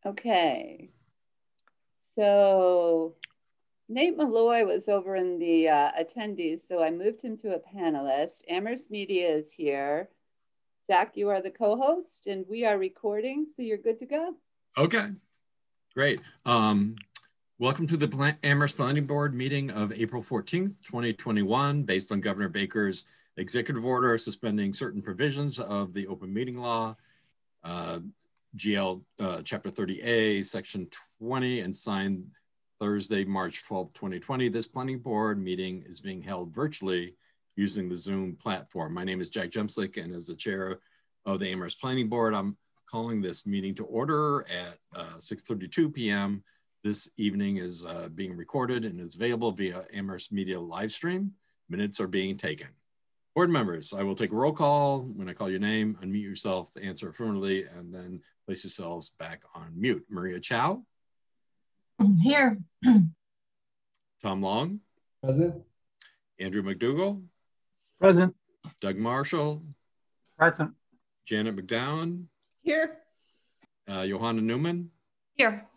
Okay. So Nate Malloy was over in the attendees, so I moved him to a panelist. Amherst Media is here. Jack, you are the co-host and we are recording, so you're good to go. Okay, great. Welcome to the Amherst Planning Board meeting of April 14th, 2021, based on Governor Baker's executive order suspending certain provisions of the open meeting law, GL Chapter 30A, Section 20, and signed Thursday, March 12th, 2020. This planning board meeting is being held virtually using the Zoom platform. My name is Jack Jemslik, and as the chair of the Amherst Planning Board, I'm calling this meeting to order at 6:32 p.m. This evening is being recorded and is available via Amherst Media live stream. Minutes are being taken. Board members, I will take a roll call. When I call your name, unmute yourself, answer affirmatively, and then place yourselves back on mute. Maria Chow. I'm here. Tom Long. Present. Andrew McDougall. Present. Doug Marshall. Present. Janet McDowan. Here. Johanna Newman. Here.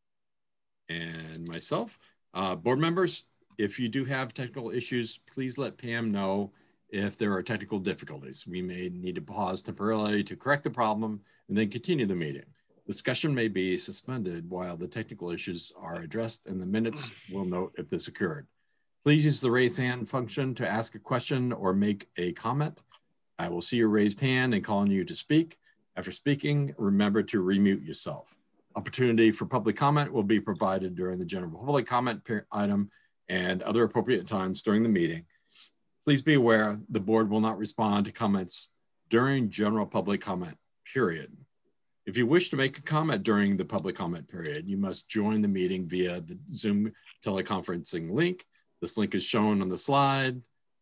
And myself. Board members, if you do have technical issues, please let Pam know if there are technical difficulties. We may need to pause temporarily to correct the problem and then continue the meeting. Discussion may be suspended while the technical issues are addressed, and the minutes will note if this occurred. Please use the raise hand function to ask a question or make a comment. I will see your raised hand and call on you to speak. After speaking, remember to remute yourself. Opportunity for public comment will be provided during the general public comment item and other appropriate times during the meeting. Please be aware the board will not respond to comments during general public comment period. If you wish to make a comment during the public comment period, you must join the meeting via the Zoom teleconferencing link. This link is shown on the slide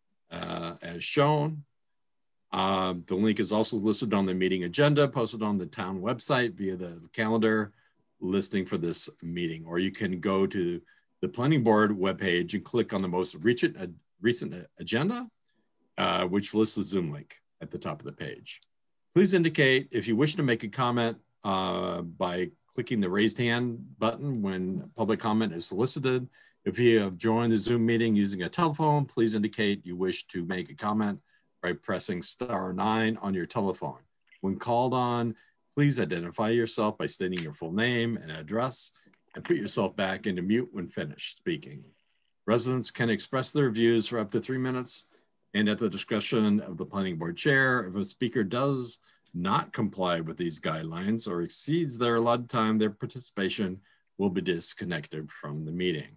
as shown. The link is also listed on the meeting agenda posted on the town website via the calendar listing for this meeting, or you can go to the planning board webpage and click on the most recent agenda, which lists the Zoom link at the top of the page. Please indicate if you wish to make a comment by clicking the raised hand button when public comment is solicited. If you have joined the Zoom meeting using a telephone, please indicate you wish to make a comment by pressing *9 on your telephone. When called on, please identify yourself by stating your full name and address and put yourself back into mute when finished speaking. Residents can express their views for up to 3 minutes and at the discretion of the planning board chair. If a speaker does not comply with these guidelines or exceeds their allotted time, their participation will be disconnected from the meeting.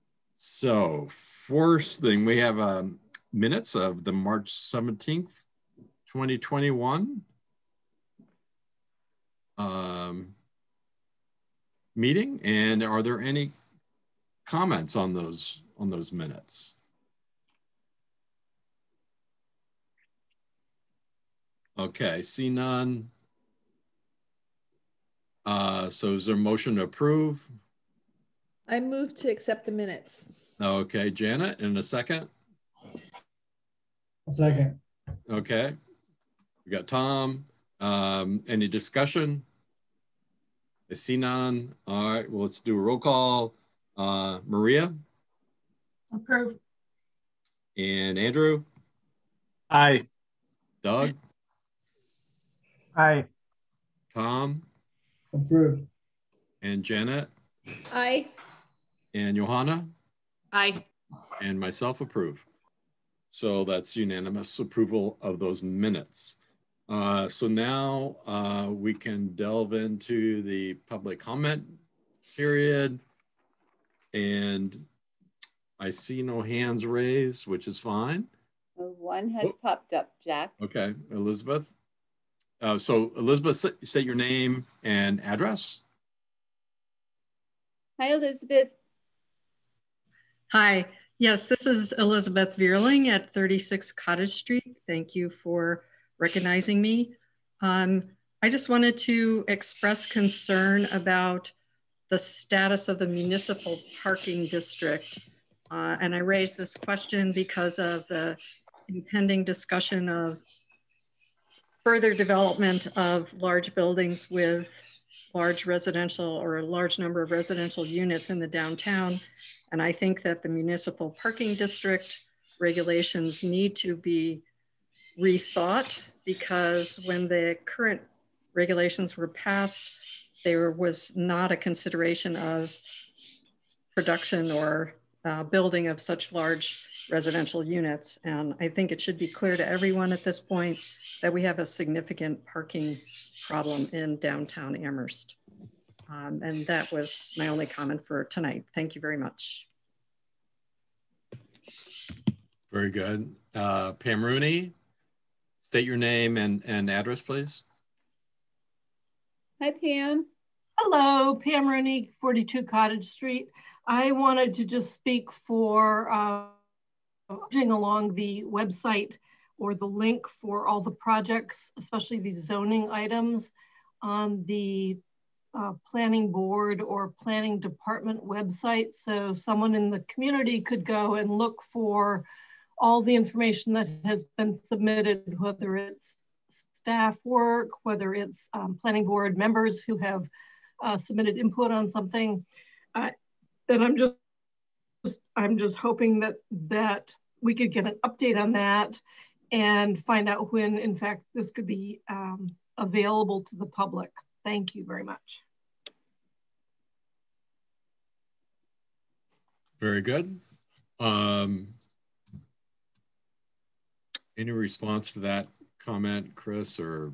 So first thing, we have minutes of the March 17th, 2021 meeting. And are there any comments on those minutes? Okay, see none. So is there a motion to approve? I move to accept the minutes. Okay, Janet, in a second. A second. Okay, we got Tom. Any discussion? I see none. All right, well, let's do a roll call. Maria? Approved. And Andrew? Aye. Doug? Aye. Tom? Approved. And Janet? Aye. And Johanna? Aye. And myself approve. So that's unanimous approval of those minutes. So now we can delve into the public comment period. And I see no hands raised, which is fine. Well, one has popped up, Jack. Okay, Elizabeth. So Elizabeth, state your name and address. Hi, Elizabeth. Hi, yes, this is Elizabeth Vierling at 36 Cottage Street. Thank you for recognizing me. I just wanted to express concern about the status of the municipal parking district. And I raised this question because of the impending discussion of further development of large buildings with large residential or a large number of residential units in the downtown. And I think that the municipal parking district regulations need to be rethought, because when the current regulations were passed, there was not a consideration of production or building of such large residential units. And I think it should be clear to everyone at this point that we have a significant parking problem in downtown Amherst. And that was my only comment for tonight. Thank you very much. Very good. Pam Rooney, state your name and address, please. Hi, Pam. Hello, Pam Rooney, 42 Cottage Street. I wanted to just speak for along the website or the link for all the projects, especially these zoning items on the planning board or planning department website. So someone in the community could go and look for all the information that has been submitted, whether it's staff work, whether it's planning board members who have submitted input on something. And I'm just hoping that we could get an update on that and find out when, in fact, this could be available to the public. Thank you very much. Very good. Any response to that comment, Chris, or?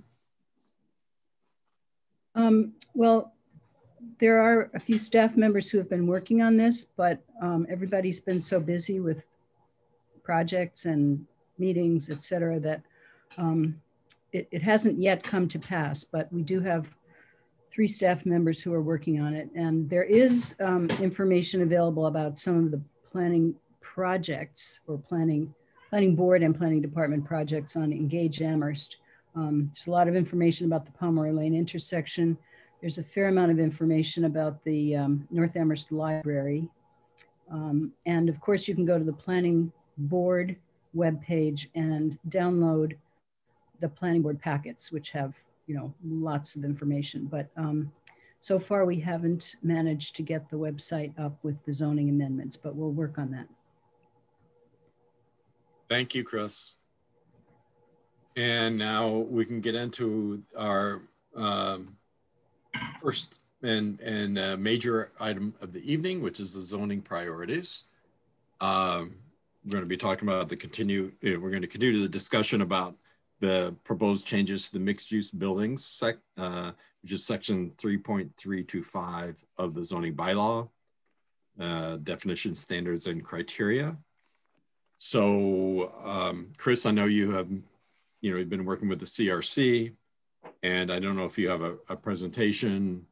Well, there are a few staff members who have been working on this, but everybody's been so busy with projects and meetings, et cetera, that it hasn't yet come to pass, but we do have 3 staff members who are working on it. And there is information available about some of the planning projects or planning board and planning department projects on Engage Amherst. There's a lot of information about the Pomeroy Lane intersection. There's a fair amount of information about the North Amherst Library. And of course, you can go to the planning board webpage and download the planning board packets, which have, you know, lots of information. But so far we haven't managed to get the website up with the zoning amendments, but we'll work on that. Thank you, Chris. And now we can get into our first and major item of the evening, which is the zoning priorities. We're going to be talking about we're going to continue the discussion about the proposed changes to the mixed use buildings, which is section 3.325 of the zoning bylaw, definition, standards, and criteria. So Chris, I know you have, you've been working with the CRC, and I don't know if you have a presentation,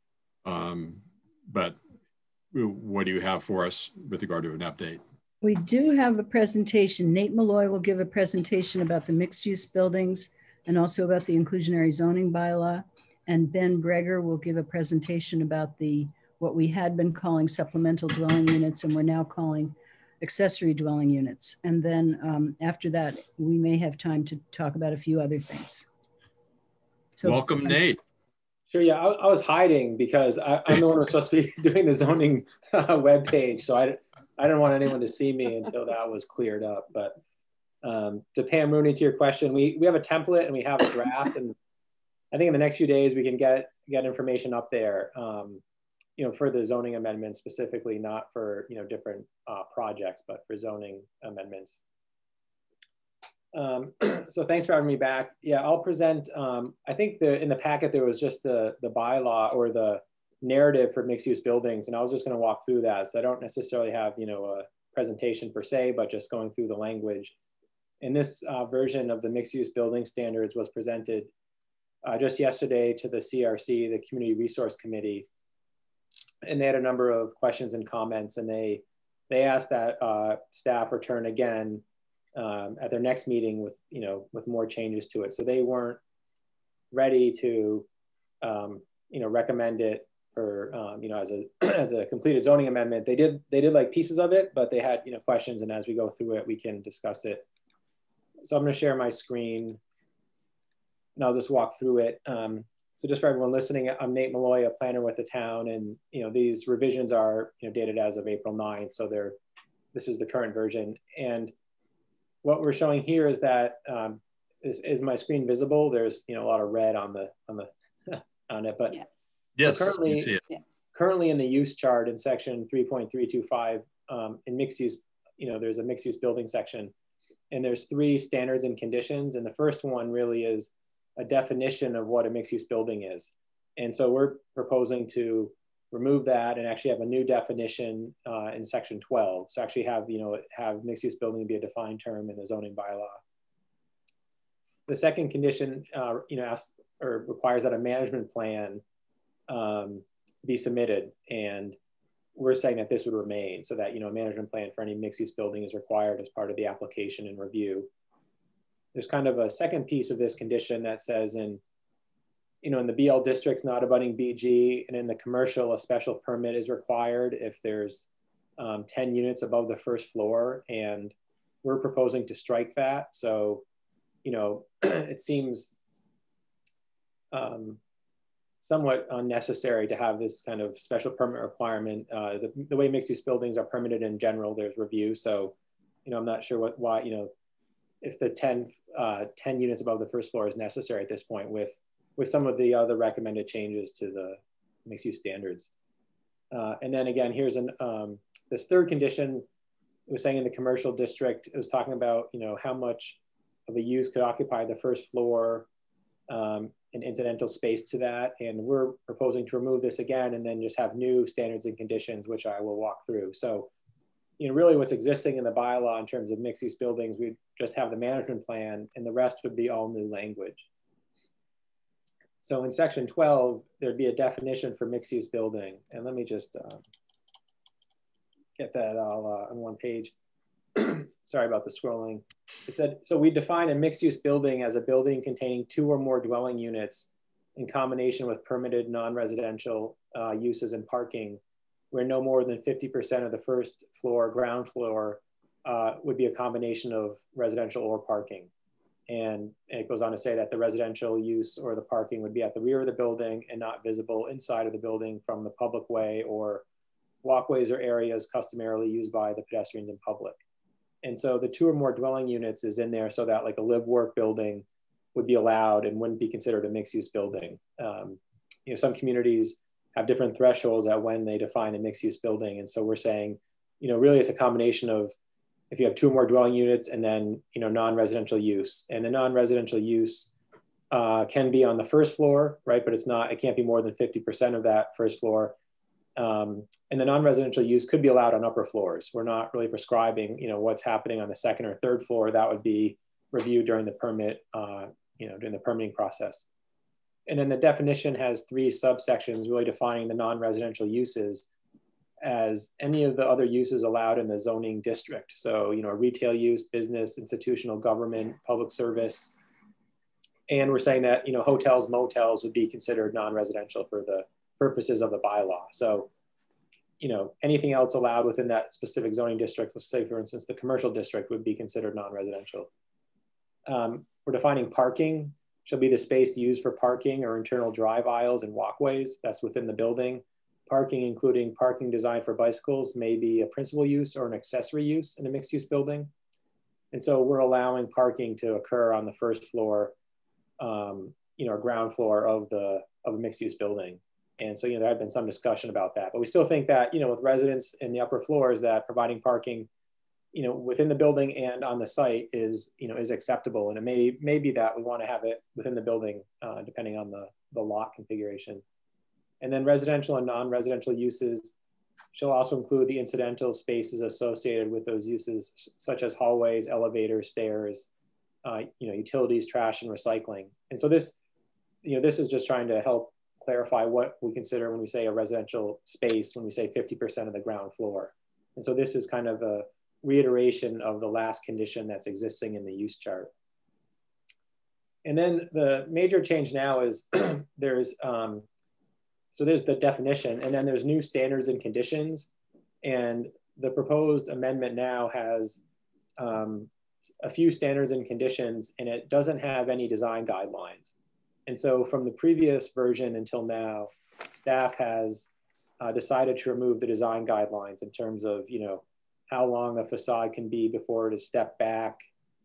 but what do you have for us with regard to an update? We do have a presentation. Nate Malloy will give a presentation about the mixed use buildings and also about the inclusionary zoning bylaw. And Ben Breger will give a presentation about what we had been calling supplemental dwelling units and we're now calling accessory dwelling units. And then after that, we may have time to talk about a few other things. So, welcome, Nate. Sure, yeah, I was hiding because I'm the one who's supposed to be doing the zoning webpage. So I didn't want anyone to see me until that was cleared up. But to Pam Rooney, to your question, we have a template and we have a draft. And I think in the next few days, we can get information up there, for the zoning amendments specifically, not for, different projects, but for zoning amendments. So thanks for having me back. Yeah, I'll present, I think in the packet, there was just the bylaw or the narrative for mixed use buildings. And I was just going to walk through that. So I don't necessarily have, a presentation per se, but just going through the language. And this version of the mixed use building standards was presented just yesterday to the CRC, the Community Resource Committee. And they had a number of questions and comments, and they asked that staff return again at their next meeting with, with more changes to it. So they weren't ready to, recommend it for, as a completed zoning amendment. They did like pieces of it, but they had, questions. And as we go through it, we can discuss it. So I'm going to share my screen and I'll just walk through it. So just for everyone listening, I'm Nate Malloy, a planner with the town, and these revisions are dated as of April 9th. So this is the current version. And what we're showing here is that is my screen visible? There's a lot of red on the on it, but yes, so currently, you see it. Currently in the use chart in section 3.325 in mixed use, there's a mixed use building section, and there's 3 standards and conditions. And the first one really is a definition of what a mixed use building is. And so we're proposing to remove that and actually have a new definition in section 12. So actually have mixed use building be a defined term in the zoning bylaw. The second condition, asks or requires that a management plan be submitted, and we're saying that this would remain, so that a management plan for any mixed use building is required as part of the application and review. There's kind of a second piece of this condition that says in the BL districts not abutting BG, and in the commercial, a special permit is required if there's 10 units above the first floor, and we're proposing to strike that. So, it seems somewhat unnecessary to have this kind of special permit requirement. The way mixed use buildings are permitted in general, there's review. So, I'm not sure why, if the 10 units above the first floor is necessary at this point with some of the other recommended changes to the mixed use standards. And then again, here's this third condition. It was saying in the commercial district, it was talking about, how much of a use could occupy the first floor, and incidental space to that. And we're proposing to remove this again and then just have new standards and conditions, which I will walk through. So, really what's existing in the bylaw in terms of mixed use buildings, we just have the management plan, and the rest would be all new language. So in section 12, there'd be a definition for mixed use building. And let me just get that all on one page. Sorry about the scrolling. It said, so we define a mixed use building as a building containing 2 or more dwelling units in combination with permitted non-residential uses and parking, where no more than 50% of the first floor, ground floor, would be a combination of residential or parking. And it goes on to say that the residential use or the parking would be at the rear of the building and not visible inside of the building from the public way or walkways or areas customarily used by the pedestrians in public. And so the 2 or more dwelling units is in there so that like a live work building would be allowed and wouldn't be considered a mixed use building. Some communities have different thresholds at when they define a mixed use building. And so we're saying, really it's a combination of if you have 2 or more dwelling units and then, non-residential use. And the non-residential use can be on the first floor, right? But it can't be more than 50% of that first floor. And the non-residential use could be allowed on upper floors. We're not really prescribing, what's happening on the second or third floor. That would be reviewed during the permit, during the permitting process. And then the definition has 3 subsections really defining the non-residential uses as any of the other uses allowed in the zoning district. So, retail use, business, institutional, government, public service. And we're saying that, hotels, motels would be considered non-residential for the purposes of the bylaw. So, anything else allowed within that specific zoning district, let's say, for instance, the commercial district would be considered non-residential. We're defining parking shall be the space used for parking or internal drive aisles and walkways. That's within the building. Parking, including parking designed for bicycles, may be a principal use or an accessory use in a mixed use building. And so we're allowing parking to occur on the first floor, or ground floor of a mixed use building. And so, there had been some discussion about that, but we still think that, with residents in the upper floors, that providing parking, within the building and on the site is acceptable. And it may be that we want to have it within the building, depending on the lot configuration. And then residential and non-residential uses shall also include the incidental spaces associated with those uses, such as hallways, elevators, stairs, utilities, trash, and recycling. And so this is just trying to help clarify what we consider when we say a residential space, when we say 50% of the ground floor. And so this is kind of a reiteration of the last condition that's existing in the use chart. And then the major change now is there's the definition, and then there's new standards and conditions. And the proposed amendment now has a few standards and conditions, and it doesn't have any design guidelines. And so from the previous version until now, staff has decided to remove the design guidelines in terms of, how long a facade can be before it is stepped back,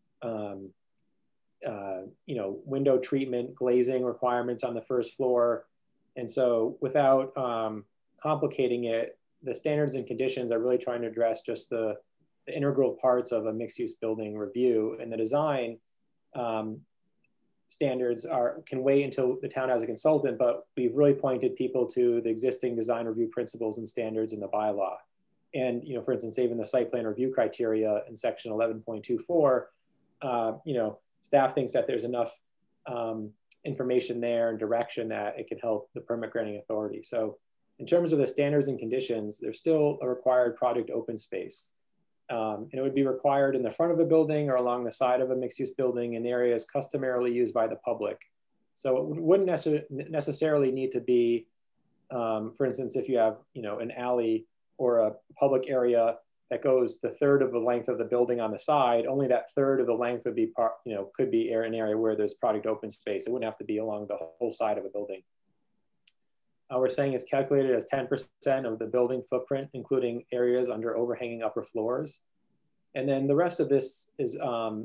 window treatment, glazing requirements on the first floor. And so without complicating it, the standards and conditions are really trying to address just the integral parts of a mixed-use building review. And the design standards can wait until the town has a consultant, but we've really pointed people to the existing design review principles and standards in the bylaw. And, for instance, even the site plan review criteria in section 11.24, staff thinks that there's enough information there and direction that it can help the permit granting authority. So in terms of the standards and conditions, there's still a required project open space. And it would be required in the front of a building or along the side of a mixed-use building in areas customarily used by the public. So it wouldn't necessarily need to be, for instance, if you have, an alley or a public area that goes the third of the length of the building on the side, only that third of the length would be, could be an area where there's project open space. It wouldn't have to be along the whole side of a building. We're saying is calculated as 10% of the building footprint, including areas under overhanging upper floors. And then the rest of this is, kind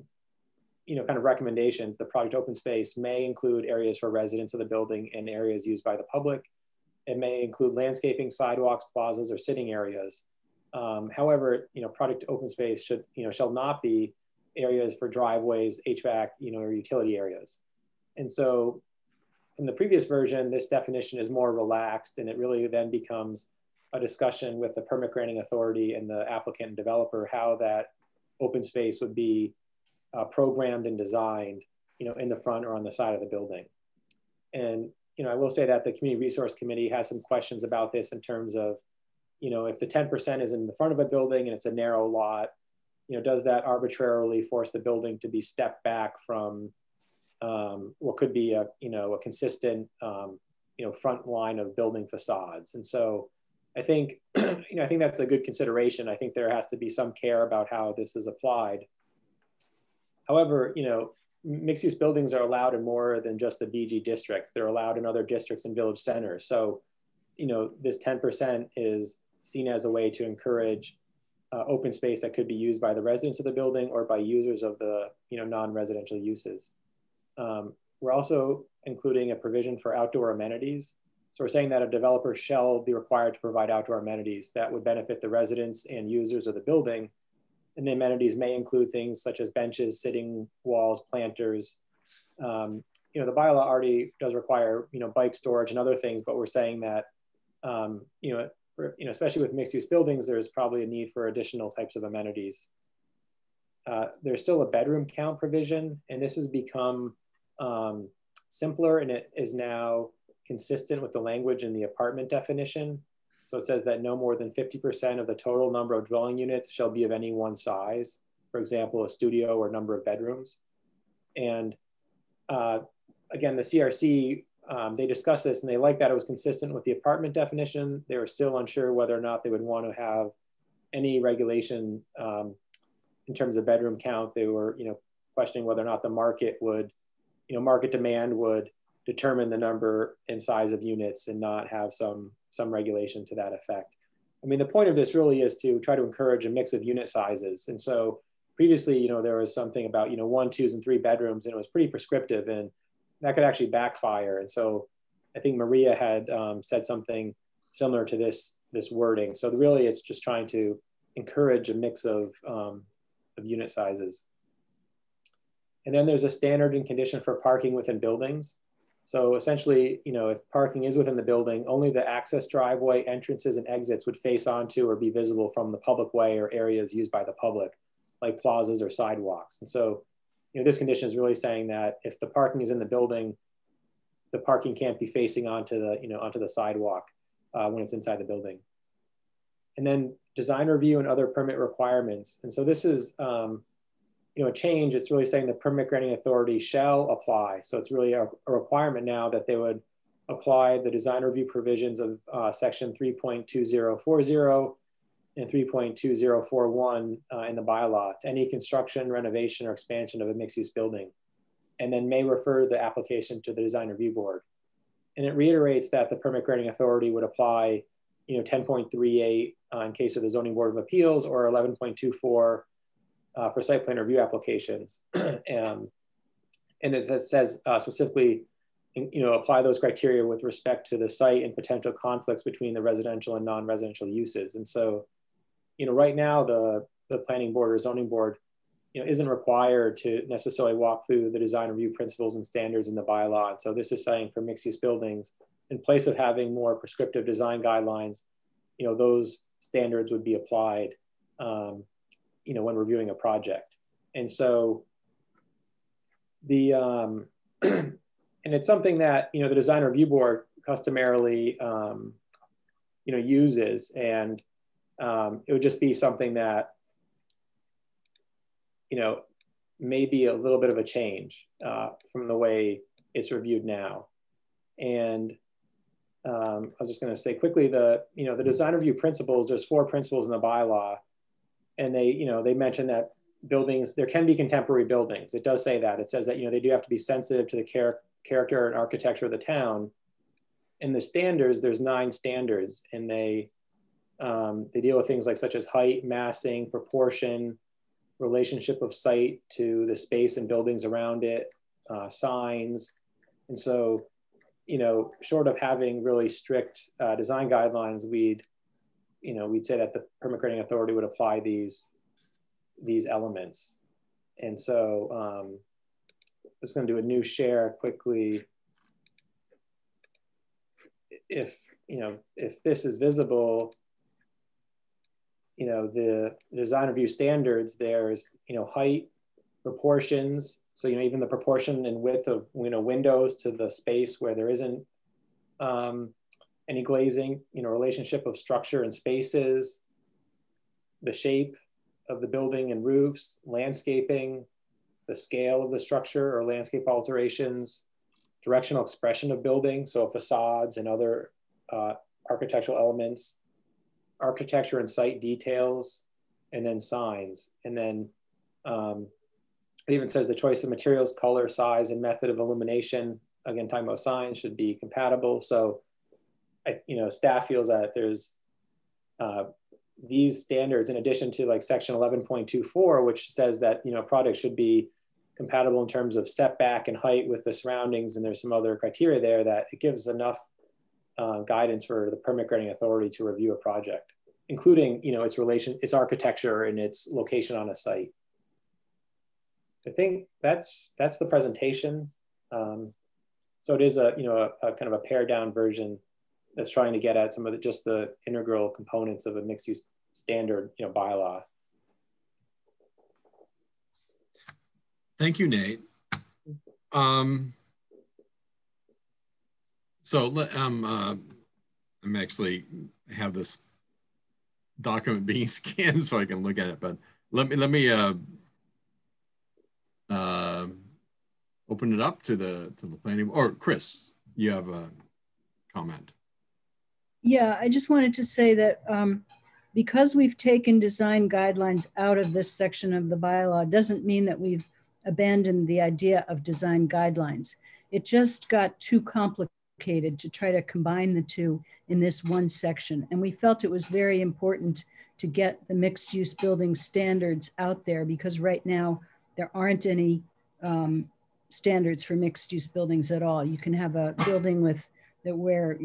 of recommendations. The project open space may include areas for residents of the building and areas used by the public. It may include landscaping, sidewalks, plazas, or sitting areas. However, project open space shall not be areas for driveways, HVAC, or utility areas. And so in the previous version, this definition is more relaxed, and it really then becomes a discussion with the permit granting authority and the applicant and developer how that open space would be programmed and designed, in the front or on the side of the building. And I will say that the Community Resource Committee has some questions about this in terms of, if the 10% is in the front of a building and it's a narrow lot, does that arbitrarily force the building to be stepped back from what could be a consistent front line of building facades? And so I think I think that's a good consideration. I think there has to be some care about how this is applied. However, mixed-use buildings are allowed in more than just the BG district. They're allowed in other districts and village centers. So this 10% is seen as a way to encourage open space that could be used by the residents of the building or by users of the non-residential uses. We're also including a provision for outdoor amenities. So we're saying that a developer shall be required to provide outdoor amenities that would benefit the residents and users of the building. And the amenities may include things such as benches, sitting walls, planters. The bylaw already does require, bike storage and other things, but we're saying that, especially with mixed-use buildings, there's probably a need for additional types of amenities. There's still a bedroom count provision, and this has become simpler, and it is now consistent with the language in the apartment definition. So it says that no more than 50% of the total number of dwelling units shall be of any one size, for example, a studio or number of bedrooms. And again, the CRC, they discussed this and they liked that it was consistent with the apartment definition. They were still unsure whether or not they would want to have any regulation in terms of bedroom count. They were, questioning whether or not the market would, market demand would determine the number and size of units and not have some regulation to that effect. I mean, the point of this really is to try to encourage a mix of unit sizes. And so previously, there was something about, 1, 2s, and 3 bedrooms, and it was pretty prescriptive, and that could actually backfire. And so I think Maria had said something similar to this wording. So really it's just trying to encourage a mix of unit sizes. And then there's a standard and condition for parking within buildings. So essentially, if parking is within the building, only the access driveway, entrances, and exits would face onto or be visible from the public way or areas used by the public, like plazas or sidewalks. And so, this condition is really saying that if the parking is in the building, the parking can't be facing onto the sidewalk when it's inside the building. And then design review and other permit requirements. And so this is, a change. It's really saying the permit granting authority shall apply. So it's really a requirement now that they would apply the design review provisions of section 3.2040 and 3.2041 in the bylaw to any construction, renovation, or expansion of a mixed-use building. and then may refer the application to the design review board. And it reiterates that the permit granting authority would apply, 10.38 in case of the zoning board of appeals, or 11.24 for site plan review applications. And it says specifically, apply those criteria with respect to the site and potential conflicts between the residential and non-residential uses. And so, right now the planning board or zoning board, isn't required to necessarily walk through the design review principles and standards in the bylaw. And so this is saying for mixed use buildings, in place of having more prescriptive design guidelines, those standards would be applied, when reviewing a project. And so and it's something that, the design review board customarily, uses, and it would just be something that, may be a little bit of a change from the way it's reviewed now. And I was just going to say quickly, the design review principles, there's 4 principles in the bylaw, and they mention that buildings, there can be contemporary buildings. It does say that. It says that, they do have to be sensitive to the character and architecture of the town. In the standards, there's 9 standards, and they deal with things like such as height, massing, proportion, relationship of site to the space and buildings around it, signs. And so, short of having really strict design guidelines, we'd say that the permit granting authority would apply these elements. And so I'm just going to do a new share quickly. If this is visible, the design review standards, there's, height, proportions. So, even the proportion and width of, windows to the space where there isn't any glazing, relationship of structure and spaces, the shape of the building and roofs, landscaping, the scale of the structure or landscape alterations, directional expression of buildings, so facades and other architectural elements, architecture and site details, and then signs. And then it even says the choice of materials, color, size, and method of illumination, again, talking about signs, should be compatible. So, staff feels that there's these standards in addition to like section 11.24, which says that, a product should be compatible in terms of setback and height with the surroundings. And there's some other criteria there that it gives enough guidance for the permit granting authority to review a project, including, its architecture and its location on a site. I think that's the presentation. So it is a kind of a pared down version that's trying to get at some of the integral components of a mixed use standard, bylaw. Thank you, Nate. So I'm actually have this document being scanned so I can look at it, but let me open it up to the planning. Or Chris, you have a comment. Yeah, I just wanted to say that because we've taken design guidelines out of this section of the bylaw doesn't mean that we've abandoned the idea of design guidelines. It just got too complicated to try to combine the two in this one section. And we felt it was very important to get the mixed use building standards out there, because right now there aren't any standards for mixed use buildings at all. You can have a building where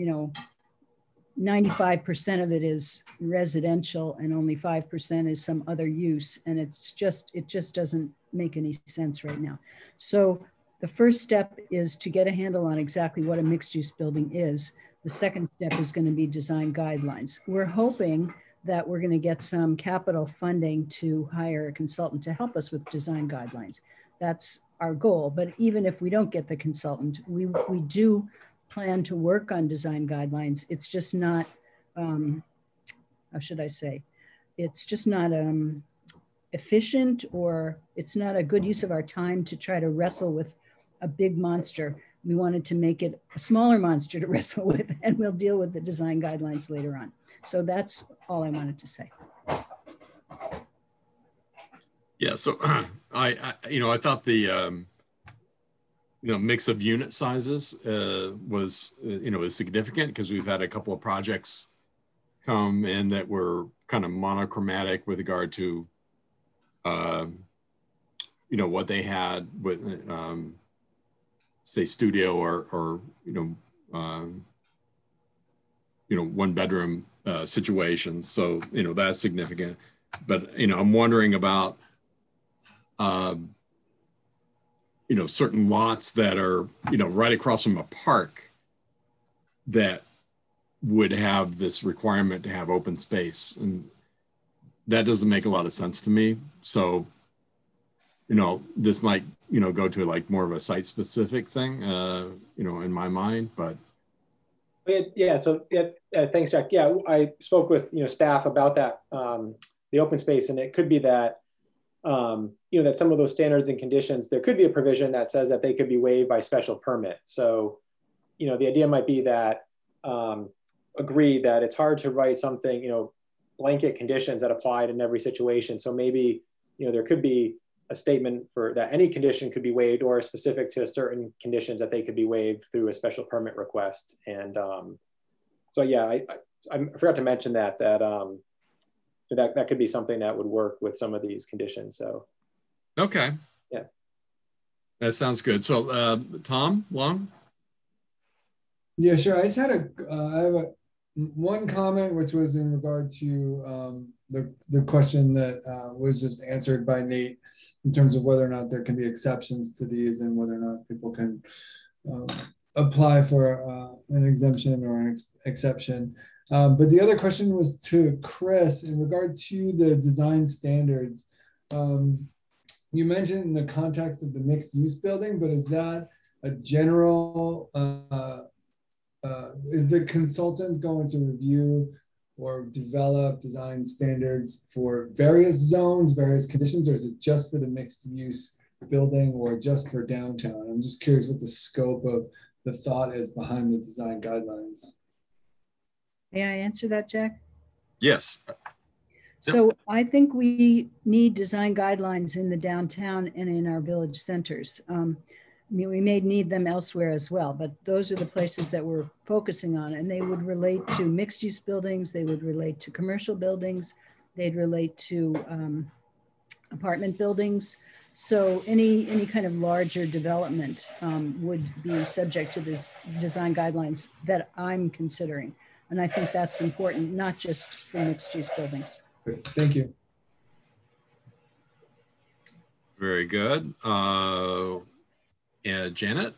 95% of it is residential and only 5% is some other use. And it just doesn't make any sense right now. So the first step is to get a handle on exactly what a mixed use building is. The second step is going to be design guidelines. We're hoping that we're going to get some capital funding to hire a consultant to help us with design guidelines. That's our goal. But even if we don't get the consultant, we do plan to work on design guidelines. It's just not, how should I say? It's just not efficient, or it's not a good use of our time to try to wrestle with a big monster. We wanted to make it a smaller monster to wrestle with, and we'll deal with the design guidelines later on. So that's all I wanted to say. Yeah, so I thought the mix of unit sizes was, is significant, because we've had a couple of projects come in that were kind of monochromatic with regard to, what they had with, say, studio or one bedroom situations. So, that's significant. But, I'm wondering about, certain lots that are, right across from a park that would have this requirement to have open space. And that doesn't make a lot of sense to me. So, this might, go to like more of a site specific thing, in my mind, but. Yeah, so thanks, Jack. Yeah, I spoke with, staff about that, the open space, and it could be that, that some of those standards and conditions, there could be a provision that says that they could be waived by special permit. So, the idea might be that, agree that it's hard to write something, blanket conditions that applied in every situation. So maybe, there could be a statement for that any condition could be waived, or specific to certain conditions that they could be waived through a special permit request. And so, yeah, I forgot to mention that could be something that would work with some of these conditions. So, okay. Yeah. That sounds good. So, Tom Long? Yeah, sure. I just had I have one comment, which was in regard to the question that was just answered by Nate, in terms of whether or not there can be exceptions to these, and whether or not people can apply for an exemption or an exception. But the other question was to Chris in regard to the design standards. You mentioned in the context of the mixed use building, but is that a general, is the consultant going to review or develop design standards for various zones, various conditions, or is it just for the mixed use building or just for downtown? I'm just curious what the scope of the thought is behind the design guidelines. May I answer that, Jack? Yes. So I think we need design guidelines in the downtown and in our village centers. I mean, we may need them elsewhere as well, but those are the places that we're focusing on, and they would relate to mixed use buildings, they would relate to commercial buildings, they'd relate to apartment buildings. So any kind of larger development would be subject to this design guidelines that I'm considering. And I think that's important, not just for mixed use buildings. Great. Thank you. Very good. Janet?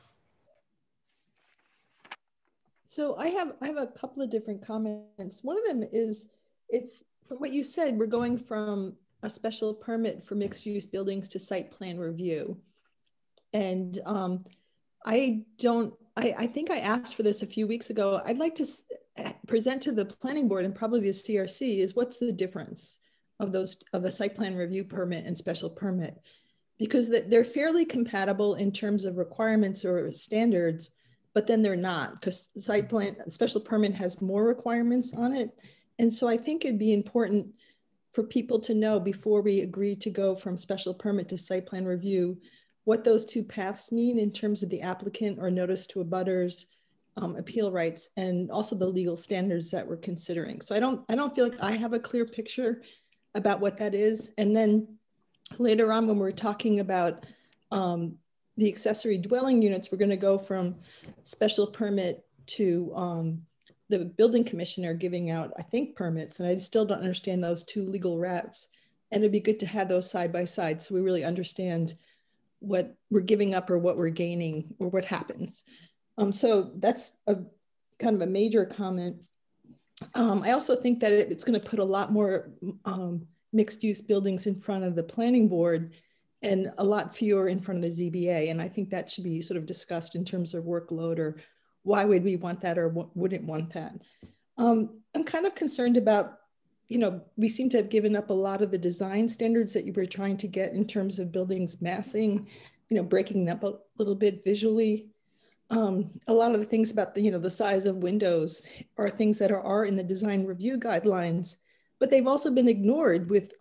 So I have a couple of different comments. One of them is, from what you said, we're going from a special permit for mixed use buildings to site plan review. And I think I asked for this a few weeks ago. I'd like to present to the planning board and probably the CRC is what's the difference of a site plan review permit and special permit, because they're fairly compatible in terms of requirements or standards, but then they're not, because special permit has more requirements on it. And so I think it'd be important for people to know before we agree to go from special permit to site plan review, what those two paths mean in terms of the applicant or notice to abutters, appeal rights, and also the legal standards that we're considering. So I don't feel like I have a clear picture about what that is. And then later on, when we're talking about the accessory dwelling units, we're going to go from special permit to the building commissioner giving out, I think, permits. And I still don't understand those two legal routes. And it'd be good to have those side by side so we really understand what we're giving up or what we're gaining or what happens. So that's a kind of a major comment. I also think that it's going to put a lot more mixed use buildings in front of the planning board and a lot fewer in front of the ZBA. And I think that should be sort of discussed in terms of workload, or why would we want that or wouldn't want that. I'm kind of concerned about, we seem to have given up a lot of the design standards that you were trying to get in terms of buildings massing, breaking them up a little bit visually. A lot of the things about the size of windows are things that are in the design review guidelines, but they've also been ignored with,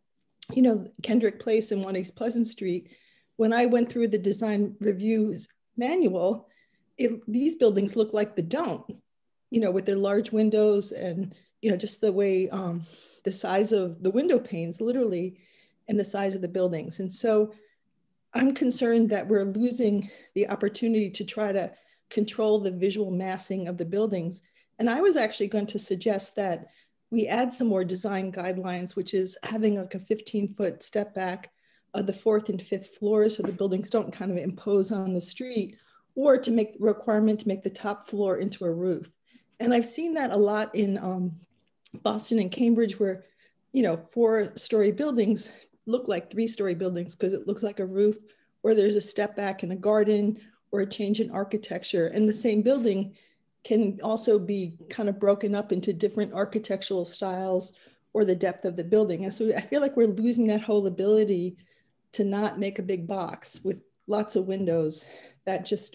Kendrick Place and 1 East Pleasant Street. When I went through the design review manual, these buildings look like the don't, with their large windows and, just the way the size of the window panes literally and the size of the buildings. And so I'm concerned that we're losing the opportunity to try to control the visual massing of the buildings. And I was actually going to suggest that we add some more design guidelines, which is having like a 15-foot step back of the 4th and 5th floors so the buildings don't kind of impose on the street, or to make the requirement to make the top floor into a roof. And I've seen that a lot in Boston and Cambridge where, 4-story buildings look like 3-story buildings because it looks like a roof, or there's a step back in a garden or a change in architecture. And the same building can also be kind of broken up into different architectural styles or the depth of the building. And so I feel like we're losing that whole ability to not make a big box with lots of windows that just,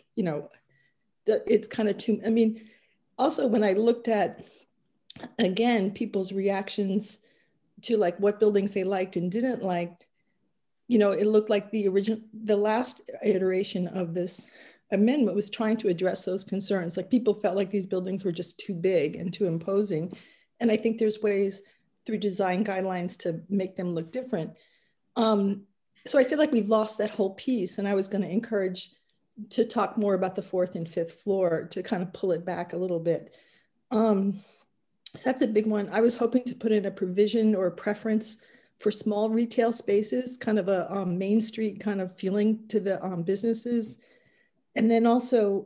it's kind of too, also when I looked at, again, people's reactions to like what buildings they liked and didn't like, it looked like the last iteration of this amendment was trying to address those concerns. Like people felt like these buildings were just too big and too imposing. And I think there's ways through design guidelines to make them look different. So I feel like we've lost that whole piece. And I was going to encourage to talk more about the 4th and 5th floor to kind of pull it back a little bit. So that's a big one. I was hoping to put in a provision or a preference for small retail spaces, kind of a Main Street kind of feeling to the businesses. And then also,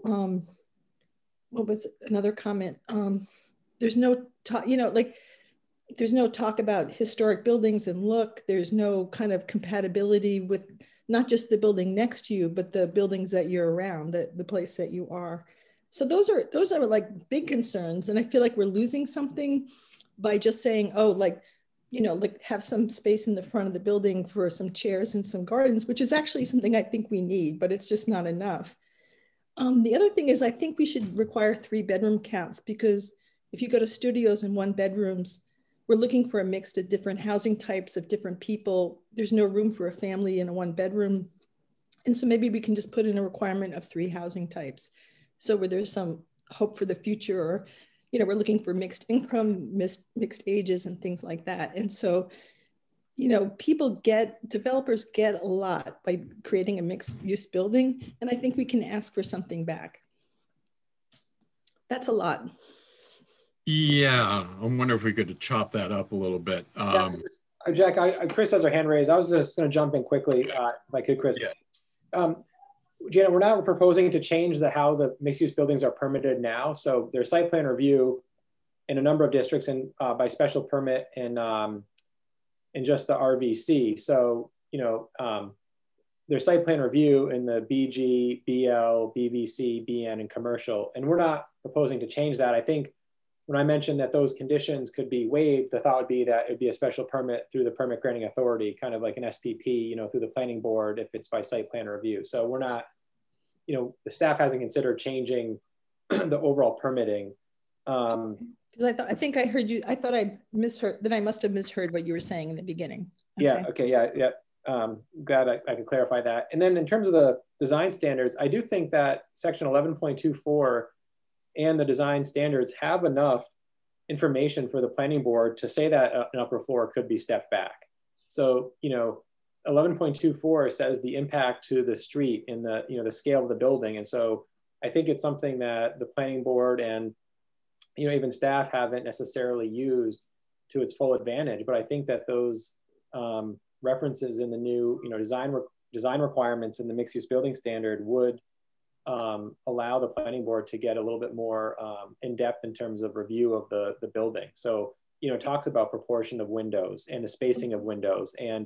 what was another comment? There's no talk, there's no talk about historic buildings and look. There's no kind of compatibility with not just the building next to you, but the buildings that you're around, the place that you are. So those are like big concerns. And I feel like we're losing something by just saying, oh, like have some space in the front of the building for some chairs and some gardens, which is actually something I think we need, but it's just not enough. The other thing is I think we should require 3-bedroom counts, because if you go to studios and 1-bedrooms, we're looking for a mix of different housing types of different people. There's no room for a family in a 1-bedroom. And so maybe we can just put in a requirement of 3 housing types. So where there's some hope for the future, or, we're looking for mixed income, mixed ages and things like that. And so, developers get a lot by creating a mixed use building. And I think we can ask for something back. That's a lot. Yeah, I wonder if we could chop that up a little bit. Jack, Chris has her hand raised. I was just going to jump in quickly, if I could, Chris. Yeah. Janet, we're now proposing to change how the mixed-use buildings are permitted now. So there's site plan review in a number of districts and by special permit in just the RVC. So, there's site plan review in the BG, BL, BVC, BN, and commercial. And we're not proposing to change that. I think when I mentioned that those conditions could be waived, the thought would be that it would be a special permit through the permit granting authority, kind of like an SPP, through the planning board if it's by site plan review. So we're not, the staff hasn't considered changing the overall permitting. Because I think I heard you, I thought I misheard, then I must have misheard what you were saying in the beginning. Okay. Yeah, okay, yeah. Glad I could clarify that. And then in terms of the design standards, I do think that section 11.24 and the design standards have enough information for the planning board to say that an upper floor could be stepped back. So, 11.24 says the impact to the street in the, the scale of the building. And so I think it's something that the planning board and, even staff haven't necessarily used to its full advantage. But I think that those references in the new, design requirements in the mixed use building standard would allow the planning board to get a little bit more in depth in terms of review of the building. So, it talks about proportion of windows and the spacing of windows. And,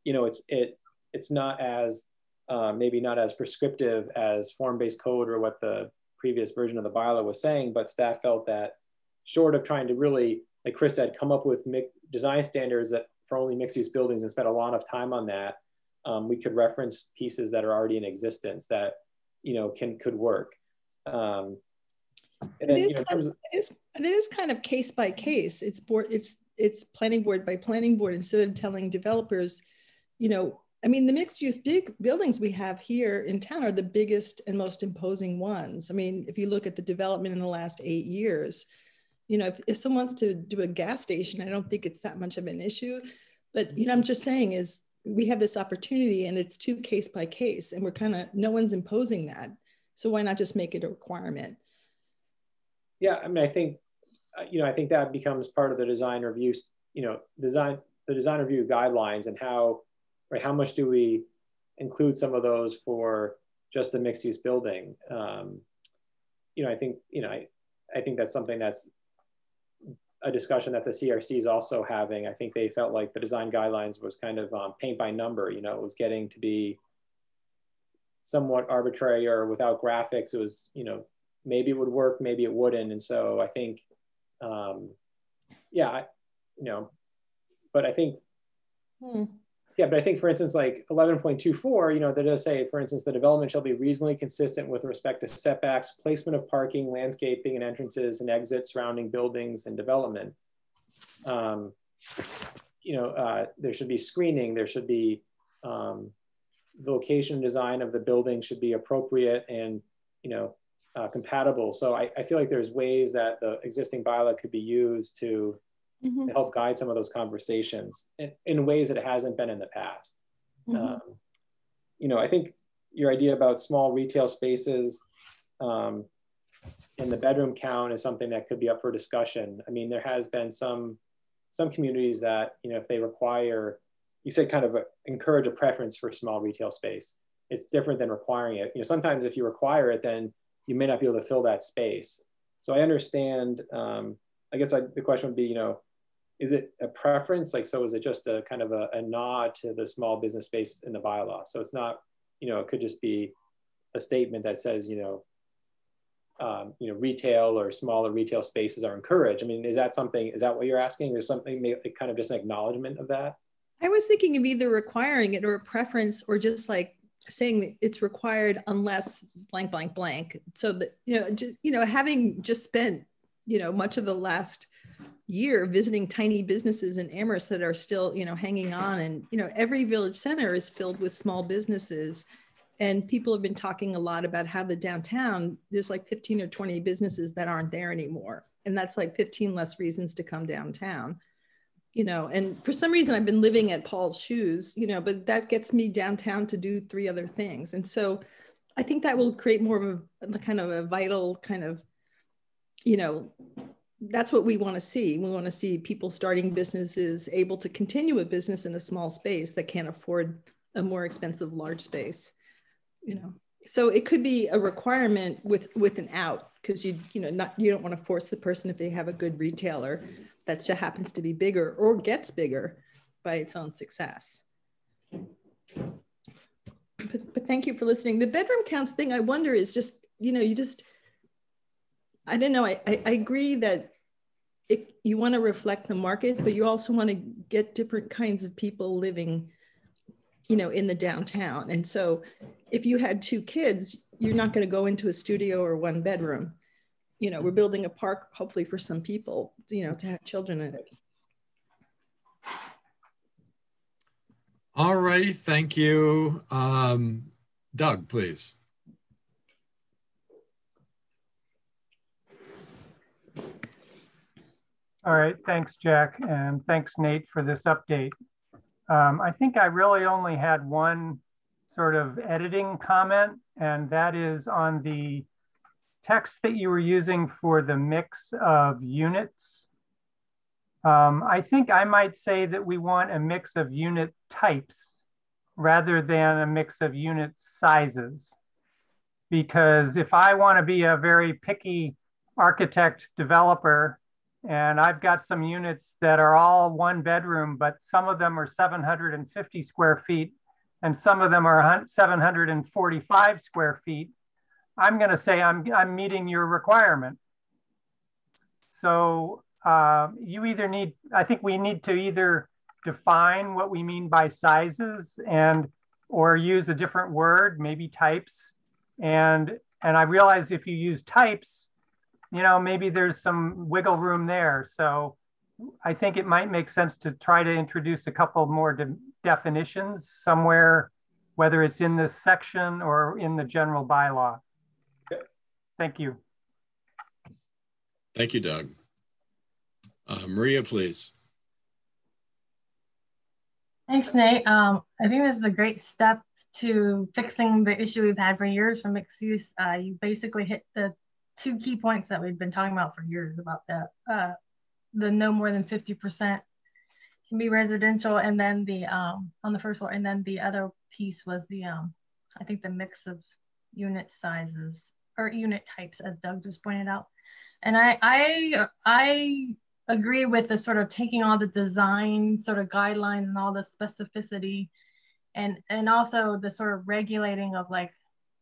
it's not as, maybe not as prescriptive as form-based code or what the previous version of the bylaw was saying, but staff felt that short of trying to really, like Chris said, come up with design standards that for only mixed use buildings and spent a lot of time on that, we could reference pieces that are already in existence that, could work. And then, it is kind of case by case. It's planning board by planning board. Instead of telling developers, I mean, the mixed use big buildings we have here in town are the biggest and most imposing ones. I mean, if you look at the development in the last 8 years, you know, if someone wants to do a gas station, I don't think it's that much of an issue. But, you know, I'm just saying is we have this opportunity and it's too case by case and we're kind of, no one's imposing that. So why not just make it a requirement? Yeah, I mean, I think, you know, I think that becomes part of the design review, you know, the design review guidelines and how, right, how much do we include some of those for just a mixed use building? You know, I think, you know, I think that's something that's a discussion that the CRC is also having. I think they felt like the design guidelines was kind of paint by number, you know, it was getting to be somewhat arbitrary or without graphics. It was, you know, maybe it would work, maybe it wouldn't. And so I think, yeah, you know, but I think, yeah, but I think, for instance, like 11.24, you know, that does say, for instance, the development shall be reasonably consistent with respect to setbacks, placement of parking, landscaping, and entrances and exits surrounding buildings and development. You know, there should be screening, there should be, the location and design of the building should be appropriate and, you know, compatible. So I feel like there's ways that the existing bylaw could be used to help guide some of those conversations in ways that it hasn't been in the past. You know, I think your idea about small retail spaces and the bedroom count is something that could be up for discussion. I mean, there has been some communities that, you know, if they require, you said kind of encourage a preference for small retail space. It's different than requiring it. You know, sometimes if you require it, then you may not be able to fill that space. So I understand, I guess the question would be, you know, is it a preference? Like, so is it just a kind of a nod to the small business space in the bylaw? So it's not, you know, it could just be a statement that says, you know, retail or smaller retail spaces are encouraged. I mean, is that what you're asking? Or something kind of just an acknowledgement of that? I was thinking of either requiring it or a preference or just like saying that it's required unless blank, blank, blank. So that, having just spent, much of the last year visiting tiny businesses in Amherst that are still, hanging on. And, every village center is filled with small businesses. And people have been talking a lot about how the downtown, there's like 15 or 20 businesses that aren't there anymore. And that's like 15 less reasons to come downtown. And for some reason I've been living at Paul's Shoes, but that gets me downtown to do 3 other things. And so I think that will create more of a kind of a vital kind of, that's what we want to see. We want to see people starting businesses able to continue a business in a small space that can't afford a more expensive large space, So it could be a requirement with an out, because you don't want to force the person if they have a good retailer that just happens to be bigger or gets bigger by its own success. But thank you for listening. The bedroom counts thing, I wonder, is just, I don't know. I agree that you want to reflect the market, but you also want to get different kinds of people living, in the downtown. And so if you had 2 kids, you're not going to go into a studio or 1 bedroom. We're building a park, hopefully for some people, to have children in it. All righty, thank you. Doug, please. All right, thanks, Jack, and thanks, Nate, for this update. I think I really only had one sort of editing comment, and that is on the text that you were using for the mix of units. I think I might say that we want a mix of unit types rather than a mix of unit sizes. Because if I want to be a very picky architect developer, and I've got some units that are all 1 bedroom, but some of them are 750 square feet, and some of them are 745 square feet, I'm going to say I'm meeting your requirement. So you either need, I think we need to either define what we mean by sizes or use a different word, maybe types. And I realize if you use types, maybe there's some wiggle room there. So I think it might make sense to try to introduce a couple more definitions somewhere, whether it's in this section or in the general bylaw. Okay. Thank you. Thank you, Doug. Maria, please. Thanks, Nate. I think this is a great step to fixing the issue we've had for years for mixed use. You basically hit the two key points that we've been talking about for years about the no more than 50% can be residential, and then the on the first floor, and then the other piece was the I think the mix of unit sizes or unit types, as Doug just pointed out. And I agree with the sort of taking all the design sort of guidelines and all the specificity, and also the sort of regulating of like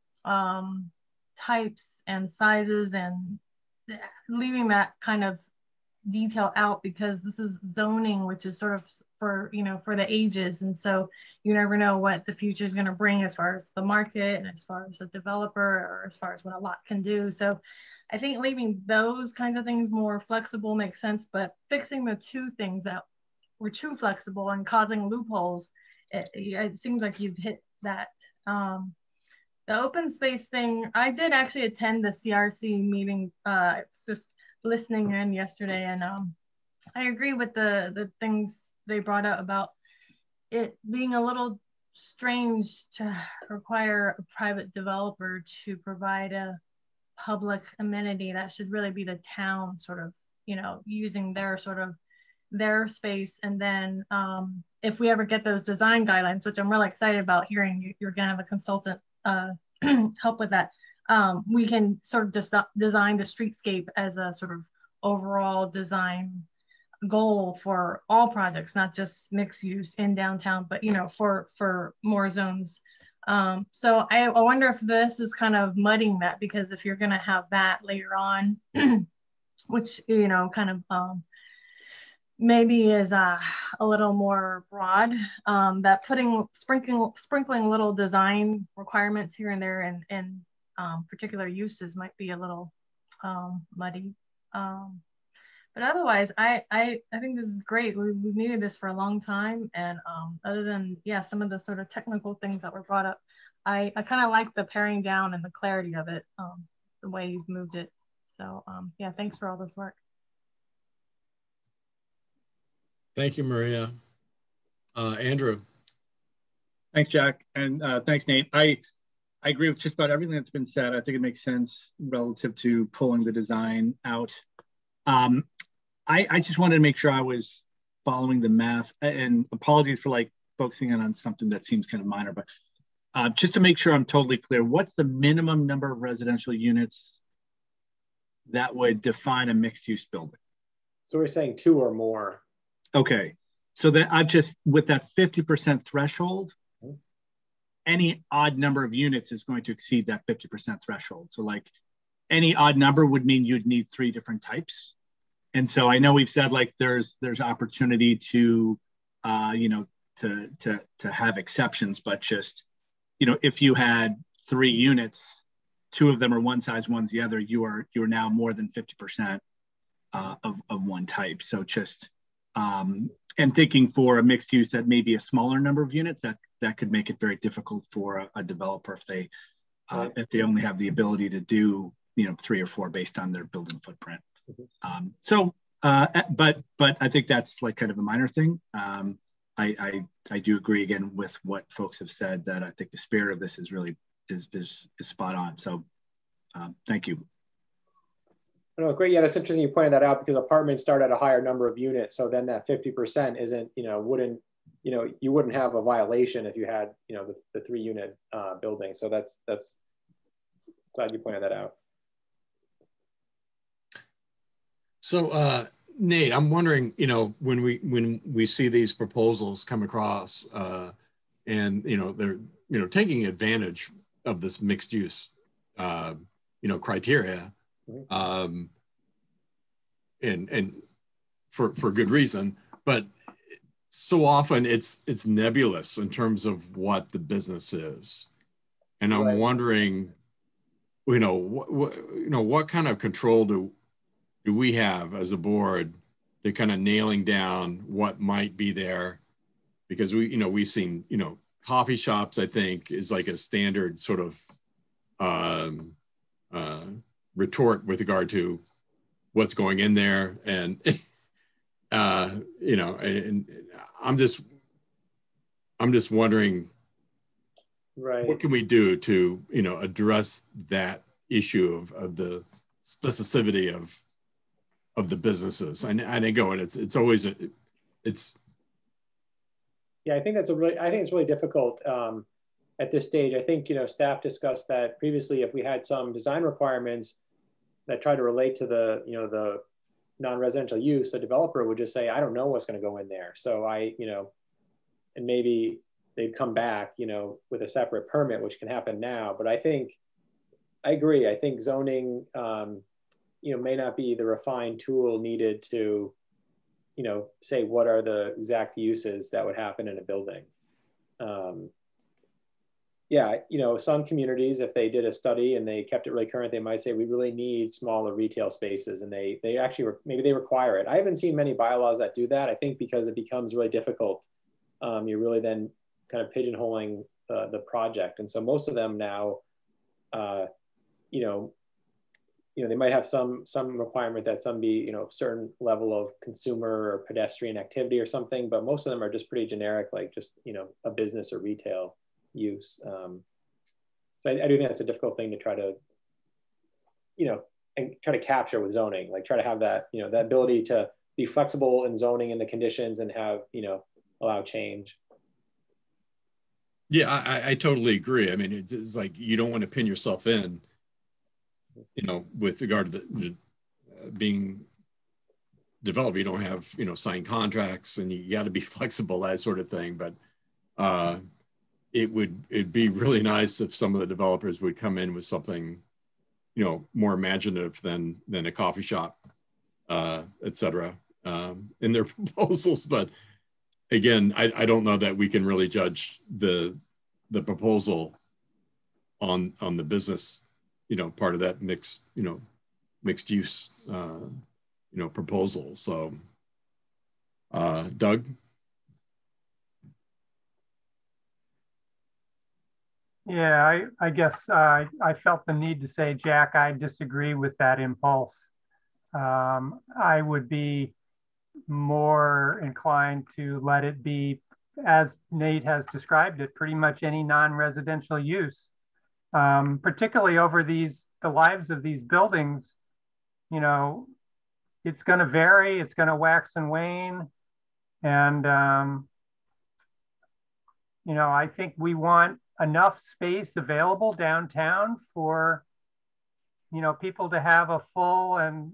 types and sizes, and leaving that kind of detail out, because this is zoning, which is sort of for, you know, for the ages. And so you never know what the future is going to bring as far as the market and as far as a developer, or as far as what a lot can do. So I think leaving those kinds of things more flexible makes sense, but fixing the two things that were too flexible and causing loopholes, it seems like you've hit that. The open space thing, I did actually attend the CRC meeting, just listening in yesterday, and I agree with the things they brought up about it being a little strange to require a private developer to provide a public amenity. That should really be the town sort of, you know, using their sort of their space. And then if we ever get those design guidelines, which I'm really excited about hearing, you're gonna have a consultant help with that. We can sort of just design the streetscape as a sort of overall design goal for all projects, not just mixed use in downtown, but, you know, for more zones. So I wonder if this is kind of mudding that, because if you're going to have that later on, which, you know, kind of maybe is a little more broad, that sprinkling little design requirements here and there and particular uses might be a little muddy. But otherwise, I think this is great. We've needed this for a long time. And other than, yeah, some of the sort of technical things that were brought up, I kind of like the paring down and the clarity of it, the way you've moved it. So yeah, thanks for all this work. Thank you, Maria. Andrew. Thanks, Jack. And thanks, Nate. I agree with just about everything that's been said. I think it makes sense relative to pulling the design out. I just wanted to make sure I was following the math, and apologies for like focusing in on something that seems kind of minor, but just to make sure I'm totally clear, what's the minimum number of residential units that would define a mixed use building? So we're saying 2 or more. Okay. So that I've just, with that 50% threshold, any odd number of units is going to exceed that 50% threshold. So like any odd number would mean you'd need 3 different types. And so I know we've said like there's opportunity to, you know, to have exceptions, but just, you know, if you had 3 units, 2 of them are one size, one's the other, you're now more than 50% of one type. So just, and thinking for a mixed use that may be a smaller number of units, that could make it very difficult for a developer if they only have the ability to do, you know, 3 or 4 based on their building footprint. But I think that's like kind of a minor thing. I do agree again with what folks have said, that I think the spirit of this is really is spot on. So thank you. Oh, great. Yeah, that's interesting you pointed that out, because apartments start at a higher number of units. So then that 50% isn't, you know, you wouldn't have a violation if you had, you know, the 3 unit building. So that's glad you pointed that out. So Nate, I'm wondering, you know, when we see these proposals come across, and you know they're, you know, taking advantage of this mixed use, you know, criteria, and for good reason, but so often it's nebulous in terms of what the business is, and I'm wondering, you know, what kind of control do we have as a board to kind of nailing down what might be there, because we've seen, coffee shops, I think, is like a standard sort of retort with regard to what's going in there. And, and I'm just wondering, right, what can we do to, address that issue of the specificity of the businesses? And it's always, yeah, I think it's really difficult at this stage. I think, staff discussed that previously. If we had some design requirements that try to relate to the, the non-residential use, the developer would just say, I don't know what's going to go in there. So and maybe they'd come back, with a separate permit, which can happen now. But I agree. I think zoning, may not be the refined tool needed to, say what are the exact uses that would happen in a building. Some communities, if they did a study and they kept it really current, they might say we really need smaller retail spaces, and they actually maybe they require it. I haven't seen many bylaws that do that. I think because it becomes really difficult. You're really then kind of pigeonholing the project, and so most of them now, they might have some requirement that some be, certain level of consumer or pedestrian activity or something, but most of them are just pretty generic, like just, a business or retail use. So I do think that's a difficult thing to try to, and try to capture with zoning, like try to have that, that ability to be flexible in zoning and the conditions and have, allow change. Yeah, I totally agree. I mean, it's like, you don't want to pin yourself in, with regard to the being developed. You don't have, signed contracts, and you got to be flexible, that sort of thing. But it'd be really nice if some of the developers would come in with something, more imaginative than a coffee shop, et cetera, in their proposals. But again, I don't know that we can really judge the proposal on the business, part of that mixed use, proposal. So, Doug? Yeah, I guess I felt the need to say, Jack, I disagree with that impulse. I would be more inclined to let it be, as Nate has described it, pretty much any non-residential use, particularly over the lives of these buildings. It's going to vary, it's going to wax and wane. And, I think we want enough space available downtown for, people to have a full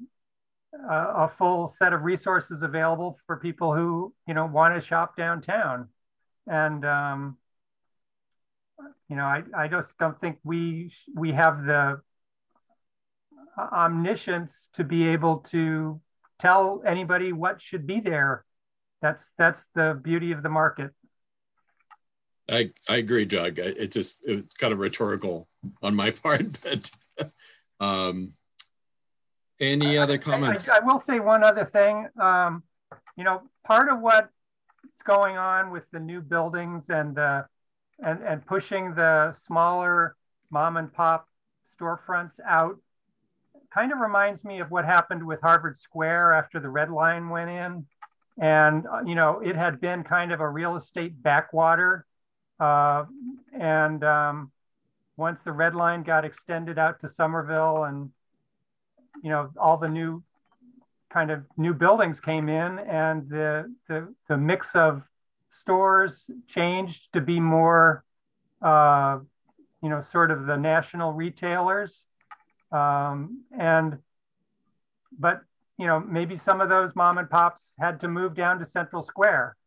set of resources available for people who, want to shop downtown. And, I just don't think we have the omniscience to be able to tell anybody what should be there. That's the beauty of the market. I agree, Doug. It's kind of rhetorical on my part, but any other comments? I will say one other thing. Part of what's going on with the new buildings and pushing the smaller mom and pop storefronts out kind of reminds me of what happened with Harvard Square after the Red Line went in. And, it had been kind of a real estate backwater. Once the Red Line got extended out to Somerville, and all the new buildings came in, and the mix of stores changed to be more sort of the national retailers, but maybe some of those mom and pops had to move down to Central Square.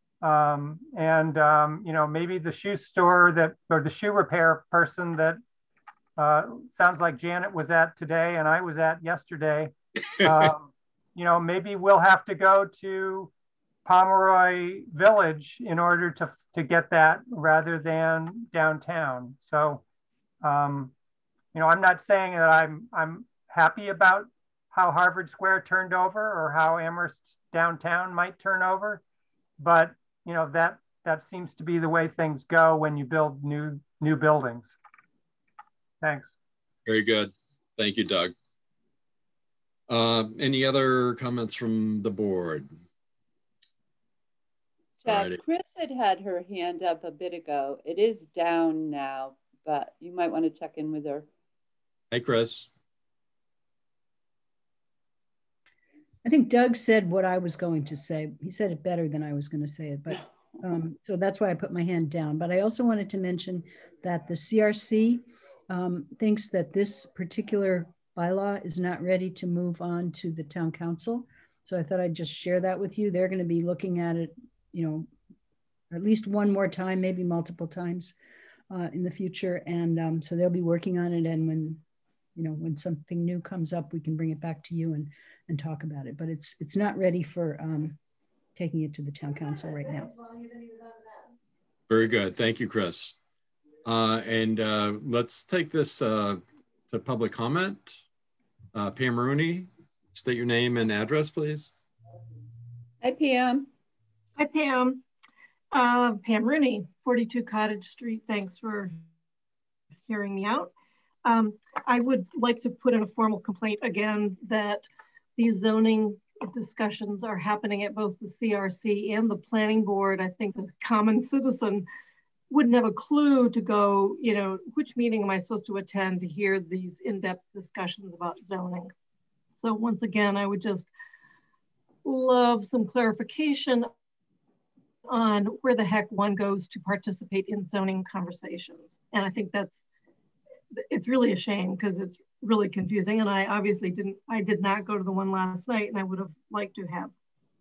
Maybe the shoe store or the shoe repair person that sounds like Janet was at today and I was at yesterday, maybe we'll have to go to Pomeroy Village in order to get that rather than downtown. So, I'm not saying that I'm happy about how Harvard Square turned over or how Amherst downtown might turn over. But you know, that seems to be the way things go when you build new buildings. Thanks. Very good. Thank you, Doug. Any other comments from the board? Jack, Chris had her hand up a bit ago. It is down now, but you might want to check in with her. Hey, Chris. I think Doug said what I was going to say. He said it better than I was going to say it, but so that's why I put my hand down. But I also wanted to mention that the CRC thinks that this particular bylaw is not ready to move on to the town council. So I thought I'd just share that with you. They're going to be looking at it, you know, at least one more time, maybe multiple times in the future. And so they'll be working on it. And when, you know, when something new comes up, we can bring it back to you and talk about it. But it's not ready for taking it to the town council right now. Very good. Thank you, Chris. And let's take this to public comment. Pam Rooney, state your name and address, please. Hi, Pam. Hi, Pam. Pam Rooney, 42 Cottage Street. Thanks for hearing me out. I would like to put in a formal complaint again that these zoning discussions are happening at both the CRC and the planning board. I think the common citizen wouldn't have a clue to go, you know, which meeting am I supposed to attend to hear these in-depth discussions about zoning. So once again, I would just love some clarification on where the heck one goes to participate in zoning conversations. And I think it's really a shame because it's really confusing. And I obviously did not go to the one last night, and I would have liked to have.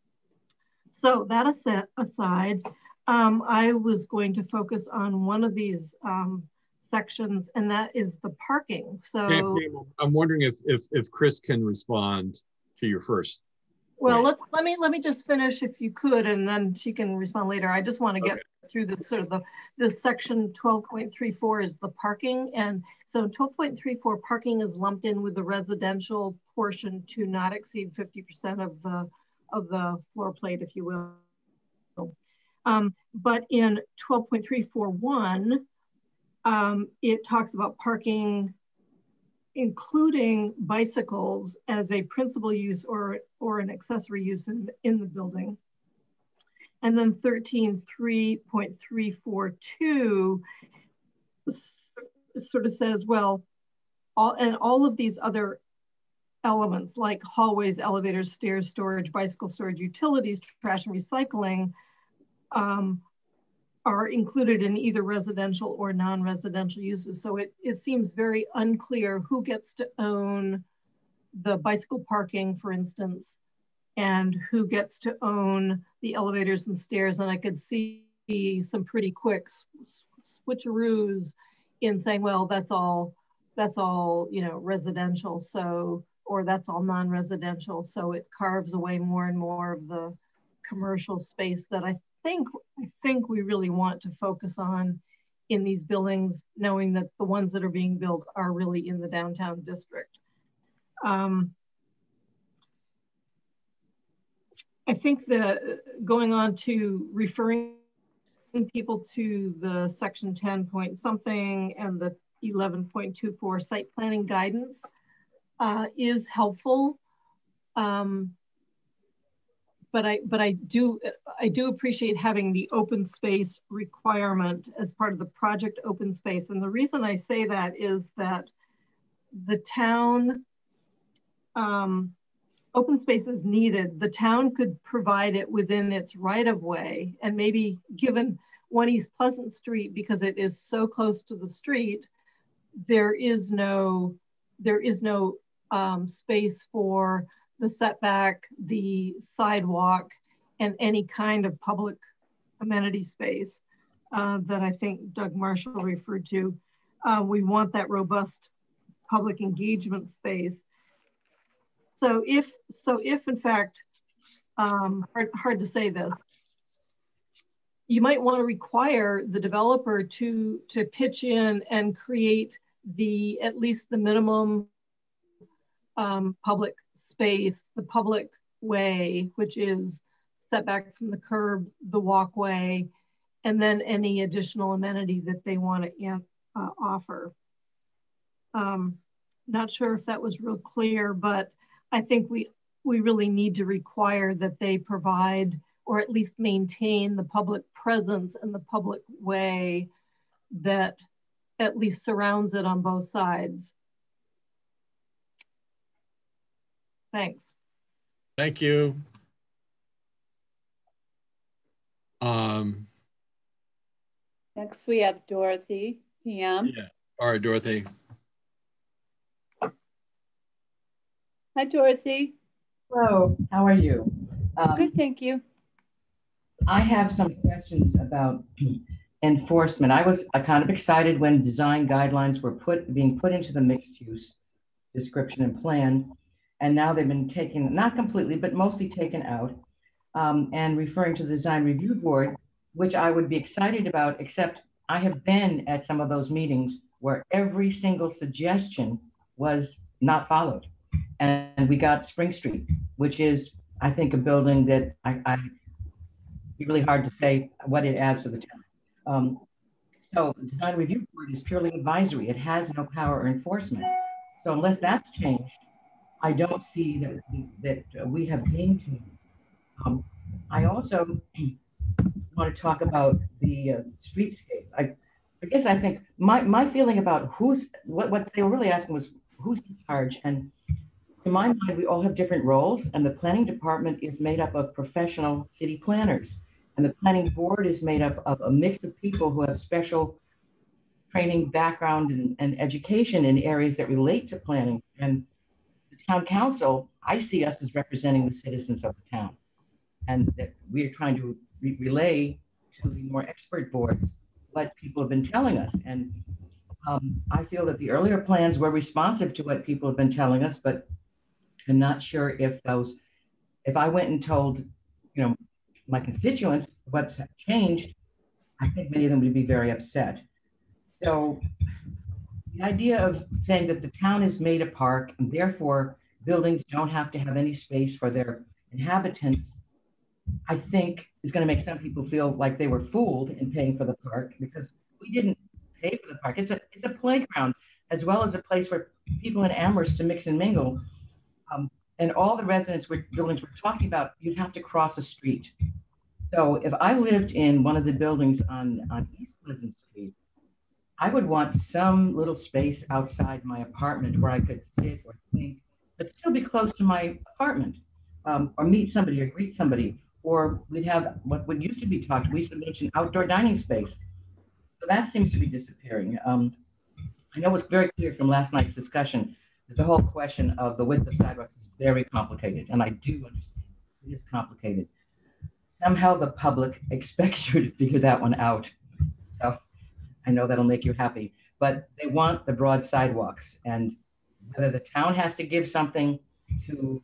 So that aside, I was going to focus on one of these sections, and that is the parking. So I'm wondering if Chris can respond to your first. Well, let me just finish if you could, and then she can respond later. I just want to get through the sort of the section 12.34 is the parking, and so 12.34 parking is lumped in with the residential portion to not exceed 50% of the floor plate, if you will. But in 12.341, it talks about parking, including bicycles as a principal use or an accessory use in the building. And then 13.3.342 sort of says, well, all of these other elements like hallways, elevators, stairs, storage, bicycle storage, utilities, trash and recycling are included in either residential or non-residential uses. So it seems very unclear who gets to own the bicycle parking, for instance, and who gets to own the elevators and stairs. And I could see some pretty quick switcheroos in saying, well, that's all, you know, residential. So, or that's all non-residential. So it carves away more and more of the commercial space that I think we really want to focus on in these buildings, knowing that the ones that are being built are really in the downtown district. I think that going on to referring people to the section 10 point something and the 11.24 site planning guidance is helpful. But I do appreciate having the open space requirement as part of the project open space. And the reason I say that is that the town, open space is needed. The town could provide it within its right of way, and maybe given 1 East Pleasant Street, because it is so close to the street, there is no space for the setback, the sidewalk, and any kind of public amenity space that I think Doug Marshall referred to. We want that robust public engagement space. So if in fact, hard to say this, you might want to require the developer to pitch in and create at least the minimum public space, the public way, which is setback from the curb, the walkway, and then any additional amenity that they want to offer. Not sure if that was real clear, but I think we really need to require that they provide or at least maintain the public presence and the public way that at least surrounds it on both sides. Thanks. Thank you. Next we have Dorothy, PM. Yeah. All right, Dorothy. Hi, Dorothy. Hello, how are you? Good, thank you. I have some questions about enforcement. I was kind of excited when design guidelines were being put into the mixed use description and plan, and now they've been taken, not completely, but mostly taken out, and referring to the design review board, which I would be excited about, except I have been at some of those meetings where every single suggestion was not followed. And we got Spring Street, which is, I think, a building that it's really hard to say what it adds to the town. So the design review board is purely advisory. It has no power or enforcement. So unless that's changed, I don't see that we have gained to. I also want to talk about the streetscape. I guess I think my feeling about what they were really asking was who's in charge. And in my mind, we all have different roles, and the planning department is made up of professional city planners. And the planning board is made up of a mix of people who have special training, background, and education in areas that relate to planning. And the town council, I see us as representing the citizens of the town. And that we are trying to relay to the more expert boards what people have been telling us. And I feel that the earlier plans were responsive to what people have been telling us, but I'm not sure if I went and told, my constituents what's changed, I think many of them would be very upset. So the idea of saying that the town is made a park and therefore buildings don't have to have any space for their inhabitants, I think is going to make some people feel like they were fooled in paying for the park, because we didn't pay for the park. It's a playground as well as a place for people in Amherst to mix and mingle. And all the buildings we're talking about, you'd have to cross a street. So if I lived in one of the buildings on East Pleasant Street, I would want some little space outside my apartment where I could sit or think, but still be close to my apartment, or meet somebody or greet somebody. Or we'd have what would used to be talked, we used to mention outdoor dining space. So that seems to be disappearing. I know it's very clear from last night's discussion that the whole question of the width of sidewalks is very complicated. And I do understand it is complicated. Somehow the public expects you to figure that one out. So I know that'll make you happy, but they want the broad sidewalks, and whether the town has to give something to,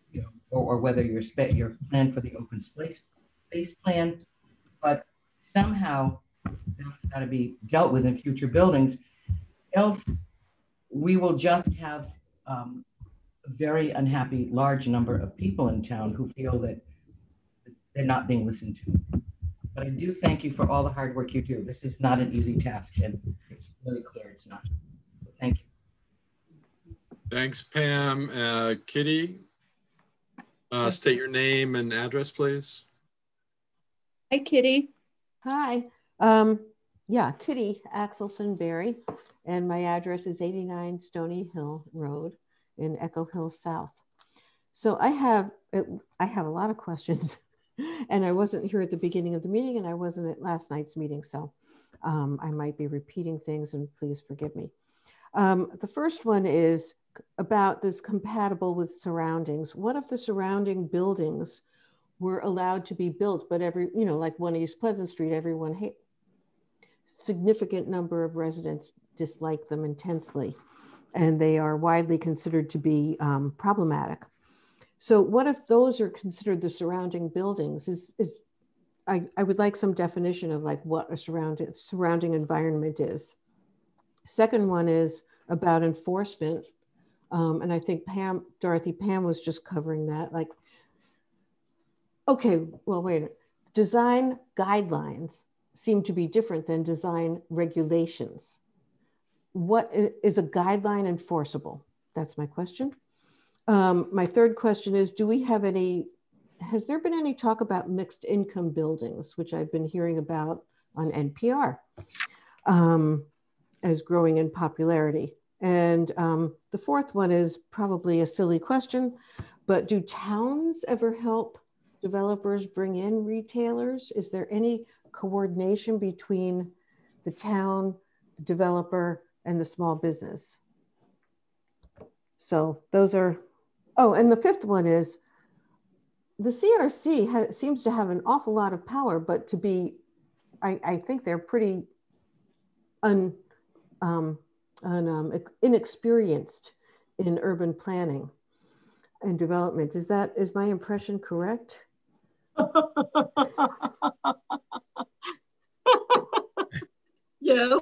or whether your plan for the open space plan, but somehow that's got to be dealt with in future buildings. Else, we will just have a very unhappy large number of people in town who feel that they're not being listened to. But I do thank you for all the hard work you do. This is not an easy task, and it's really clear it's not. So thank you. Thanks, Pam. Kitty, state your name and address, please. Hi, Kitty. Hi. Yeah, Kitty Axelson Berry, and my address is 89 Stony Hill Road in Echo Hills South. So I have a lot of questions, and I wasn't here at the beginning of the meeting, and I wasn't at last night's meeting, so I might be repeating things, and please forgive me. The first one is about this compatible with surroundings. What if the surrounding buildings were allowed to be built, but like one East Pleasant Street, everyone significant number of residents dislike them intensely, and they are widely considered to be problematic. So what if those are considered the surrounding buildings? I would like some definition of like what a surrounding environment is. Second one is about enforcement. And I think Pam was just covering that. Like, okay, well, wait a minute. Design guidelines seem to be different than design regulations. What is a guideline enforceable? That's my question. My third question is, has there been any talk about mixed income buildings, which I've been hearing about on NPR as growing in popularity? And the fourth one is probably a silly question, but do towns ever help developers bring in retailers? Is there any coordination between the town, the developer, and the small business? So those are, oh, and the fifth one is, the CRC seems to have an awful lot of power, but to be, I think they're pretty inexperienced in urban planning and development. Is my impression correct? Yeah.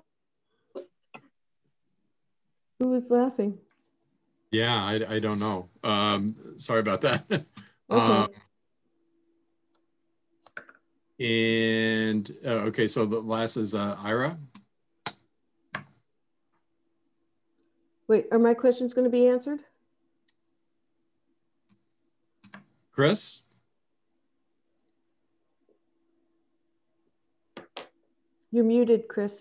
Who is laughing? Yeah, I don't know. Sorry about that. Okay. Okay, so the last is Ira. Wait, are my questions going to be answered? Chris? You're muted, Chris.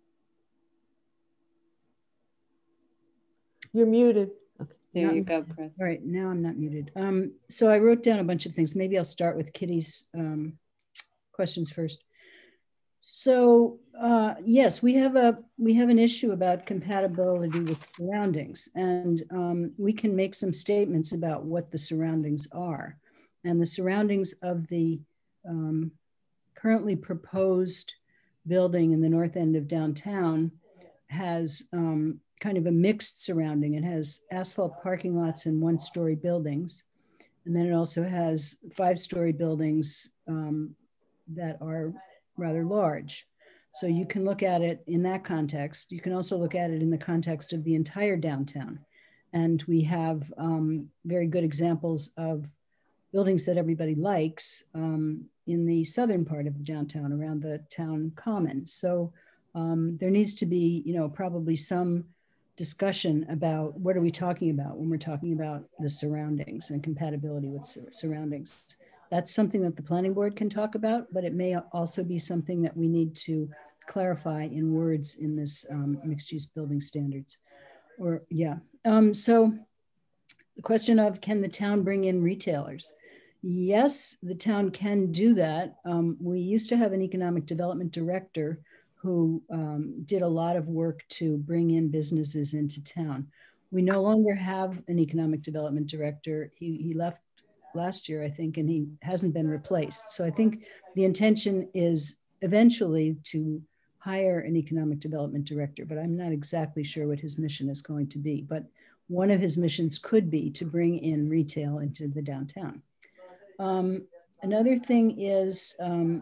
You're muted. Okay. There you go, Chris. All right, now I'm not muted. So I wrote down a bunch of things. Maybe I'll start with Kitty's questions first. So yes, we have an issue about compatibility with surroundings, and we can make some statements about what the surroundings are. And the surroundings of the currently proposed building in the north end of downtown has kind of a mixed surrounding. It has asphalt parking lots and one-story buildings. And then it also has 5-story buildings that are rather large. So you can look at it in that context. You can also look at it in the context of the entire downtown. And we have very good examples of buildings that everybody likes in the southern part of the downtown around the town common. So there needs to be, probably some discussion about what are we talking about when we're talking about the surroundings and compatibility with surroundings. That's something that the planning board can talk about, but it may also be something that we need to clarify in words in this mixed use building standards. Or yeah, so the question of, can the town bring in retailers? Yes, the town can do that. We used to have an economic development director who did a lot of work to bring in businesses into town. We no longer have an economic development director. He left last year, I think, and he hasn't been replaced. So I think the intention is eventually to hire an economic development director, but I'm not exactly sure what his mission is going to be. But one of his missions could be to bring in retail into the downtown. Another thing is,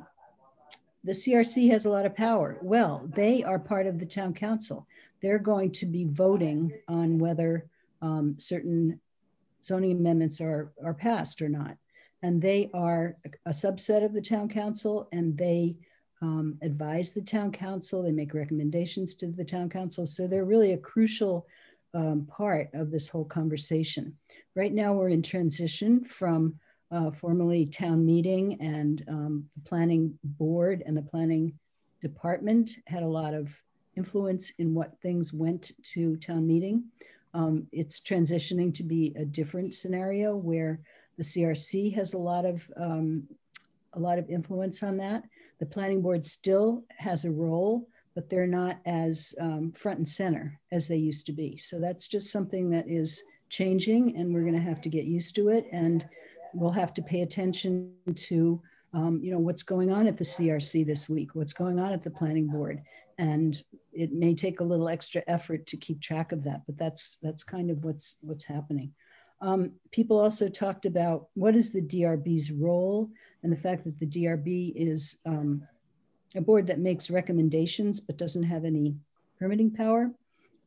the CRC has a lot of power. Well, they are part of the town council. They're going to be voting on whether certain zoning amendments are passed or not. And they are a subset of the town council, and they advise the town council. They make recommendations to the town council. So they're really a crucial part of this whole conversation. Right now we're in transition from formerly town meeting, and the planning board and the planning department had a lot of influence in what things went to town meeting. It's transitioning to be a different scenario where the CRC has a lot of influence on that. The planning board still has a role, but they're not as front and center as they used to be. So that's just something that is changing, and we're going to have to get used to it. And we'll have to pay attention to, what's going on at the CRC this week, what's going on at the planning board. And it may take a little extra effort to keep track of that, but that's kind of what's happening. People also talked about what is the DRB's role, and the fact that the DRB is a board that makes recommendations but doesn't have any permitting power.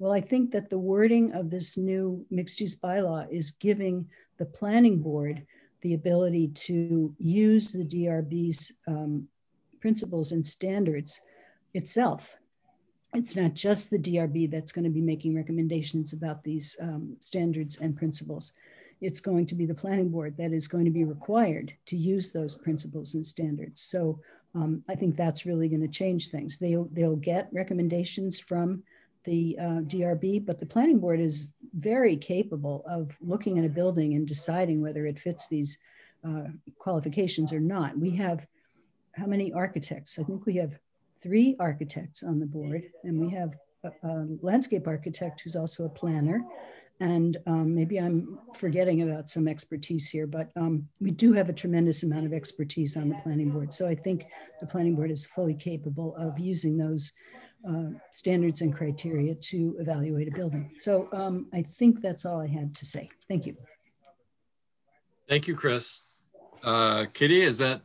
Well, I think that the wording of this new mixed-use bylaw is giving the planning board the ability to use the DRB's principles and standards itself. It's not just the DRB that's going to be making recommendations about these standards and principles. It's going to be the planning board that is going to be required to use those principles and standards. So I think that's really going to change things. They'll get recommendations from the DRB, but the planning board is very capable of looking at a building and deciding whether it fits these qualifications or not. We have how many architects? I think we have 3 architects on the board, and we have a landscape architect who's also a planner. And maybe I'm forgetting about some expertise here, but we do have a tremendous amount of expertise on the planning board. So I think the planning board is fully capable of using those standards and criteria to evaluate a building. So I think that's all I had to say. Thank you. Thank you, Chris. Kitty, is that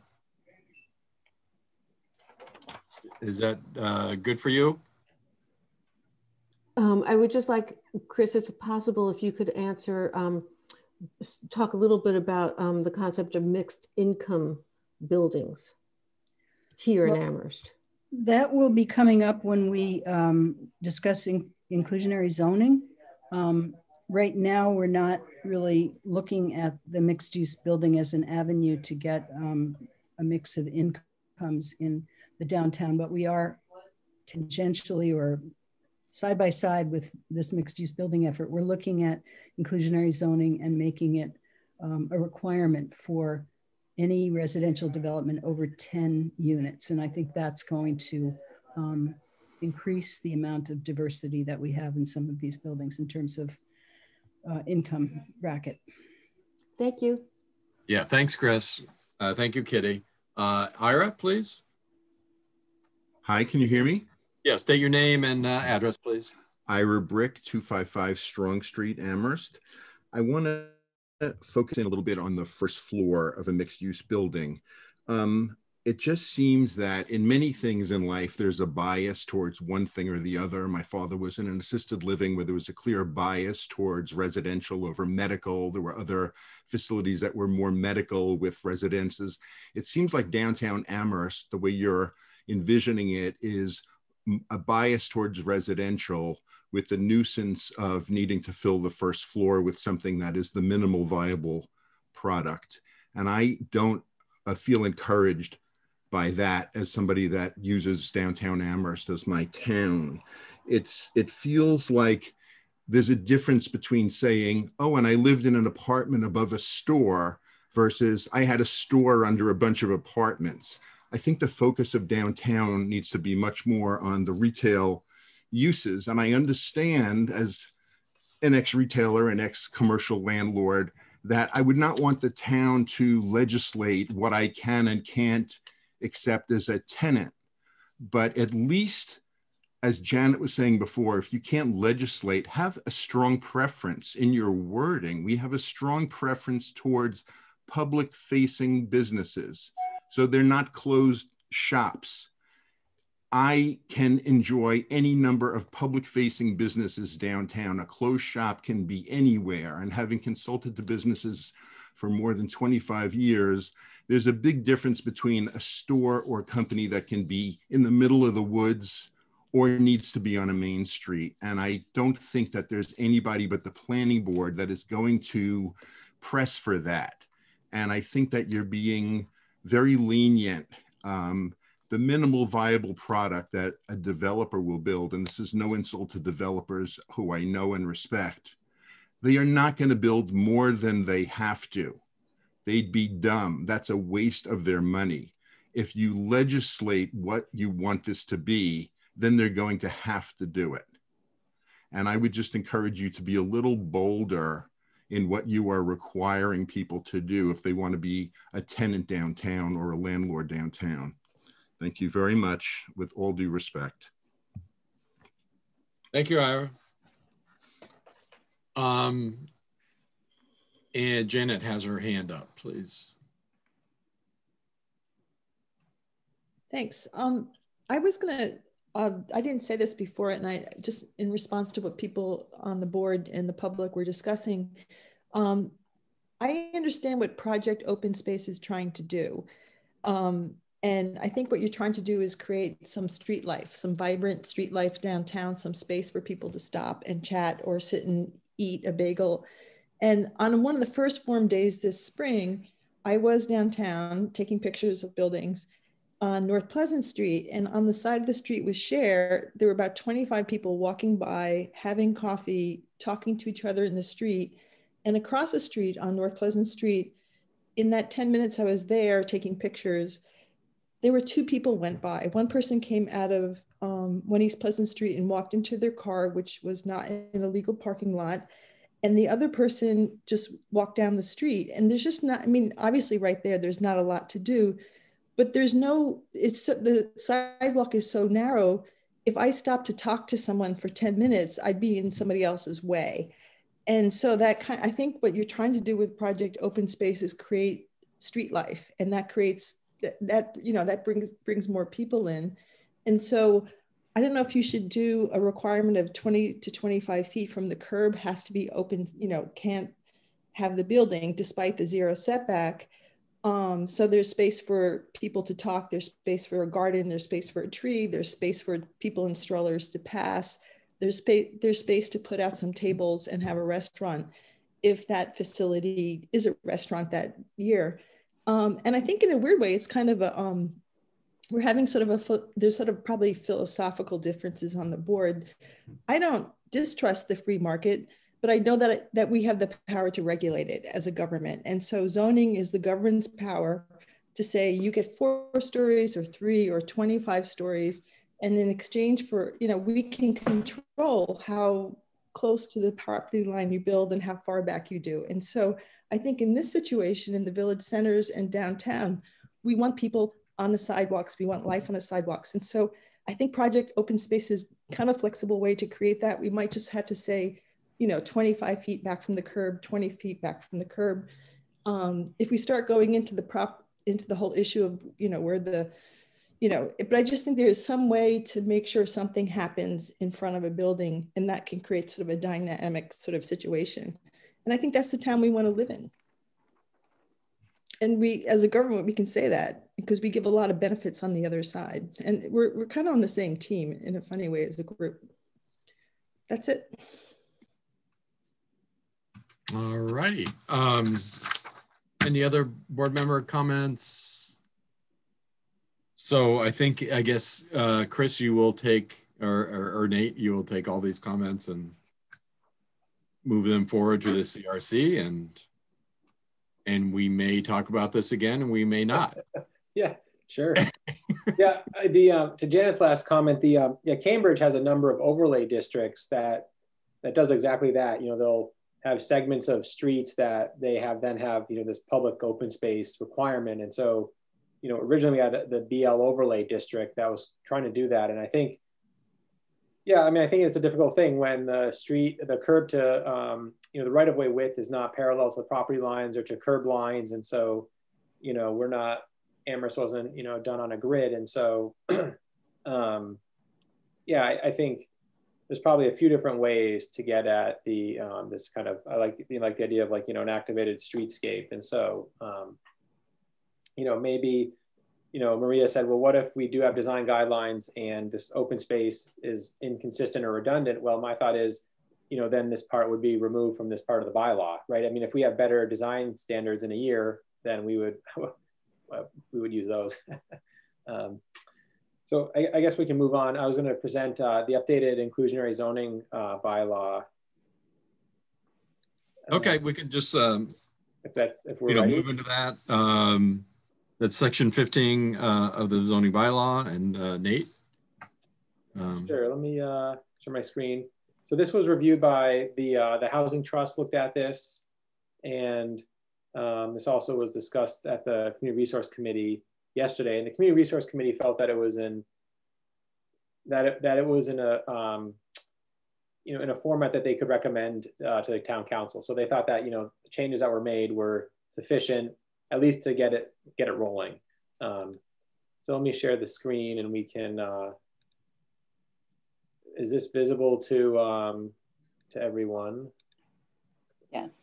good for you? I would just like, Chris, if possible, if you could answer, talk a little bit about the concept of mixed income buildings here in Amherst. That will be coming up when we discuss inclusionary zoning. Right now, we're not really looking at the mixed use building as an avenue to get a mix of incomes in the downtown, but we are tangentially or side by side with this mixed use building effort. We're looking at inclusionary zoning and making it a requirement for any residential development over 10 units. And I think that's going to increase the amount of diversity that we have in some of these buildings in terms of income bracket. Thank you. Yeah, thanks, Chris. Thank you, Kitty. Ira, please. Hi, can you hear me? Yeah, state your name and address, please. Ira Brick, 255 Strong Street, Amherst. I want to focus in a little bit on the first floor of a mixed-use building. It just seems that in many things in life, there's a bias towards one thing or the other. My father was in an assisted living where there was a clear bias towards residential over medical. There were other facilities that were more medical with residences. It seems like downtown Amherst, the way you're envisioning it, is a bias towards residential with the nuisance of needing to fill the first floor with something that is the minimal viable product. And I don't feel encouraged by that as somebody that uses downtown Amherst as my town. It feels like there's a difference between saying, oh, and I lived in an apartment above a store versus I had a store under a bunch of apartments. I think the focus of downtown needs to be much more on the retail uses. And I understand as an ex-retailer and ex-commercial landlord that I would not want the town to legislate what I can and can't accept as a tenant. But at least, as Janet was saying before, if you can't legislate, have a strong preference in your wording. We have a strong preference towards public-facing businesses, so they're not closed shops. I can enjoy any number of public-facing businesses downtown. A closed shop can be anywhere. And having consulted to businesses for more than 25 years, there's a big difference between a store or company that can be in the middle of the woods or needs to be on a main street. And I don't think that there's anybody but the planning board that is going to press for that. And I think that you're being very lenient. The minimal viable product that a developer will build, and this is no insult to developers who I know and respect, they are not going to build more than they have to. They'd be dumb. That's a waste of their money. If you legislate what you want this to be, then they're going to have to do it. And I would just encourage you to be a little bolder in what you are requiring people to do if they want to be a tenant downtown or a landlord downtown. Thank you very much, with all due respect. Thank you, Ira. And Janet has her hand up, please. Thanks. I was going to I didn't say this before, and I just, in response to what people on the board and the public were discussing, I understand what Project Open Space is trying to do. And I think what you're trying to do is create some street life, some vibrant street life downtown, some space for people to stop and chat or sit and eat a bagel. And on one of the first warm days this spring, I was downtown taking pictures of buildings on North Pleasant Street, and on the side of the street was Share. There were about 25 people walking by, having coffee, talking to each other in the street. And across the street on North Pleasant Street, in that 10 minutes I was there taking pictures, there were two people went by. One person came out of 1 East Pleasant Street and walked into their car, which was not in a legal parking lot. And the other person just walked down the street. And there's just not, I mean, obviously right there, there's not a lot to do, but there's no, the sidewalk is so narrow. If I stopped to talk to someone for 10 minutes, I'd be in somebody else's way. And so I think what you're trying to do with Project Open Space is create street life, and that creates that brings more people in. And so I don't know if you should do a requirement of 20 to 25 feet from the curb has to be open, can't have the building despite the 0 setback. So there's space for people to talk, there's space for a garden, there's space for a tree, there's space for people in strollers to pass, there's space to put out some tables and have a restaurant if that facility is a restaurant that year. And I think in a weird way, it's kind of we're having there's sort of probably philosophical differences on the board. I don't distrust the free market, but I know that we have the power to regulate it as a government. And so zoning is the government's power to say you get 4 stories or 3 or 25 stories. And in exchange for, we can control how close to the property line you build and how far back you do. And so I think in this situation, in the village centers and downtown, we want people on the sidewalks, we want life on the sidewalks. And so I think Project Open Space is kind of a flexible way to create that. We might just have to say, 25 feet back from the curb, 20 feet back from the curb. If we start going into the whole issue of, where the, but I just think there's some way to make sure something happens in front of a building, and that can create sort of a dynamic sort of situation. And I think that's the town we want to live in. And we, as a government, we can say that because we give a lot of benefits on the other side. And we're kind of on the same team in a funny way as a group. That's it. All righty. Any other board member comments? So I guess, Chris, you will take, or Nate, you will take all these comments and move them forward to the CRC, and we may talk about this again, and we may not. Yeah, sure. Yeah, to Janet's last comment, Cambridge has a number of overlay districts that does exactly that. They'll have segments of streets that they have this public open space requirement, and so originally we had the BL overlay district that was trying to do that, and I think. Yeah, I mean, I think it's a difficult thing when the curb to, the right-of-way width is not parallel to property lines or to curb lines. And so, Amherst wasn't, done on a grid. And so, yeah, I think there's probably a few different ways to get at this kind of, I like the idea of an activated streetscape. And so, maybe, Maria said, well, what if we do have design guidelines and this open space is inconsistent or redundant? Well, my thought is, then this part would be removed from this part of the bylaw, right? I mean, if we have better design standards in a year, then we would use those. So I guess we can move on. I was going to present the updated inclusionary zoning bylaw. Okay, we can just if we're move into that. That's section 15 of the zoning bylaw, and Nate. Sure, let me share my screen. So this was reviewed by the Housing Trust, looked at this, and this also was discussed at the Community Resource Committee yesterday. And the Community Resource Committee felt that it was in in a format that they could recommend to the town council. So they thought that the changes that were made were sufficient, at least to get it rolling. So let me share the screen, and we can is this visible to everyone? Yes.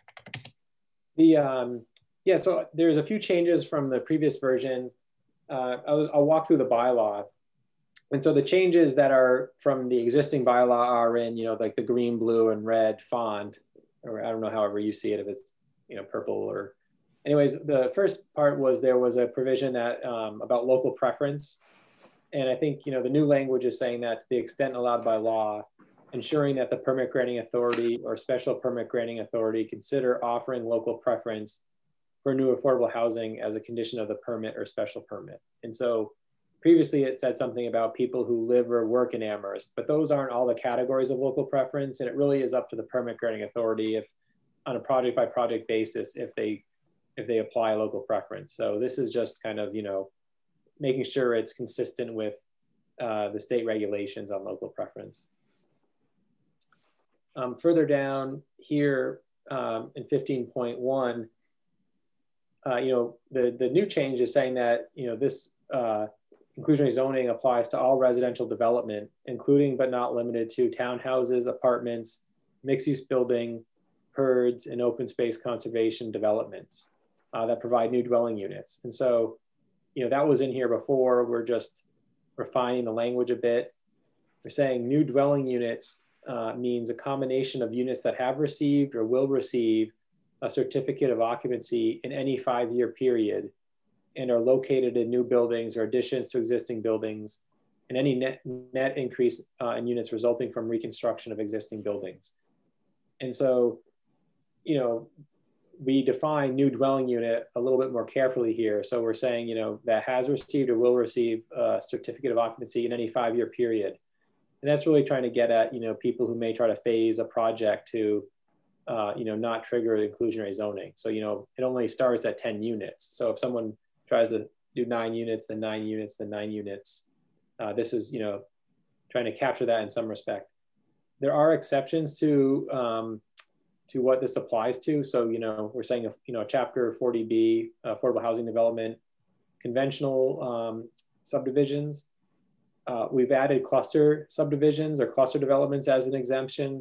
Yeah, so there's a few changes from the previous version. I'll walk through the bylaw. And so the changes that are from the existing bylaw are in, like the green, blue, and red font, or I don't know, however you see it, if it's, purple or, anyways, the first part was there was a provision that about local preference. And I think, the new language is saying that to the extent allowed by law, ensuring that the permit granting authority or special permit granting authority consider offering local preference for new affordable housing as a condition of the permit or special permit. And so previously it said something about people who live or work in Amherst, but those aren't all the categories of local preference. And it really is up to the permit granting authority if on a project by project basis, if they apply local preference. So this is just kind of, making sure it's consistent with the state regulations on local preference. Further down here in 15.1, the new change is saying that, this inclusionary zoning applies to all residential development, including but not limited to townhouses, apartments, mixed-use building, PERDs, and open space conservation developments that provide new dwelling units. And so, that was in here before. We're just refining the language a bit. We're saying new dwelling units means a combination of units that have received or will receive a certificate of occupancy in any 5-year period and are located in new buildings or additions to existing buildings, and any net increase in units resulting from reconstruction of existing buildings. And so, we define new dwelling unit a little bit more carefully here. So we're saying, that has received or will receive a certificate of occupancy in any 5-year period. And that's really trying to get at, people who may try to phase a project to, not trigger inclusionary zoning. So, it only starts at 10 units. So if someone tries to do 9 units, then 9 units, then 9 units, this is, trying to capture that in some respect. There are exceptions to what this applies to. So, we're saying, chapter 40B, affordable housing development, conventional subdivisions. We've added cluster subdivisions or cluster developments as an exemption.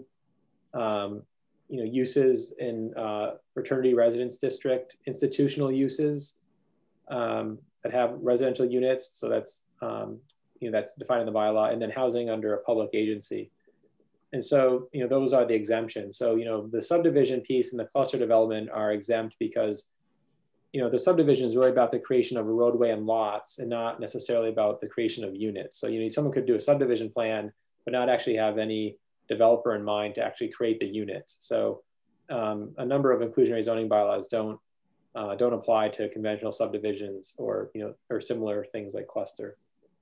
Uses in fraternity residence district, institutional uses that have residential units. So that's, that's defined in the bylaw, and then housing under a public agency. And so, those are the exemptions. So, the subdivision piece and the cluster development are exempt because, the subdivision is really about the creation of a roadway and lots and not necessarily about the creation of units. So, someone could do a subdivision plan, but not actually have any developer in mind to actually create the units. So a number of inclusionary zoning bylaws don't apply to conventional subdivisions or, or similar things like cluster.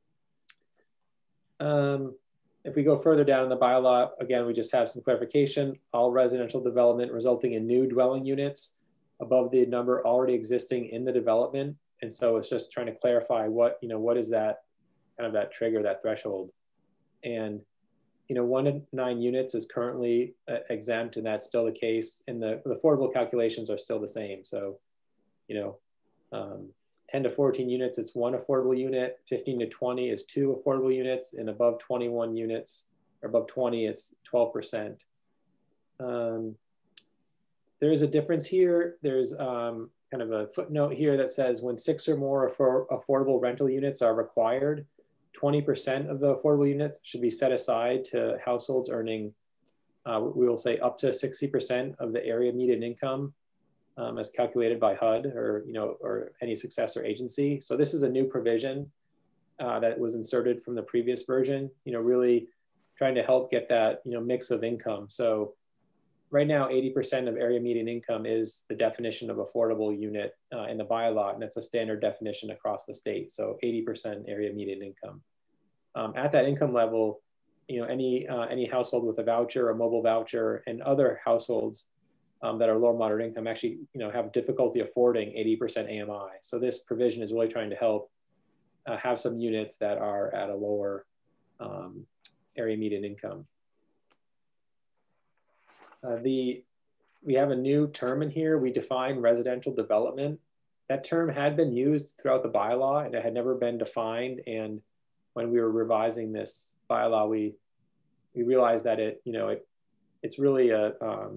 If we go further down in the bylaw, again, we just have some clarification. All residential development resulting in new dwelling units above the number already existing in the development. And so it's just trying to clarify what, what is that kind of that trigger, that threshold. And, 1 to 9 units is currently exempt, and that's still the case. And the affordable calculations are still the same. So, 10 to 14 units, it's 1 affordable unit. 15 to 20 is 2 affordable units, and above 21 units or above 20, it's 12%. There is a difference here. There's kind of a footnote here that says when 6 or more affordable rental units are required, 20% of the affordable units should be set aside to households earning, we will say up to 60% of the area median income as calculated by HUD or, or any successor agency. So this is a new provision that was inserted from the previous version, really trying to help get that, mix of income. So right now, 80% of area median income is the definition of affordable unit in the bylaw, and that's a standard definition across the state. So 80% area median income. At that income level, any household with a voucher, a mobile voucher, and other households that are low moderate income actually, have difficulty affording 80% AMI. So this provision is really trying to help have some units that are at a lower area median income. We have a new term in here. We define residential development. That term had been used throughout the bylaw and it had never been defined. And when we were revising this bylaw, we we realize that it's really a,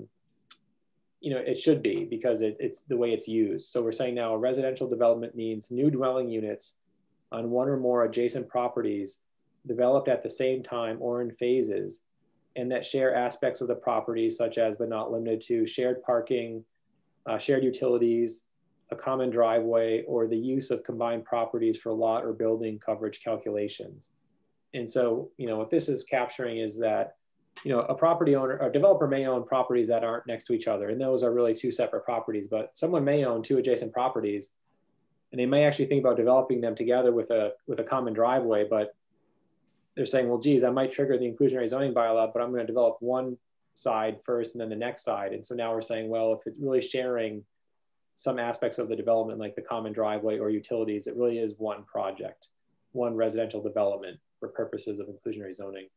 it should be, because it's the way it's used. So we're saying now a residential development means new dwelling units on one or more adjacent properties developed at the same time or in phases, and that share aspects of the property, such as but not limited to shared parking, shared utilities, a common driveway, or the use of combined properties for lot or building coverage calculations. And so, what this is capturing is that, a property owner or developer may own properties that aren't next to each other, and those are really two separate properties, but someone may own two adjacent properties, and they may actually think about developing them together with a common driveway, but they're saying, well, geez, I might trigger the inclusionary zoning bylaw, but I'm going to develop one side first and then the next side. And so now we're saying, well, if it's really sharing some aspects of the development, like the common driveway or utilities, it really is one project, one residential development for purposes of inclusionary zoning.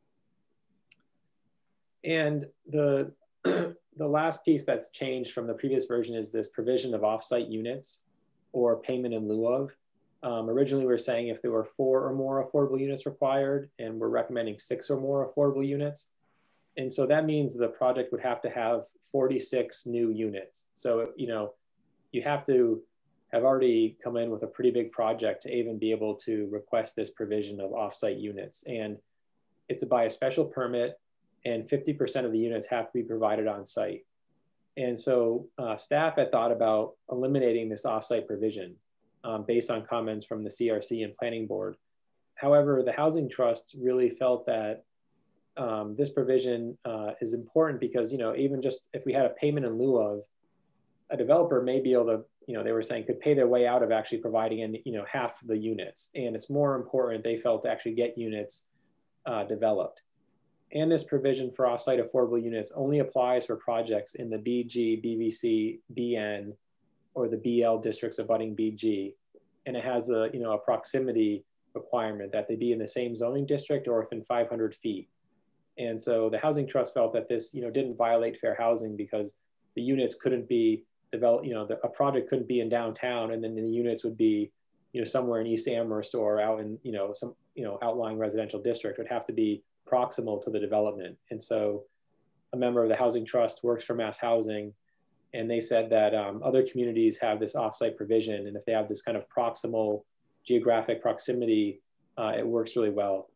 And the last piece that's changed from the previous version is this provision of offsite units or payment in lieu of. Originally, we were saying if there were 4 or more affordable units required, and we're recommending 6 or more affordable units. And so that means the project would have to have 46 new units. So, you have to have already come in with a pretty big project to even be able to request this provision of offsite units. And it's by a special permit, and 50% of the units have to be provided on site. And so staff had thought about eliminating this offsite provision based on comments from the CRC and Planning Board. However, the Housing Trust really felt that this provision is important because, even just if we had a payment in lieu of, a developer may be able to, they were saying could pay their way out of actually providing in, half the units. And it's more important, they felt, to actually get units developed. And this provision for offsite affordable units only applies for projects in the BG, BVC, BN, or the BL districts abutting BG. And it has a proximity requirement that they be in the same zoning district or within 500 feet. And so the Housing Trust felt that this didn't violate fair housing because the units couldn't be developed, a project couldn't be in downtown and then the units would be somewhere in East Amherst or out in some outlying residential district. It would have to be proximal to the development. And so a member of the Housing Trust works for Mass Housing, and they said that other communities have this offsite provision, and if they have this kind of proximal geographic proximity, it works really well.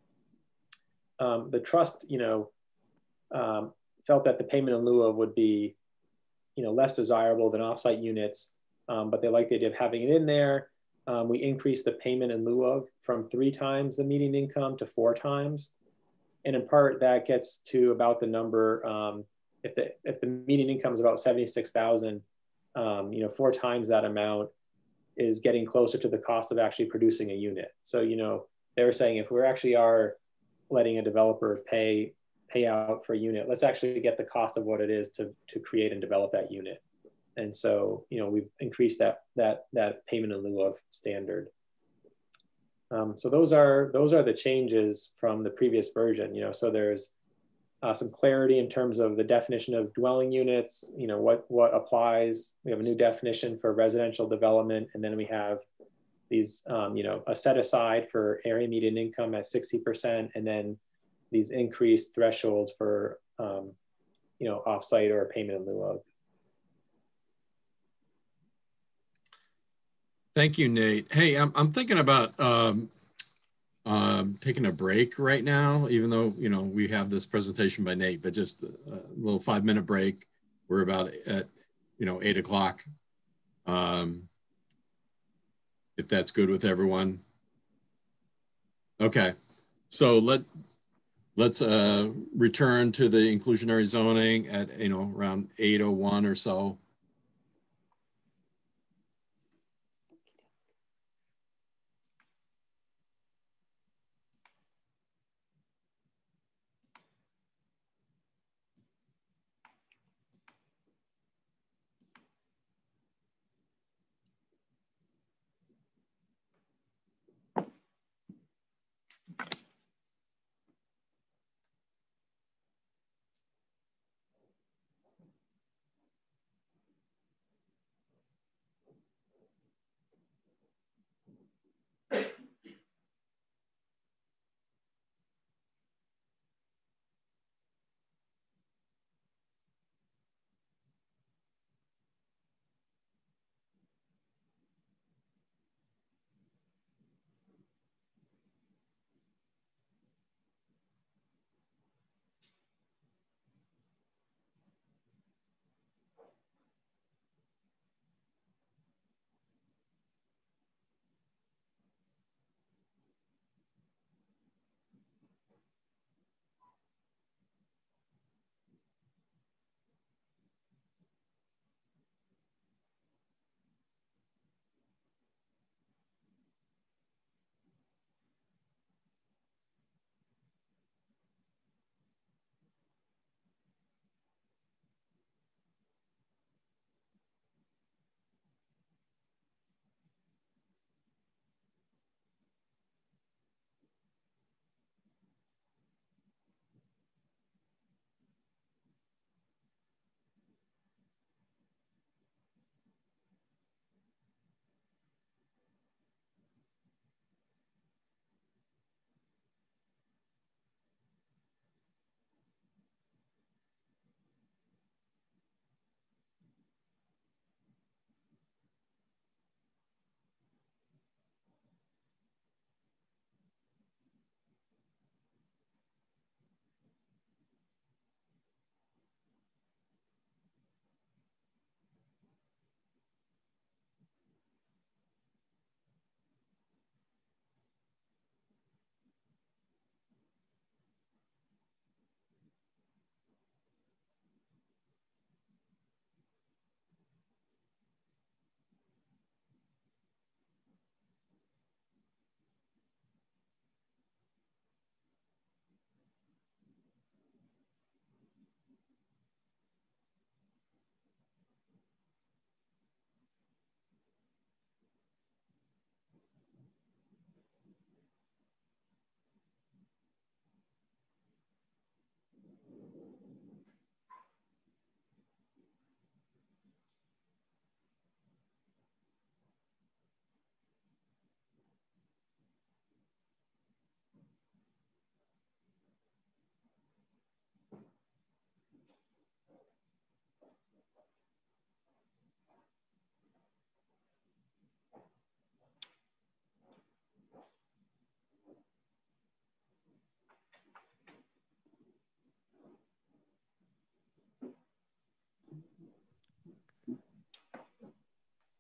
The trust, felt that the payment in lieu of would be, less desirable than offsite units, but they liked the idea of having it in there. We increased the payment in lieu of from 3 times the median income to 4 times. And in part, that gets to about the number, if the median income is about 76,000, 4 times that amount is getting closer to the cost of actually producing a unit. So, they were saying if we actually are letting a developer pay out for a unit, let's actually get the cost of what it is to create and develop that unit. And so, we've increased that payment in lieu of standard. So those are the changes from the previous version. So there's some clarity in terms of the definition of dwelling units. What applies. We have a new definition for residential development, and then we have these a set aside for area median income at 60%, and then these increased thresholds for offsite or payment in lieu of. Thank you, Nate. Hey, I'm thinking about taking a break right now, even though, we have this presentation by Nate, but just a little 5-minute break. We're about at, 8 o'clock. If that's good with everyone. Okay, so let's return to the inclusionary zoning at, around 8:01 or so.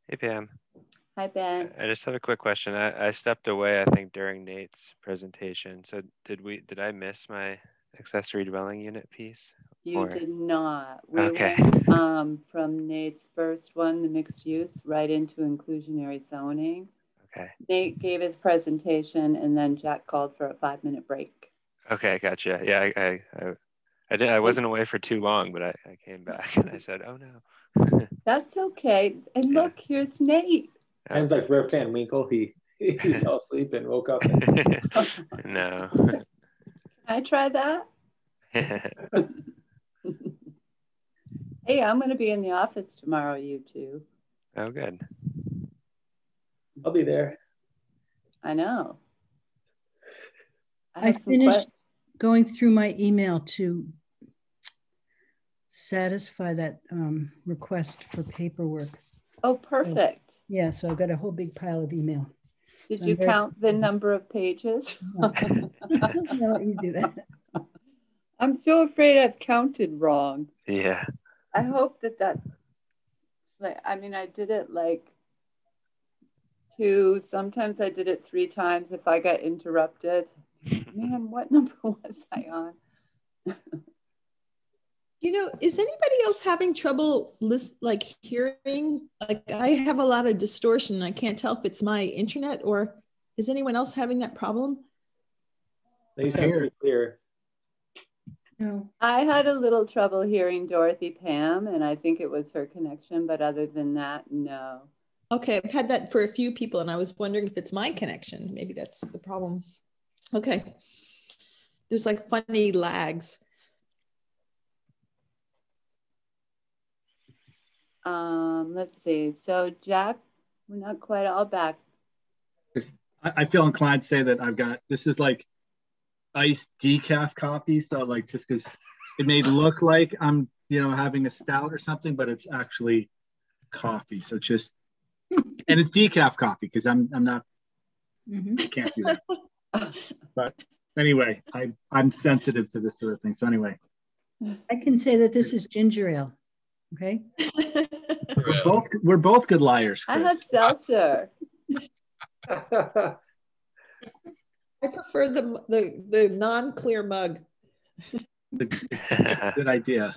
Hey, Pam. Hi, Ben. I just have a quick question. I stepped away, I think, during Nate's presentation. So did I miss my accessory dwelling unit piece? You did not. We okay. went from Nate's first one, the mixed use, right into inclusionary zoning. Okay. Nate gave his presentation and then Jack called for a 5-minute break. Okay, gotcha. Yeah, I wasn't away for too long, but I came back and I said, oh no. That's okay. And look, here's Nate. Ben's like Rip Van Winkle. He fell asleep and woke up. No. Can I try that? Hey, I'm going to be in the office tomorrow, you two. Oh, good. I'll be there. I know. I finished going through my email to satisfy that request for paperwork. Oh, perfect. So, yeah, so I've got a whole big pile of email. Did you count the number of pages? No. I'll let you do that. I'm so afraid I've counted wrong. Yeah. I hope that's like, I mean, I did it like 2, sometimes I did it 3 times if I got interrupted. Man, what number was I on? You know, is anybody else having trouble hearing? Like I have a lot of distortion. I can't tell if it's my internet or is anyone else having that problem? You sound pretty clear. No. I had a little trouble hearing Dorothy Pam, and I think it was her connection, but other than that, no. Okay, I've had that for a few people, and I was wondering if it's my connection. Maybe that's the problem. Okay. There's like funny lags. Let's see. So Jack, we're not quite all back. I feel inclined to say that this is like iced decaf coffee. So like, just because it may look like I'm, having a stout or something, but it's actually coffee. So just, and it's decaf coffee because I'm not, I can't do that. But anyway, I'm sensitive to this sort of thing. So anyway. I can say that this is ginger ale. Okay. We're both good liars, Chris. I have seltzer. I prefer the non-clear mug. Good idea.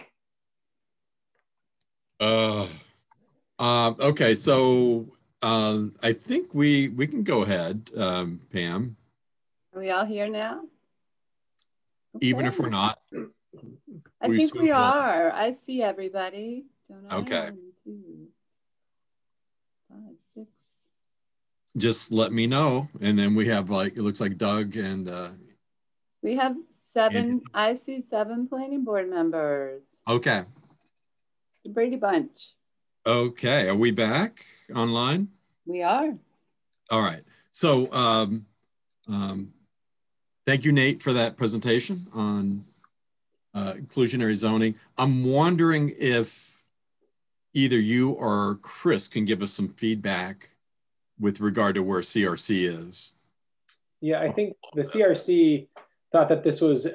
Okay, so I think we can go ahead, Pam. Are we all here now? Okay. Even if we're not. I think we are. I see everybody. Don't I? Okay. 1, 2, 5, 6. Just let me know, and then we have it looks like Doug and. We have 7. I see 7 planning board members. Okay. The Brady Bunch. Okay, are we back online? We are. All right. So, thank you, Nate, for that presentation on inclusionary zoning. I'm wondering if either you or Chris can give us some feedback with regard to where CRC is. Yeah, I think the CRC thought that this was,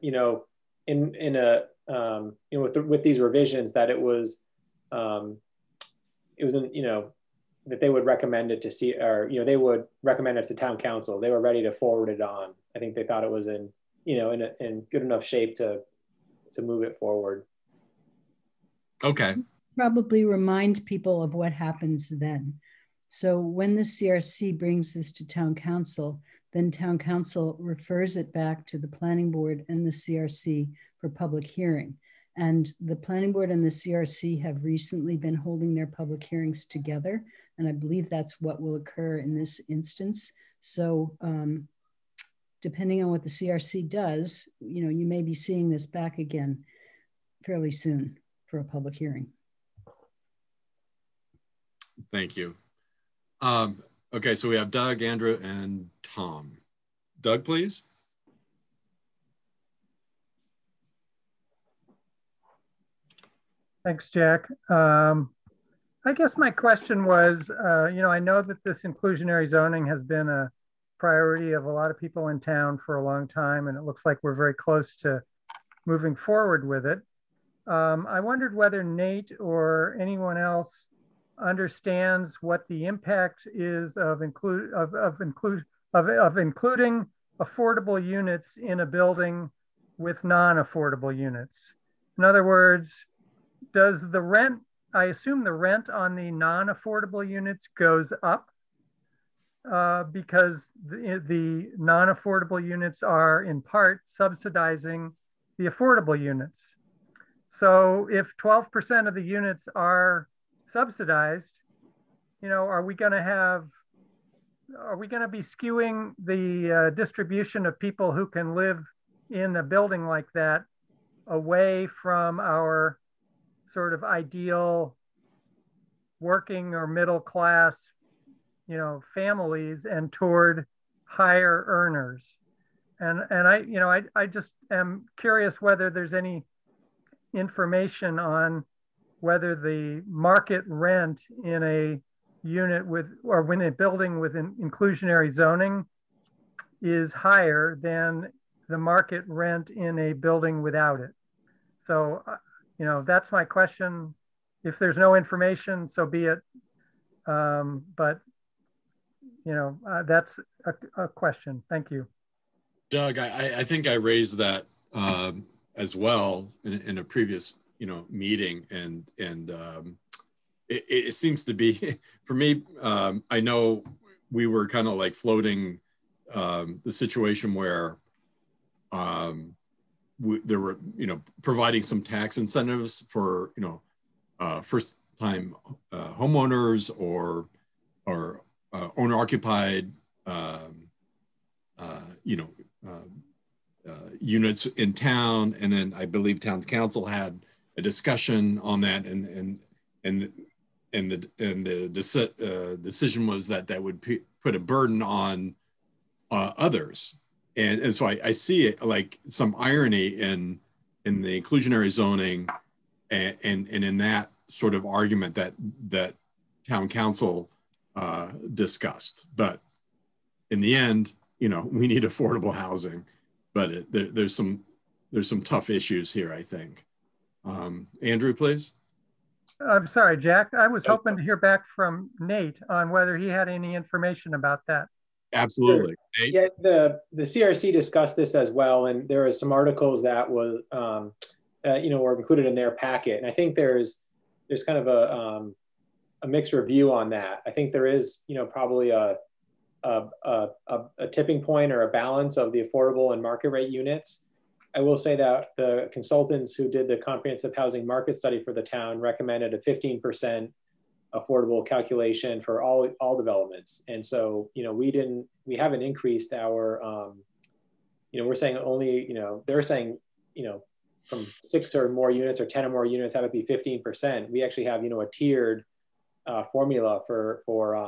with these revisions, that it was that they would recommend it to they would recommend it to town council. They were ready to forward it on. I think they thought it was in good enough shape to move it forward. Okay. Probably remind people of what happens then. So when the CRC brings this to town council, then town council refers it back to the planning board and the CRC for public hearing. And the planning board and the CRC have recently been holding their public hearings together. And I believe that's what will occur in this instance. So depending on what the CRC does, you may be seeing this back again fairly soon for a public hearing. Thank you. Okay, so we have Doug, Andrew, and Tom. Doug, please. Thanks, Jack. I guess my question was, I know that this inclusionary zoning has been a priority of a lot of people in town for a long time, and it looks like we're very close to moving forward with it. I wondered whether Nate or anyone else understands what the impact is of including affordable units in a building with non-affordable units. In other words, does the rent, I assume the rent on the non-affordable units goes up because the non-affordable units are in part subsidizing the affordable units. So if 12% of the units are subsidized, you know, are we going to be skewing the distribution of people who can live in a building like that away from our sort of ideal working or middle class, you know, families and toward higher earners? And I just am curious whether there's any information on whether the market rent in a unit with, or when a building with an inclusionary zoning is higher than the market rent in a building without it. So, you know, that's my question. If there's no information, so be it. But, you know, that's a question. Thank you. Doug, I think I raised that as well in a previous, you know, meeting, and it seems to be, for me, I know we were kind of like floating the situation where there were, you know, providing some tax incentives for, you know, first-time homeowners or owner-occupied, you know, units in town. And then I believe town council had a discussion on that, and the decision was that would put a burden on others. And so I see it like some irony in the inclusionary zoning and in that sort of argument that town council discussed. But in the end, you know, we need affordable housing, but there's some tough issues here, I think. Andrew, please. I'm sorry, Jack. I was hoping to hear back from Nate on whether he had any information about that. Absolutely. Sure. Yeah, the CRC discussed this as well, and there are some articles that was you know, were included in their packet, and I think there's kind of a mixed review on that. I think there is, you know, probably a tipping point or a balance of the affordable and market rate units. I will say that the consultants who did the comprehensive housing market study for the town recommended a 15% affordable calculation for all developments. And so, you know, we haven't increased our, you know, we're saying only, you know, they're saying, you know, from 6 or more units or 10 or more units, have it be 15%. We actually have, you know, a tiered formula for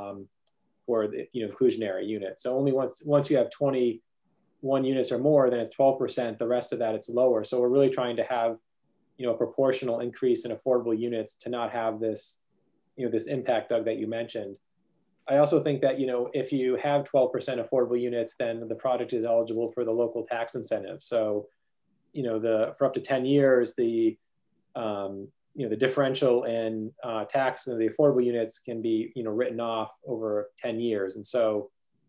the, you know, inclusionary units. So only once you have 21 units or more, then it's 12%. The rest of that, it's lower. So we're really trying to have, you know, a proportional increase in affordable units to not have this, you know, this impact, Doug, that you mentioned. I also think that, you know, if you have 12% affordable units, then the project is eligible for the local tax incentive. So, you know, for up to 10 years, the you know, the differential in tax of the affordable units can be, you know, written off over 10 years. And so,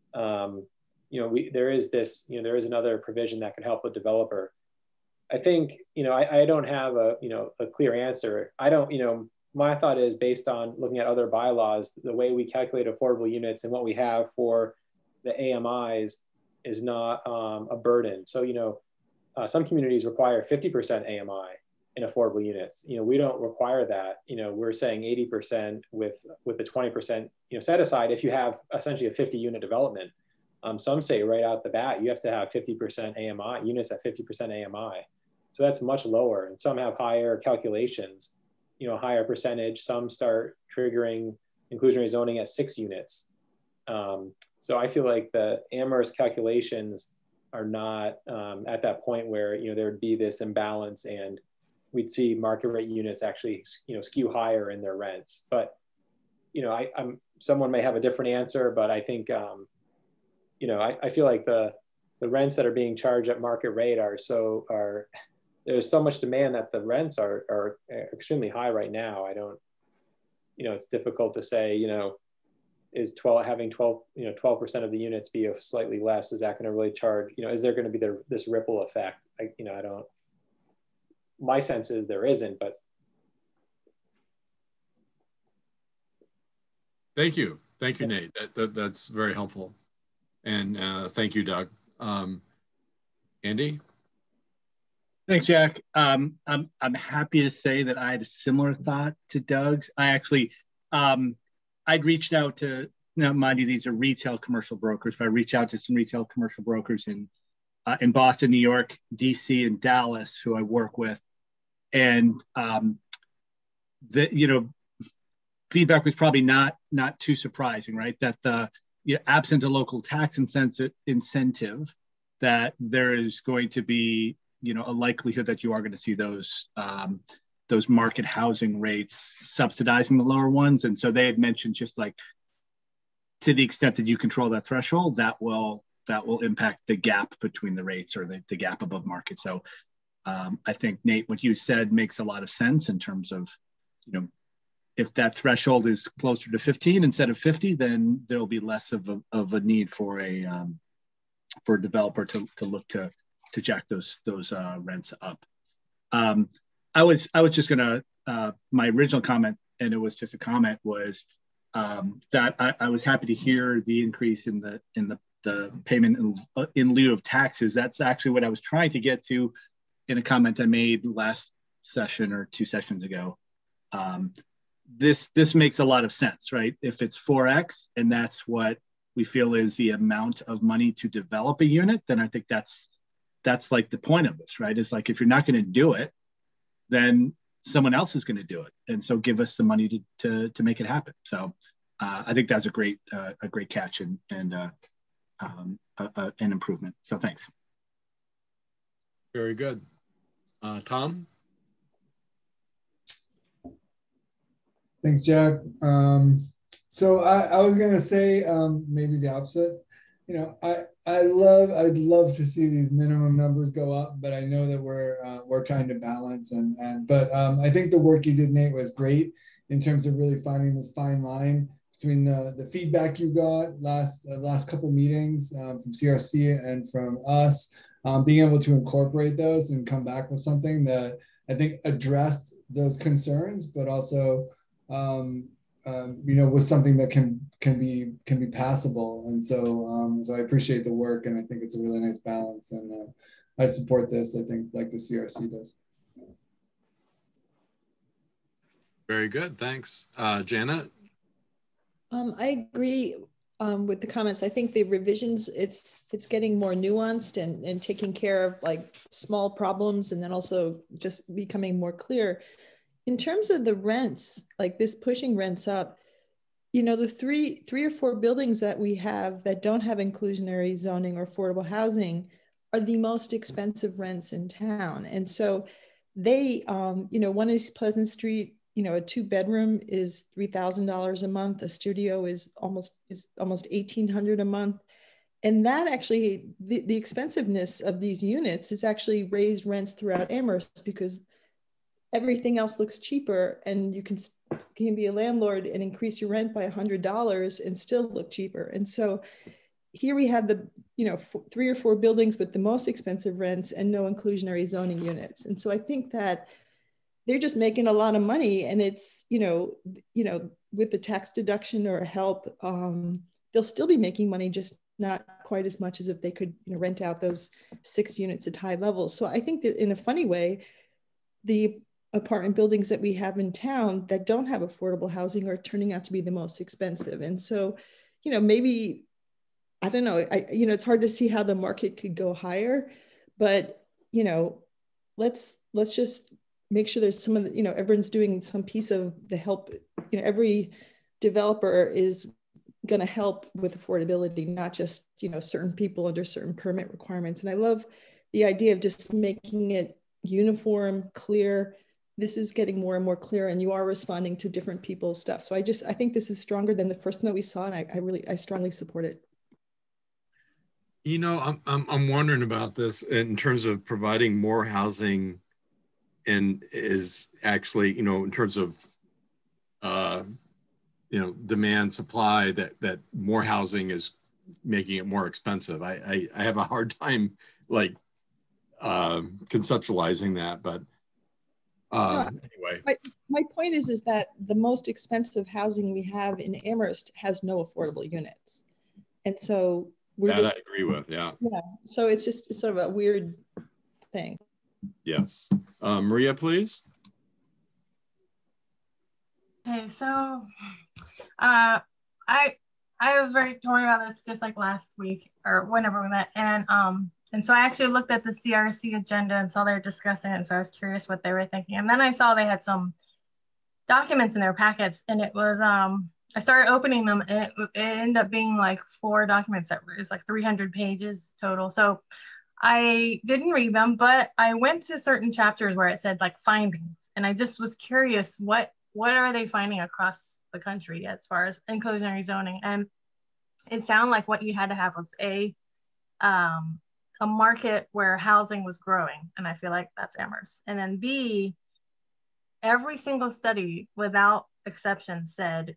you know, there is this, you know, there is another provision that could help a developer. I think, you know, I don't have a, you know, a clear answer. I don't, you know, my thought is based on looking at other bylaws, the way we calculate affordable units and what we have for the AMIs is not a burden. So, you know, some communities require 50% AMI in affordable units. You know, we don't require that. You know, we're saying 80% with the 20%, you know, set aside if you have essentially a 50 unit development. Some say right out the bat, you have to have 50% AMI, units at 50% AMI. So that's much lower. And some have higher calculations, you know, higher percentage. Some start triggering inclusionary zoning at 6 units. So I feel like the Amherst calculations are not at that point where, you know, there would be this imbalance and we'd see market rate units actually, you know, skew higher in their rents. But, you know, someone may have a different answer, but I think, you know, I feel like the rents that are being charged at market rate there's so much demand that the rents are extremely high right now. you know, it's difficult to say, you know, is 12% of the units be of slightly less? Is that going to really charge, you know, is there going to be this ripple effect? My sense is there isn't, but. Thank you, Nate. That's very helpful. And thank you, Doug. Andy? Thanks, Jack. I'm happy to say that I had a similar thought to Doug's. I actually, I'd reached out to, now mind you, these are retail commercial brokers, but I reached out to some retail commercial brokers in Boston, New York, DC, and Dallas, who I work with. And feedback was probably not too surprising, right? That absent a local tax incentive, that there is going to be, you know, a likelihood that you are going to see those market housing rates subsidizing the lower ones. And so they had mentioned, just like, to the extent that you control that threshold, that will impact the gap between the rates, or the gap above market. So I think, Nate, what you said makes a lot of sense in terms of, you know, if that threshold is closer to 15 instead of 50, then there'll be less of a need for a developer to look to jack those rents up. I was just gonna, my original comment, and it was just a comment, was that I was happy to hear the increase in the payment in lieu of taxes. That's actually what I was trying to get to in a comment I made last session or 2 sessions ago. This makes a lot of sense, right? If it's 4x and that's what we feel is the amount of money to develop a unit, then I think that's like the point of this, right? It's like, if you're not going to do it, then someone else is going to do it, and so give us the money to make it happen. So I think that's a great catch and an improvement. So thanks. Very good. Tom? Thanks, Jack. So I was gonna say maybe the opposite. You know, I'd love to see these minimum numbers go up, but I know that we're trying to balance but I think the work you did, Nate, was great in terms of really finding this fine line between the feedback you got last couple meetings from CRC and from us, being able to incorporate those and come back with something that I think addressed those concerns, but also you know, was something that can be passable. And so so I appreciate the work, and I think it's a really nice balance, and I support this, I think, like the CRC does. Very good, thanks. Janet? I agree with the comments. I think the revisions, it's getting more nuanced and taking care of like small problems, and then also just becoming more clear. In terms of the rents, like this pushing rents up, you know, the three or four buildings that we have that don't have inclusionary zoning or affordable housing are the most expensive rents in town. And so they, you know, one is Pleasant Street, you know, a 2-bedroom is $3,000 a month. A studio is almost $1,800 a month. And that actually, the expensiveness of these units has actually raised rents throughout Amherst, because everything else looks cheaper, and you can be a landlord and increase your rent by $100 and still look cheaper. And so here we have the, you know, 3 or 4 buildings with the most expensive rents and no inclusionary zoning units. And so I think that they're just making a lot of money, and it's, you know, with the tax deduction or help, they'll still be making money, just not quite as much as if they could, you know, rent out those 6 units at high levels. So I think that in a funny way, the apartment buildings that we have in town that don't have affordable housing are turning out to be the most expensive. And so, you know, maybe, I don't know, you know, it's hard to see how the market could go higher, but, you know, let's just make sure there's some of the, you know, everyone's doing some piece of the help. You know, every developer is going to help with affordability, not just, you know, certain people under certain permit requirements. And I love the idea of just making it uniform, clear. This is getting more and more clear, and you are responding to different people's stuff. So I think this is stronger than the first one that we saw, and I strongly support it. You know, I'm wondering about this in terms of providing more housing, and is actually, you know, in terms of demand supply, that more housing is making it more expensive. I have a hard time like conceptualizing that, but anyway. My point is that the most expensive housing we have in Amherst has no affordable units. And so we're that I agree with, yeah. Yeah, so it's sort of a weird thing. Yes. Maria, please. Okay, so I was very torn about this just like last week or whenever we met, and so I actually looked at the CRC agenda and saw they were discussing it, and so I was curious what they were thinking. And then I saw they had some documents in their packets, and it was I started opening them, and it ended up being like 4 documents that were, it's like 300 pages total. So I didn't read them, but I went to certain chapters where it said like findings, and I just was curious what are they finding across the country as far as inclusionary zoning. And it sounded like what you had to have was a market where housing was growing, and I feel like that's Amherst. And then B, every single study without exception said,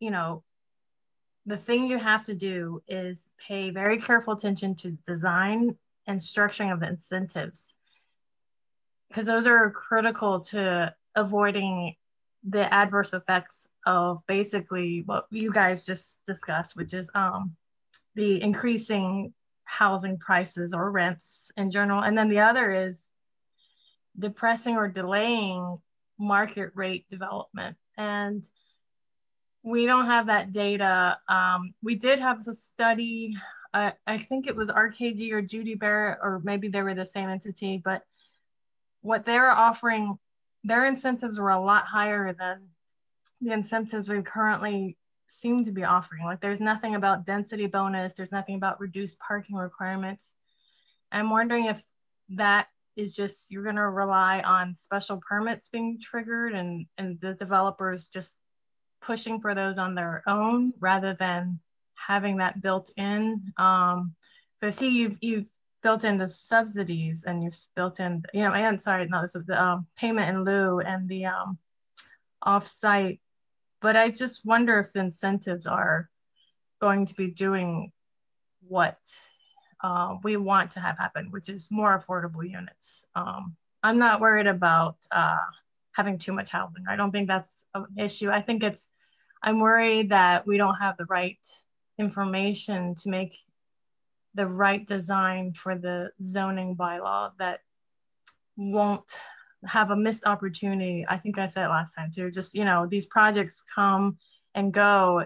the thing you have to do is pay very careful attention to design and structuring of the incentives, because those are critical to avoiding the adverse effects of basically what you guys just discussed, which is the increasing housing prices or rents in general. And then the other is depressing or delaying market rate development. And we don't have that data. We did have a study, I think it was RKG or Judy Barrett, or maybe they were the same entity, but what they're offering, their incentives were a lot higher than the incentives we currently seem to be offering. Like there's nothing about density bonus, there's nothing about reduced parking requirements. I'm wondering if that is just, you're gonna rely on special permits being triggered and the developers just pushing for those on their own rather than having that built in. So I see you've built in the subsidies, and you've built in, and sorry, no, this is the payment in lieu and the off-site. But I just wonder if the incentives are going to be doing what we want to have happen, which is more affordable units. I'm not worried about having too much housing. I don't think that's an issue. I think I'm worried that we don't have the right information to make the right design for the zoning bylaw that won't have a missed opportunity. I think I said it last time too, just, these projects come and go.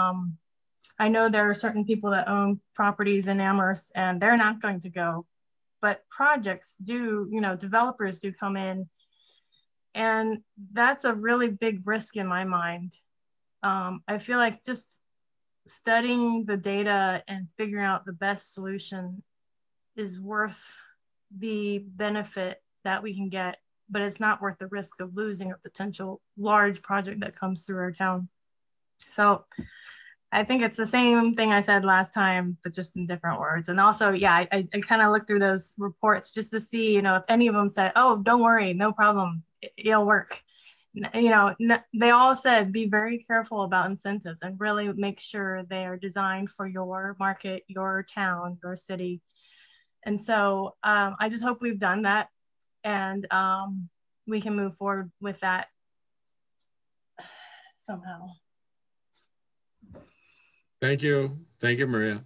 I know there are certain people that own properties in Amherst and they're not going to go, but projects do, developers do come in, and that's a really big risk in my mind. I feel like just studying the data and figuring out the best solution is worth the benefit that we can get, but it's not worth the risk of losing a potential large project that comes through our town. So I think it's the same thing I said last time, but just in different words. And also, yeah, I kind of looked through those reports just to see, if any of them said, oh, don't worry, no problem, it'll work. They all said, be very careful about incentives and really make sure they are designed for your market, your town, your city. And so I just hope we've done that, and we can move forward with that somehow. Thank you. Thank you, Maria.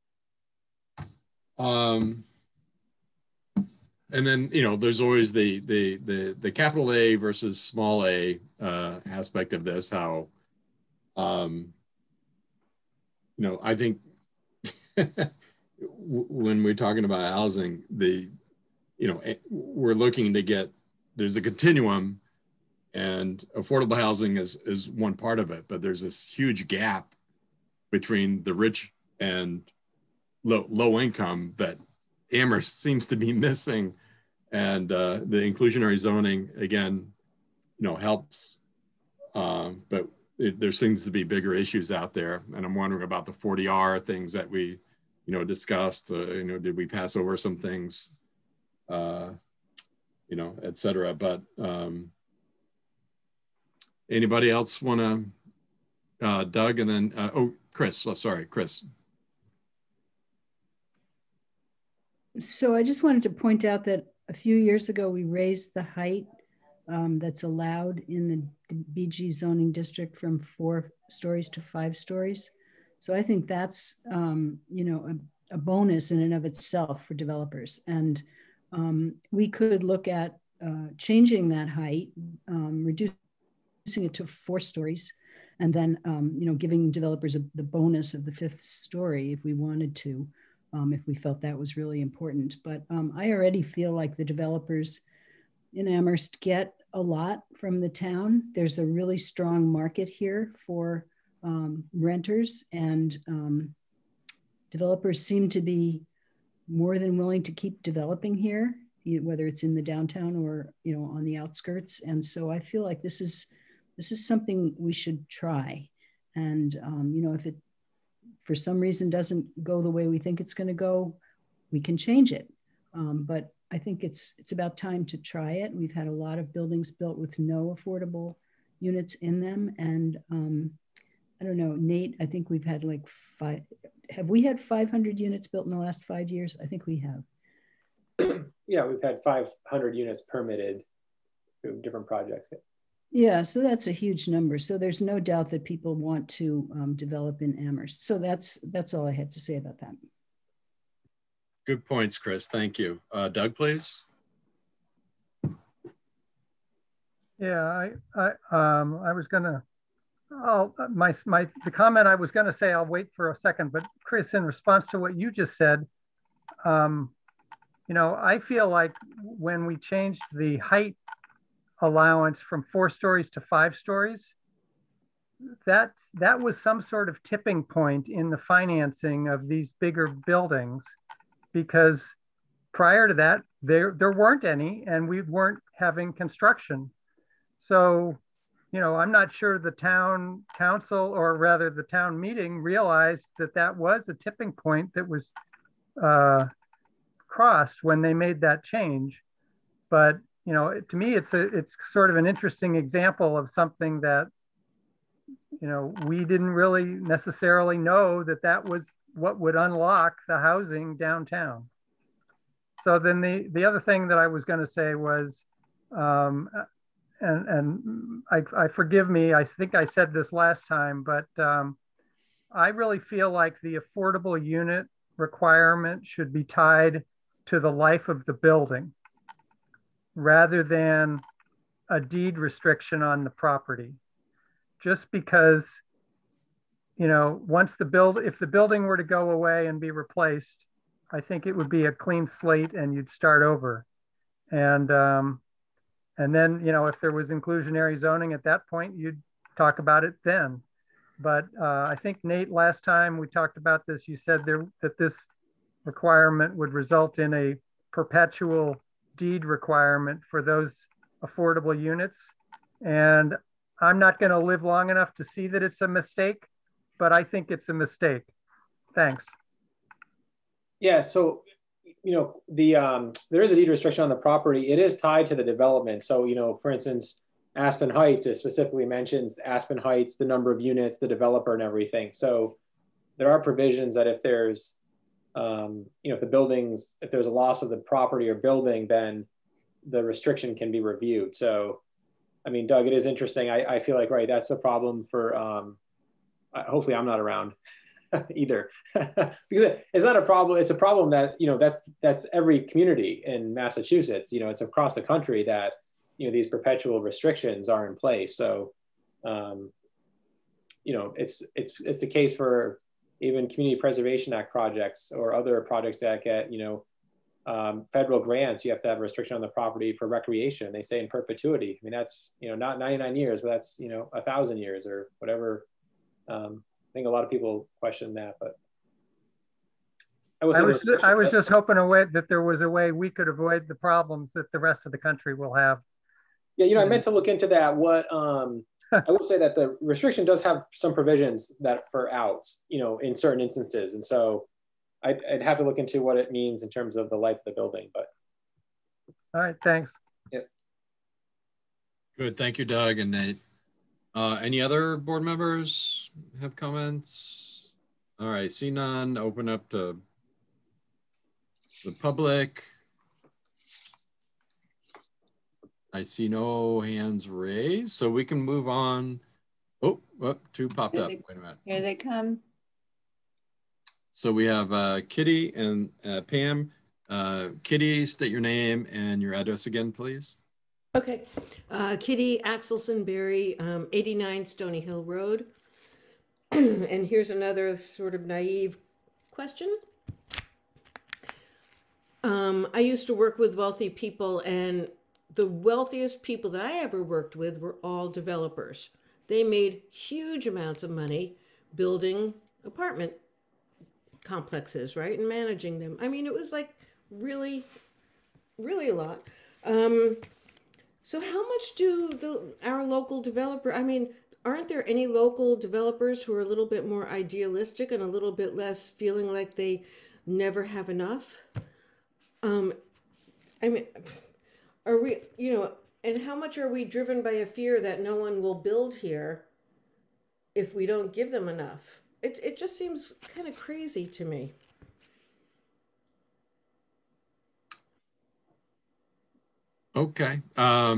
And then, there's always the capital A versus small a aspect of this, how, I think when we're talking about housing, we're looking to get, there's a continuum, and affordable housing is one part of it, but there's this huge gap between the rich and low income that Amherst seems to be missing. And the inclusionary zoning, again, helps, but there seems to be bigger issues out there. And I'm wondering about the 40R things that we, discussed, did we pass over some things, et cetera. But anybody else want to Doug, and then, oh, Chris, oh, sorry, Chris. So I just wanted to point out that a few years ago, we raised the height that's allowed in the BG zoning district from 4 stories to 5 stories. So I think that's, you know, a bonus in and of itself for developers. And we could look at changing that height, reducing it to 4 stories, and then, you know, giving developers the bonus of the 5th story if we wanted to, if we felt that was really important. But I already feel like the developers in Amherst get a lot from the town. There's a really strong market here for renters, and developers seem to be more than willing to keep developing here, whether it's in the downtown or, you know, on the outskirts. And so I feel like this is something we should try. And you know, if it for some reason doesn't go the way we think it's going to go, we can change it. But I think it's about time to try it. We've had a lot of buildings built with no affordable units in them. And I don't know, Nate, I think we've had like 5, have we had 500 units built in the last 5 years? I think we have. Yeah, we've had 500 units permitted through different projects. Yeah, so that's a huge number. So there's no doubt that people want to develop in Amherst. So that's all I had to say about that. Good points, Chris. Thank you. Doug, please. Yeah, I was gonna, the comment I was gonna say, I'll wait for a second, but Chris, in response to what you just said, you know, I feel like when we changed the height allowance from 4 stories to 5 stories, that was some sort of tipping point in the financing of these bigger buildings, because prior to that, there weren't any, and we weren't having construction. So, you know, I'm not sure the town council, or rather the town meeting, realized that that was a tipping point that was crossed when they made that change. But, you know, to me, it's sort of an interesting example of something that, you know, we didn't really necessarily know that was what would unlock the housing downtown. So then the other thing that I was going to say was, and I forgive me, I think I said this last time, but I really feel like the affordable unit requirement should be tied to the life of the building rather than a deed restriction on the property. Just because, you know, if the building were to go away and be replaced, I think it would be a clean slate and you'd start over. And then, you know, if there was inclusionary zoning at that point, you'd talk about it then. But I think, Nate, last time we talked about this, you said that this requirement would result in a perpetual deed requirement for those affordable units. And I'm not going to live long enough to see that it's a mistake, but I think it's a mistake. Thanks. Yeah, so, you know, there is a deed restriction on the property. It is tied to the development. So, you know, for instance, Aspen Heights, it specifically mentions Aspen Heights, the number of units, the developer, and everything. So there are provisions that if there's, you know, if there's a loss of the property or building, then the restriction can be reviewed. So, I mean, Doug, it is interesting. I feel like, right, that's a problem for, hopefully I'm not around either, because it's not a problem. It's a problem that, you know, that's every community in Massachusetts. You know, it's across the country that, you know, these perpetual restrictions are in place. So, you know, it's the case for even Community Preservation Act projects or other projects that get, you know, federal grants. You have to have a restriction on the property for recreation. They say in perpetuity. I mean, that's, you know, not 99 years, but that's, you know, 1,000 years or whatever. I think a lot of people question that, but I was just hoping that there was a way we could avoid the problems that the rest of the country will have. Yeah, you know, I meant to look into that. What I will say that the restriction does have some provisions that for outs, you know, in certain instances, and so I'd have to look into what it means in terms of the life of the building. But all right, thanks. Yep. Good, thank you, Doug and Nate. Any other board members have comments? All right, see none, open up to the public. I see no hands raised, so we can move on. Oh, two popped up. Wait a minute. Here they come. So we have Kitty and Pam. Kitty, state your name and your address again, please. Okay, Kitty Axelson Berry, 89 Stony Hill Road. And here's another sort of naive question. I used to work with wealthy people, and the wealthiest people that I ever worked with were all developers. They made huge amounts of money building apartment complexes, right? And managing them. I mean, it was like really, really a lot. So how much do our local developer, I mean, aren't there any local developers who are a little bit more idealistic and a little bit less feeling like they never have enough? I mean, are we, you know, and how much are we driven by a fear that no one will build here if we don't give them enough? It just seems kind of crazy to me. Okay. I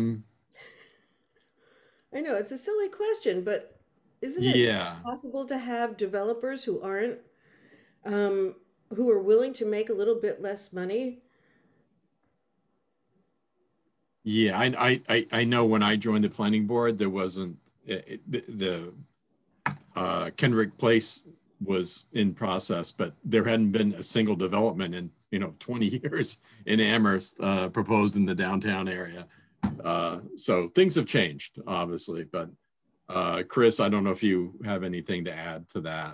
know it's a silly question, but isn't it possible to have developers who aren't, who are willing to make a little bit less money? Yeah, I know when I joined the planning board, there wasn't the Kendrick Place was in process, but there hadn't been a single development in 20 years in Amherst proposed in the downtown area. So things have changed, obviously, but Chris, I don't know if you have anything to add to that.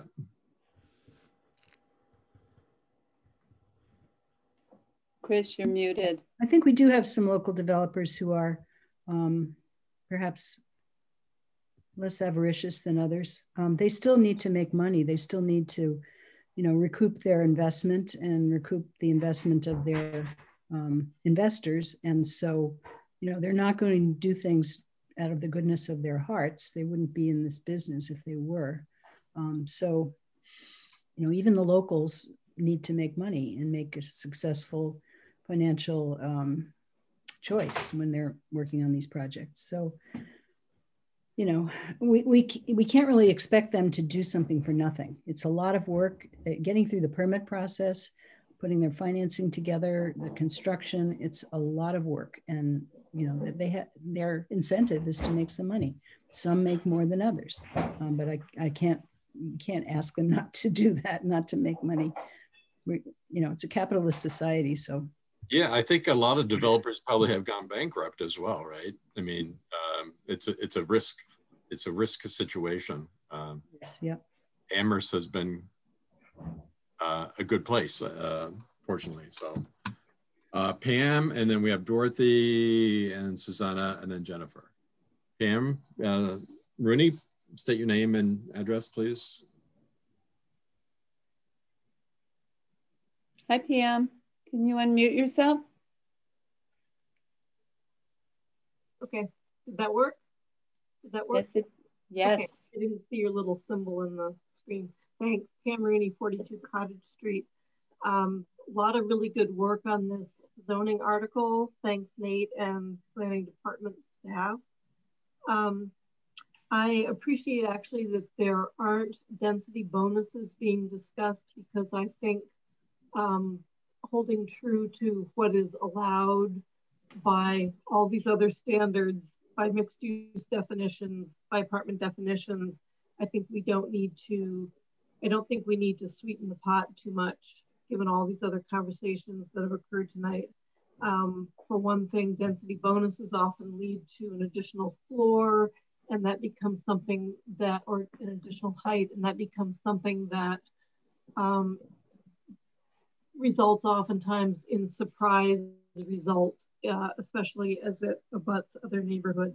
Chris, you're muted. I think we do have some local developers who are perhaps less avaricious than others. They still need to make money. They still need to, recoup their investment and recoup the investment of their investors. And so, they're not going to do things out of the goodness of their hearts. They wouldn't be in this business if they were. So, even the locals need to make money and make a successful financial choice when they're working on these projects. So, we can't really expect them to do something for nothing. It's a lot of work getting through the permit process, putting their financing together, the construction. It's a lot of work, and their incentive is to make some money. Some make more than others, but I can't ask them not to do that, not to make money. It's a capitalist society, so. Yeah, I think a lot of developers probably have gone bankrupt as well, right? I mean, it's a risk. It's a risk situation. Yes, yeah. Amherst has been a good place, fortunately. So, Pam, and then we have Dorothy and Susanna, and then Jennifer. Pam, Rooney, state your name and address, please. Hi, Pam. Can you unmute yourself? Okay, did that work? Did that work? Yes. Okay. I didn't see your little symbol in the screen. Thanks, Pam Rooney, 42 Cottage Street. A lot of really good work on this zoning article. Thanks, Nate and planning department staff. I appreciate actually that there aren't density bonuses being discussed, because I think holding true to what is allowed by all these other standards, by mixed use definitions, by apartment definitions, I think we don't need to, I don't think we need to sweeten the pot too much, given all these other conversations that have occurred tonight. For one thing, density bonuses often lead to an additional floor, and that becomes something that, or an additional height, and that becomes something that results oftentimes in surprise results, especially as it abuts other neighborhoods.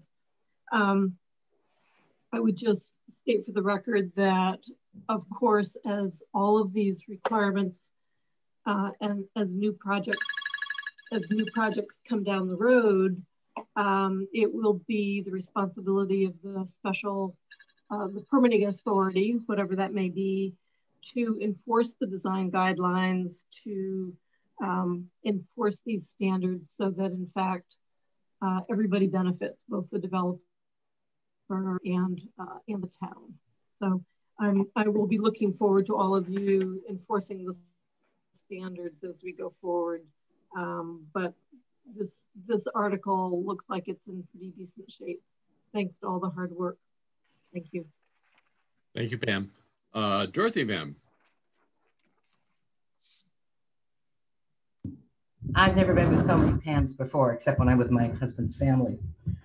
I would just state for the record that, of course, as all of these requirements and as new projects come down the road, It will be the responsibility of the special, the permitting authority, whatever that may be, to enforce the design guidelines, to enforce these standards so that in fact, everybody benefits, both the developer and the town. So I will be looking forward to all of you enforcing the standards as we go forward. But this article looks like it's in pretty decent shape. Thanks to all the hard work. Thank you. Thank you, Pam. Dorothy, ma'am. I've never been with so many Pams before, except when I'm with my husband's family.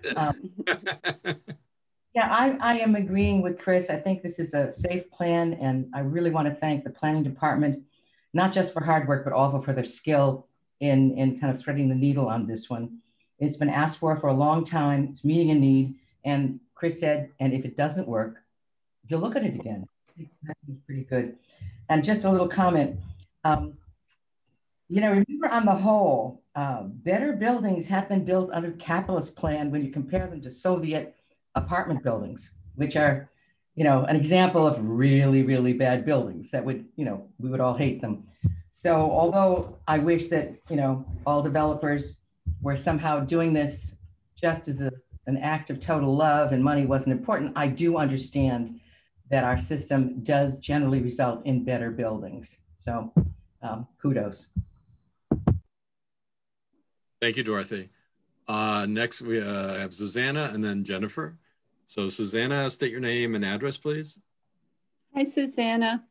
Yeah, I am agreeing with Chris. I think this is a safe plan, and I really want to thank the planning department, not just for hard work, but also for their skill in kind of threading the needle on this one. It's been asked for a long time. It's meeting a need. And Chris said, and if it doesn't work, you'll look at it again. That seems pretty good. And just a little comment. You know, remember on the whole, better buildings have been built under capitalist plan when you compare them to Soviet apartment buildings, which are, you know, an example of really, really bad buildings that would, you know, we would all hate them. So although I wish that, you know, all developers were somehow doing this just as an act of total love and money wasn't important, I do understand that our system does generally result in better buildings. So kudos. Thank you, Dorothy. Next, we have Susanna and then Jennifer. So Susanna, state your name and address, please. Hi, Susanna.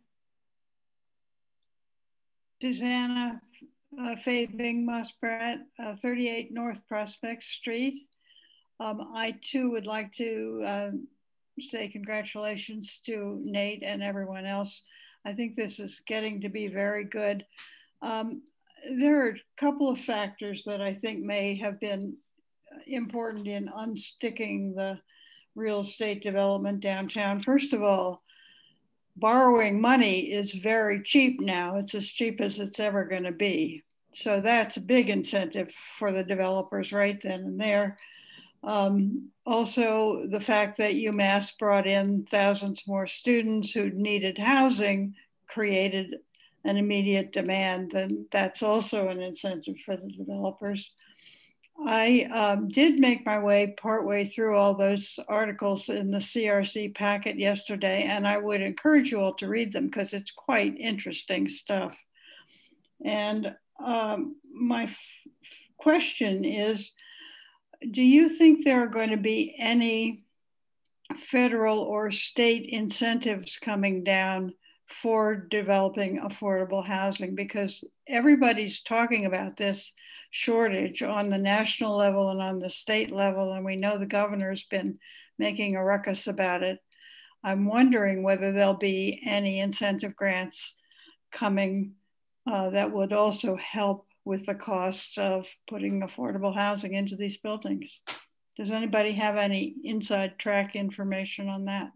Susanna Fabing Musprat, 38 North Prospect Street. I too would like to say congratulations to Nate and everyone else. I think this is getting to be very good. There are a couple of factors that I think may have been important in unsticking the real estate development downtown. First of all, borrowing money is very cheap now. It's as cheap as it's ever going to be. So that's a big incentive for the developers right then and there. Also, the fact that UMass brought in thousands more students who needed housing created an immediate demand, and that's also an incentive for the developers. I did make my way partway through all those articles in the CRC packet yesterday, and I would encourage you all to read them because it's quite interesting stuff. And my question is, do you think there are going to be any federal or state incentives coming down for developing affordable housing? Because everybody's talking about this shortage on the national level and on the state level, and we know the governor's been making a ruckus about it. I'm wondering whether there'll be any incentive grants coming that would also help with the costs of putting affordable housing into these buildings. Does anybody have any inside track information on that?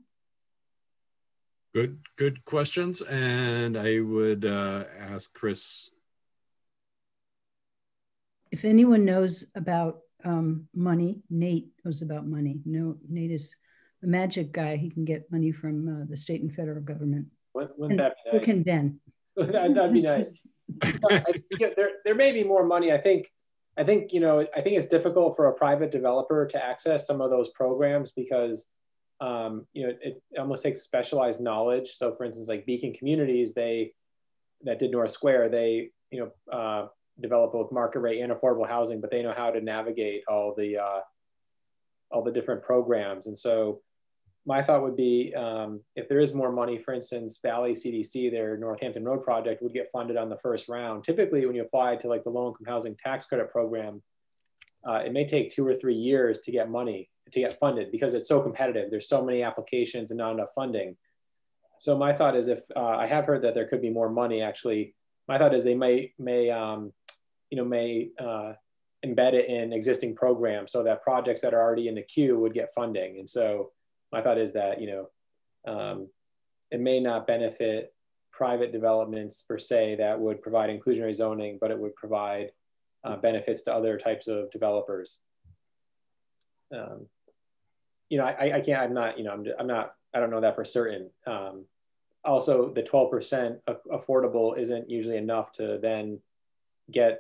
Good questions. And I would ask Chris. If anyone knows about money, Nate knows about money. No, Nate is a magic guy. He can get money from the state and federal government. Wouldn't that be nice? Who can then? That'd be nice. There may be more money. I think you know, I think it's difficult for a private developer to access some of those programs because you know, it almost takes specialized knowledge. So for instance, like Beacon Communities, that did North Square, they, you know, develop both market rate and affordable housing, but they know how to navigate all the different programs. And so my thought would be, if there is more money, for instance, Valley CDC, their Northampton Road project would get funded on the first round. Typically, when you apply to like the low-income housing tax credit program, it may take 2 or 3 years to get money, to get funded because it's so competitive. There's so many applications and not enough funding. So my thought is, if I have heard that there could be more money, actually, my thought is they may embed it in existing programs so that projects that are already in the queue would get funding. And so my thought is that, you know, it may not benefit private developments per se that would provide inclusionary zoning, but it would provide benefits to other types of developers. you know, I can't, I'm not, you know, I don't know that for certain. Also, the 12% affordable isn't usually enough to then get,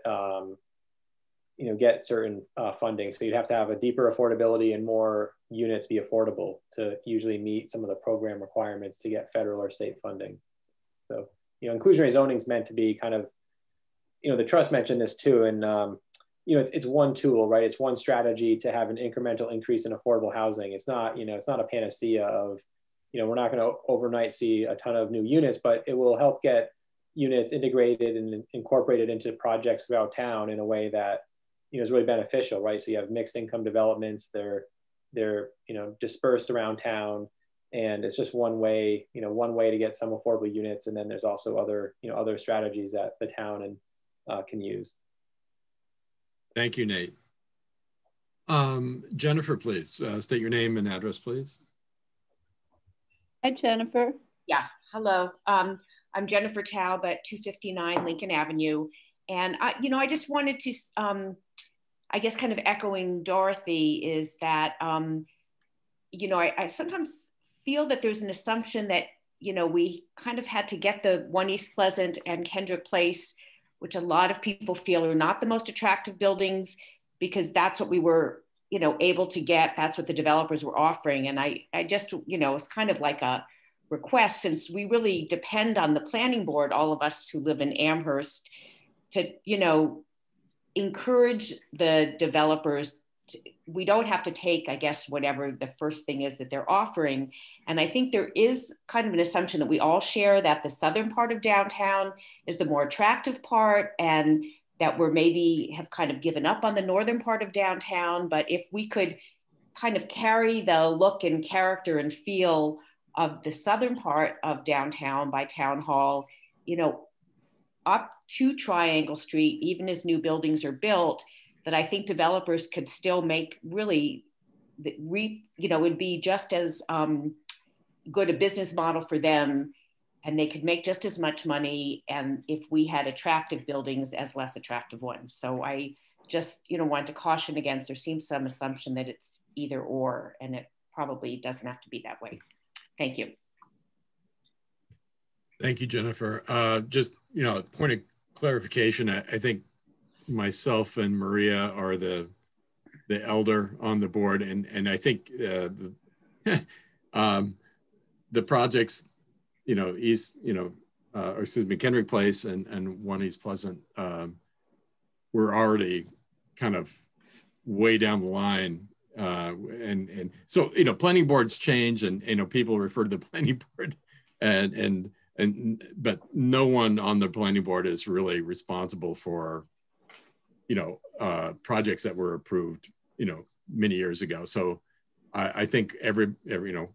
you know, get certain funding. So you'd have to have a deeper affordability and more units be affordable to usually meet some of the program requirements to get federal or state funding. So, you know, inclusionary zoning is meant to be kind of, you know, the trust mentioned this too. And, you know, it's one tool, right? It's one strategy to have an incremental increase in affordable housing. It's not, you know, it's not a panacea of, you know, we're not going to overnight see a ton of new units, but it will help get units integrated and incorporated into projects throughout town in a way that, you know, is really beneficial, right? So you have mixed income developments, they're, you know, dispersed around town. And it's just one way, you know, one way to get some affordable units. And then there's also other, you know, other strategies that the town can use. Thank you, Nate. Jennifer, please state your name and address, please. Hi, Jennifer. Yeah, hello. I'm Jennifer Taub at 259 Lincoln Avenue. And you know, I just wanted to, I guess kind of echoing Dorothy is that, you know, I sometimes feel that there's an assumption that, you know, we kind of had to get the One East Pleasant and Kendrick Place, which a lot of people feel are not the most attractive buildings, because that's what we were, you know, able to get. That's what the developers were offering. And I just, you know, it's kind of like a request, since we really depend on the planning board, all of us who live in Amherst, to, you know, encourage the developers. We don't have to take, I guess, whatever the first thing is that they're offering. And I think there is kind of an assumption that we all share that the southern part of downtown is the more attractive part, and that we're maybe have kind of given up on the northern part of downtown. But if we could kind of carry the look and character and feel of the southern part of downtown by Town Hall, you know, up to Triangle Street, even as new buildings are built, that I think developers could still make really, you know, would be just as good a business model for them, and they could make just as much money, and if we had attractive buildings as less attractive ones. So I just, you know, want to caution against, there seems some assumption that it's either or, and it probably doesn't have to be that way. Thank you. Thank you, Jennifer. Just, you know, point of clarification, I think myself and Maria are the elder on the board, and I think the projects, you know, East, you know, or excuse me, Kendrick Place and One East Pleasant were already kind of way down the line, and so, you know, planning boards change, and, you know, people refer to the planning board, but no one on the planning board is really responsible for, you know, projects that were approved, you know, many years ago. So I think every, you know,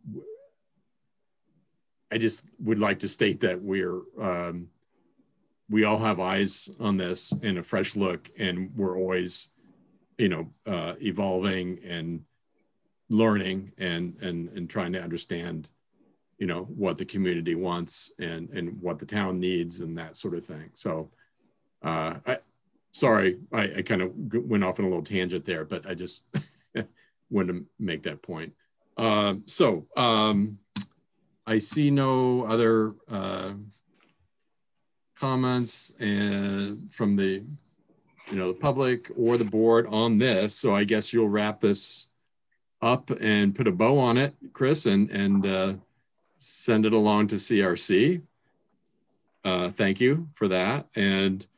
I just would like to state that we all have eyes on this and a fresh look, and we're always, you know, evolving and learning and trying to understand, you know, what the community wants and what the town needs and that sort of thing. So sorry, I kind of went off on a little tangent there, but I just wanted to make that point. I see no other comments from the, you know, the public or the board on this. So I guess you'll wrap this up and put a bow on it, Chris, and send it along to CRC. Thank you for that. And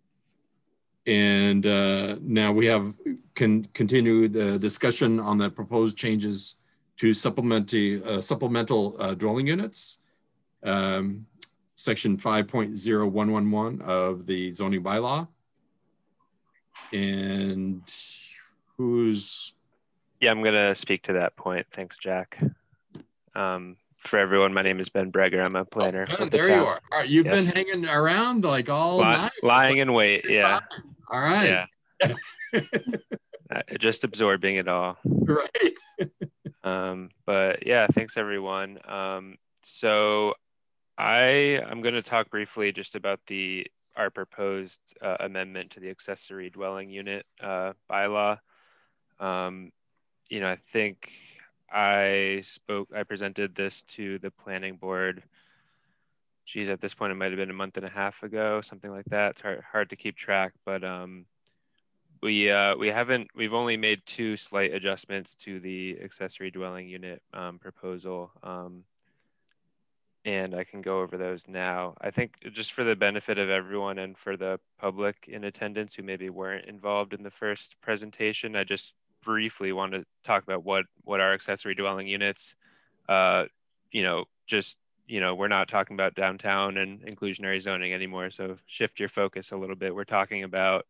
now we have continued discussion on the proposed changes to supplemental dwelling units, section 5.0111 of the zoning bylaw. And who's? Yeah, I'm gonna speak to that point. Thanks, Jack. For everyone, my name is Ben Breger. I'm a planner. Oh, there you are. All right, you've been hanging around like all night. Lying in wait, yeah. All right. Yeah. Just absorbing it all. Right. But yeah, thanks everyone. So I'm going to talk briefly just about our proposed amendment to the accessory dwelling unit bylaw. you know, I think I presented this to the planning board. Geez, at this point, it might have been a month and a half ago, something like that. It's hard to keep track, but we've only made 2 slight adjustments to the accessory dwelling unit proposal. And I can go over those now. I think just for the benefit of everyone and for the public in attendance who maybe weren't involved in the first presentation, I just briefly want to talk about what are accessory dwelling units. You know, just, you know, we're not talking about downtown and inclusionary zoning anymore. So shift your focus a little bit. We're talking about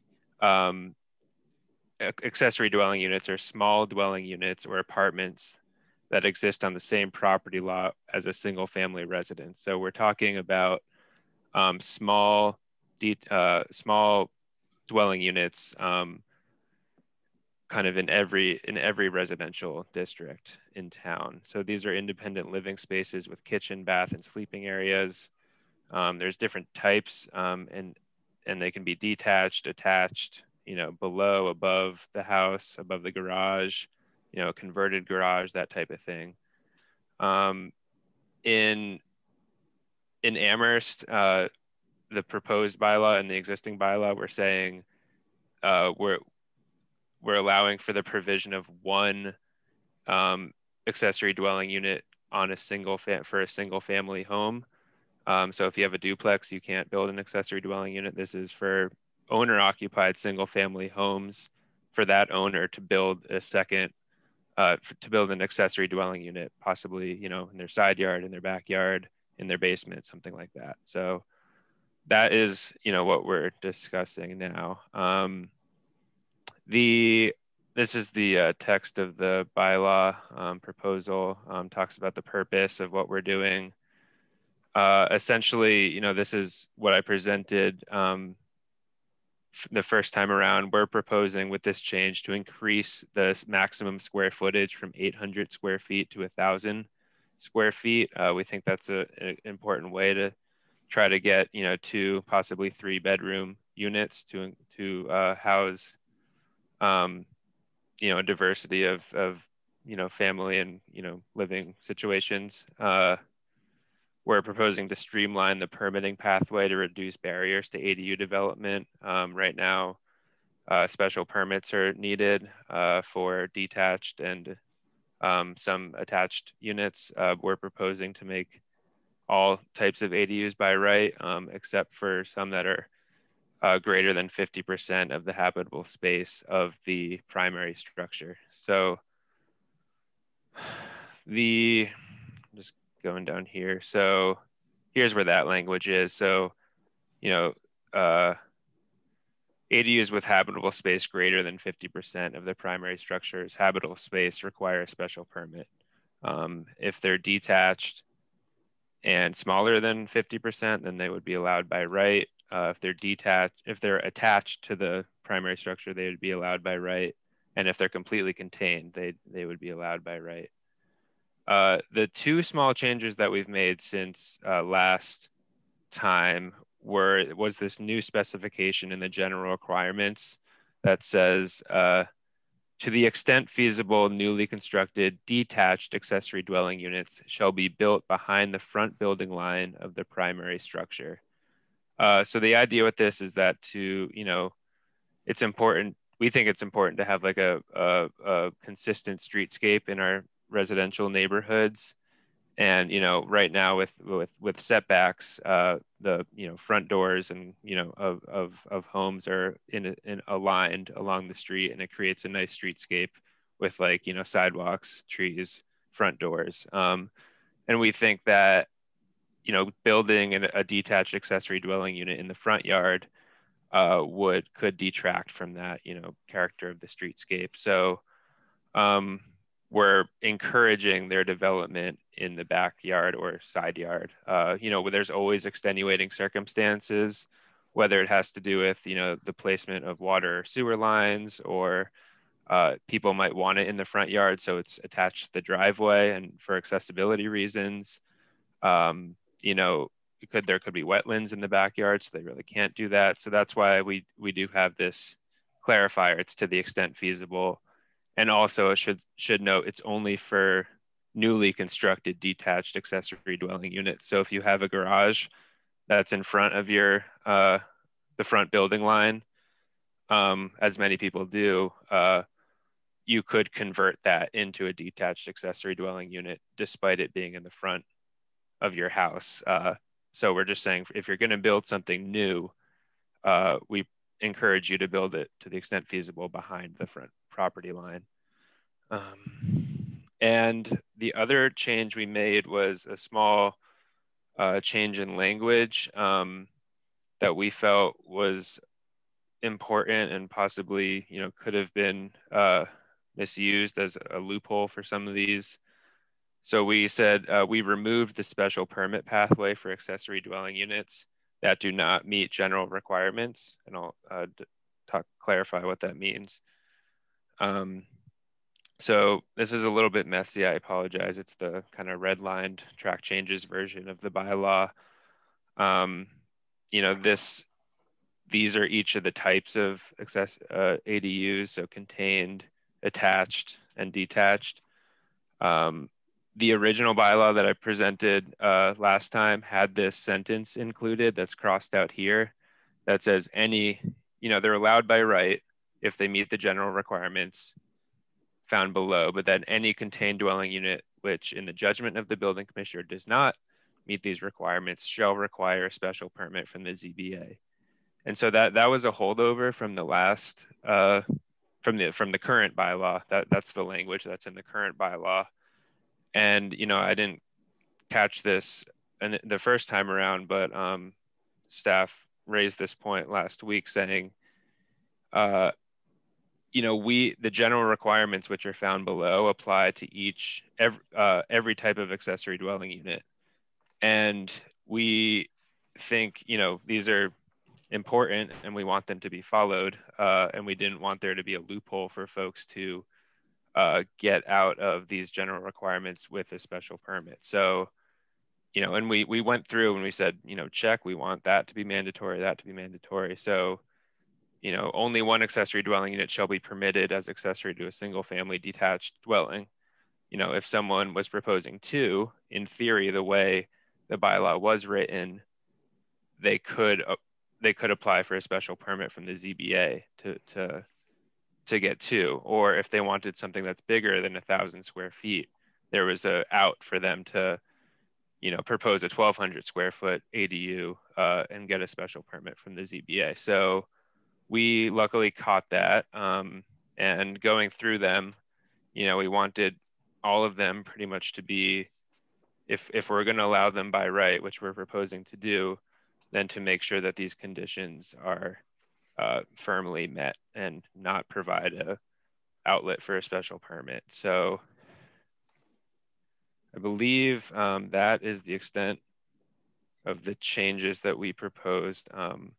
accessory dwelling units or small dwelling units or apartments that exist on the same property lot as a single family residence. So we're talking about small dwelling units kind of in every residential district in town. So these are independent living spaces with kitchen, bath, and sleeping areas. There's different types and they can be detached, attached, you know, below, above the house, above the garage, you know, converted garage, that type of thing. In Amherst, the proposed bylaw and the existing bylaw, we're saying we're allowing for the provision of 1 accessory dwelling unit on a single family home. So if you have a duplex, you can't build an accessory dwelling unit. This is for owner occupied single family homes, for that owner to build a second to build an accessory dwelling unit, possibly, you know, in their side yard, in their backyard, in their basement, something like that. So that is, you know, what we're discussing now. This is the text of the bylaw proposal, talks about the purpose of what we're doing. Essentially, you know, this is what I presented the first time around. We're proposing with this change to increase the maximum square footage from 800 square feet to 1,000 square feet. We think that's an important way to try to get, you know, 2, possibly 3 bedroom units to house, you know, a diversity of, you know, family and, you know, living situations. We're proposing to streamline the permitting pathway to reduce barriers to ADU development. Right now, special permits are needed for detached and some attached units. We're proposing to make all types of ADUs by right, except for some that are greater than 50% of the habitable space of the primary structure. So just going down here. So here's where that language is. So, you know, ADUs with habitable space greater than 50% of the primary structure's habitable space require a special permit. If they're detached and smaller than 50%, then they would be allowed by right. If they're attached to the primary structure, they would be allowed by right. And if they're completely contained, they would be allowed by right. The 2 small changes that we've made since last time was this new specification in the general requirements that says, to the extent feasible, newly constructed detached accessory dwelling units shall be built behind the front building line of the primary structure. So the idea with this is that you know, it's important. We think it's important to have like a consistent streetscape in our residential neighborhoods. And, you know, right now with setbacks, the, you know, front doors and, you know, of homes are in aligned along the street, and it creates a nice streetscape with, like, you know, sidewalks, trees, front doors. And we think that, you know, building a detached accessory dwelling unit in the front yard could detract from that, you know, character of the streetscape. So we're encouraging their development in the backyard or side yard. You know, where there's always extenuating circumstances, whether it has to do with, you know, the placement of water or sewer lines, or people might want it in the front yard so it's attached to the driveway, and for accessibility reasons. You know, there could be wetlands in the backyard, so they really can't do that. So that's why we do have this clarifier. It's to the extent feasible. And also, it should note it's only for newly constructed detached accessory dwelling units. So if you have a garage that's in front of your the front building line, as many people do, you could convert that into a detached accessory dwelling unit despite it being in the front of your house. So we're just saying, if you're going to build something new, we encourage you to build it to the extent feasible behind the front property line. And the other change we made was a small change in language that we felt was important and possibly, could have been misused as a loophole for some of these. So we said we removed the special permit pathway for accessory dwelling units that do not meet general requirements, and I'll clarify what that means. So this is a little bit messy, I apologize. It's the kind of redlined track changes version of the bylaw. These are each of the types of ADUs, so contained, attached, and detached. The original bylaw that I presented last time had this sentence included that's crossed out here that says they're allowed by right if they meet the general requirements found below, but then any contained dwelling unit which in the judgment of the building commissioner does not meet these requirements shall require a special permit from the ZBA. And so that was a holdover from the last from the current bylaw. That's the language that's in the current bylaw. And I didn't catch this the first time around, but staff raised this point last week, saying the general requirements which are found below apply to every type of accessory dwelling unit. And we think these are important and we want them to be followed, and we didn't want there to be a loophole for folks to get out of these general requirements with a special permit. So and we went through and we said, check, we want that to be mandatory, that to be mandatory. So only one accessory dwelling unit shall be permitted as accessory to a single family detached dwelling. If someone was proposing two, in theory, the way the bylaw was written, they could apply for a special permit from the ZBA to get two. Or if they wanted something that's bigger than 1,000 square feet, there was a out for them to propose a 1,200 square foot ADU and get a special permit from the ZBA. So we luckily caught that, and going through them, we wanted all of them pretty much to be, if we're going to allow them by right, which we're proposing to do, then to make sure that these conditions are firmly met and not provide a outlet for a special permit. So I believe that is the extent of the changes that we proposed, from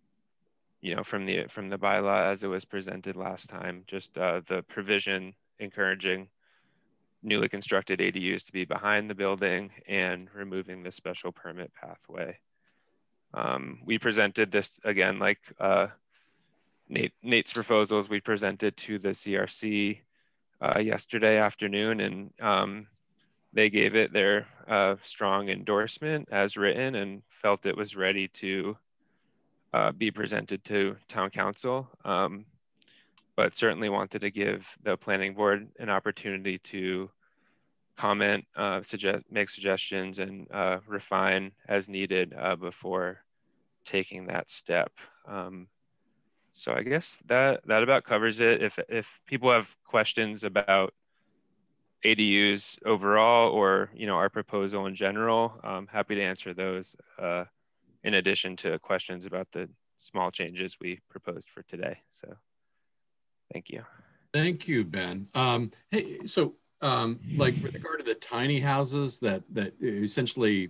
the bylaw as it was presented last time. Just the provision encouraging newly constructed ADUs to be behind the building and removing the special permit pathway. We presented this again, like Nate's proposals, we presented to the CRC yesterday afternoon, and they gave it their strong endorsement as written and felt it was ready to be presented to town council, but certainly wanted to give the planning board an opportunity to comment, make suggestions, and refine as needed before taking that step. So I guess that about covers it. If people have questions about ADUs overall, or our proposal in general, I'm happy to answer those, in addition to questions about the small changes we proposed for today. So thank you. Thank you, Ben. Hey, so like with regard to the tiny houses that essentially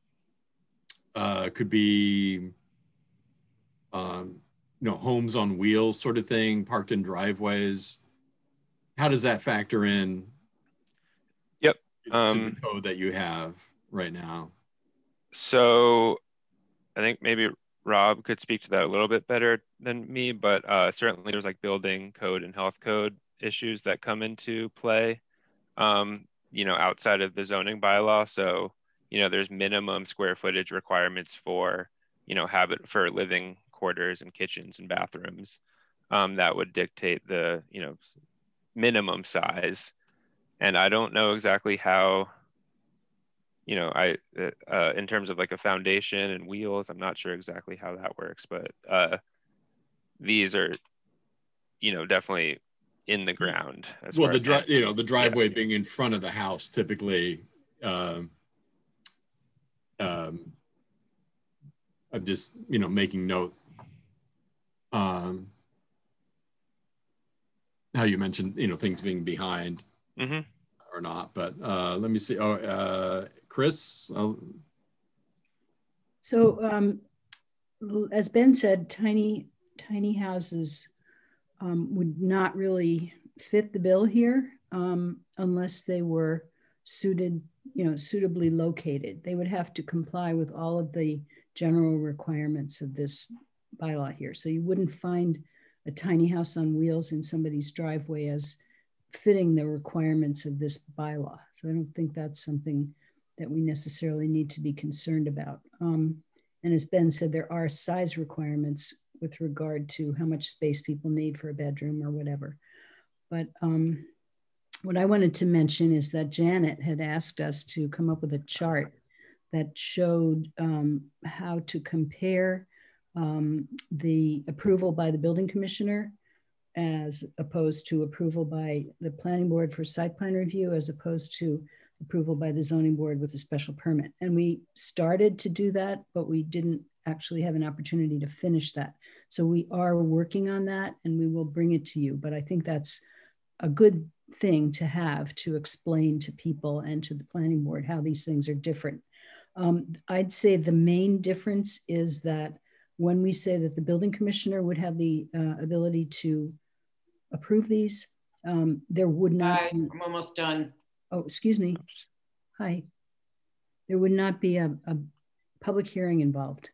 could be homes on wheels sort of thing, parked in driveways, how does that factor in to the code that you have right now? So I think maybe Rob could speak to that a little bit better than me, but certainly there's like building code and health code issues that come into play, you know, outside of the zoning bylaw. So, you know, there's minimum square footage requirements for, you know, for living quarters and kitchens and bathrooms, that would dictate the, you know, minimum size. And I don't know exactly how, you know, in terms of like a foundation and wheels, I'm not sure exactly how that works, but these are, you know, definitely in the ground. As well, far you know, the driveway yeah. being in front of the house, typically, I'm just, you know, making note. How you mentioned, you know, things being behind or not, but let me see. Oh, Chris. So as Ben said, tiny houses would not really fit the bill here unless they were suitably located. They would have to comply with all of the general requirements of this bylaw here. So you wouldn't find a tiny house on wheels in somebody's driveway as fitting the requirements of this bylaw. So I don't think that's something that we necessarily need to be concerned about. And as Ben said, there are size requirements with regard to how much space people need for a bedroom or whatever. But what I wanted to mention is that Janet had asked us to come up with a chart that showed how to compare the approval by the building commissioner as opposed to approval by the planning board for site plan review, as opposed to approval by the zoning board with a special permit. And we started to do that, but we didn't actually have an opportunity to finish that. So we are working on that and we will bring it to you. But I think that's a good thing to have to explain to people and to the planning board how these things are different. I'd say the main difference is that when we say that the building commissioner would have the ability to approve these, there would not be, I'm almost done. Oh, excuse me. Hi. There would not be a public hearing involved.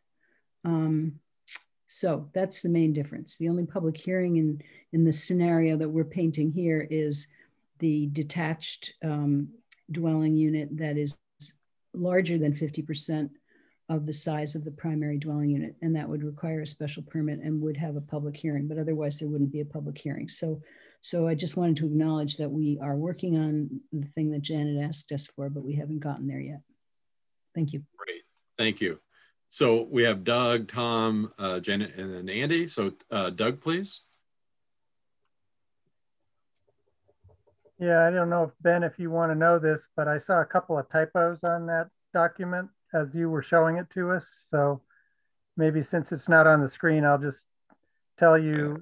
So that's the main difference. The only public hearing in the scenario that we're painting here is the detached dwelling unit that is larger than 50% of the size of the primary dwelling unit. And that would require a special permit and would have a public hearing, but otherwise there wouldn't be a public hearing. So I just wanted to acknowledge that we are working on the thing that Janet asked us for, but we haven't gotten there yet. Thank you. Great, thank you. So we have Doug, Tom, Janet, and then Andy. So Doug, please. Yeah, I don't know if Ben, if you want to know this, but I saw a couple of typos on that document as you were showing it to us. So maybe since it's not on the screen, I'll just tell you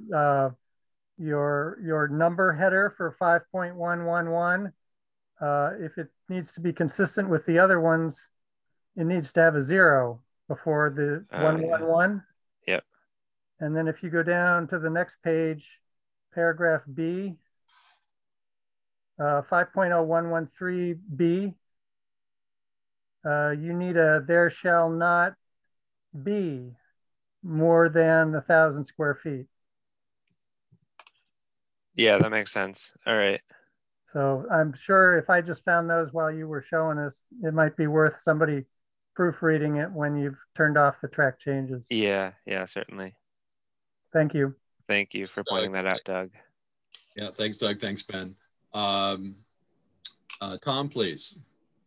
your number header for 5.111. If it needs to be consistent with the other ones, it needs to have a 0 before the 111. Yep. And then if you go down to the next page, paragraph B, 5.0113B, you need a there shall not be more than 1,000 square feet. Yeah, that makes sense. All right. So I'm sure if I just found those while you were showing us, it might be worth somebody proofreading it when you've turned off the track changes. Yeah, certainly. Thank you. Thank you for pointing that out, Doug. Yeah, thanks, Doug. Thanks, Ben. Tom, please.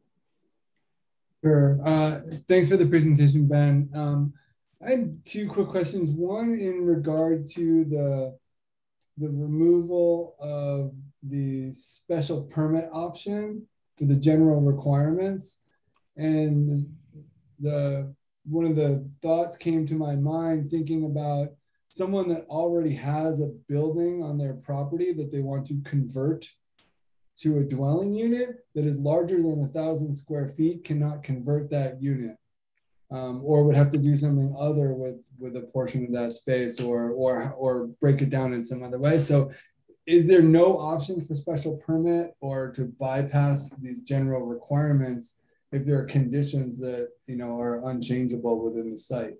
Sure. Thanks for the presentation, Ben. I had two quick questions. One in regard to the removal of the special permit option for the general requirements. And one of the thoughts came to my mind thinking about someone that already has a building on their property that they want to convert to a dwelling unit that is larger than 1,000 square feet cannot convert that unit, or would have to do something other with a portion of that space, or break it down in some other way. So is there no option for special permit or to bypass these general requirements if there are conditions that are unchangeable within the site?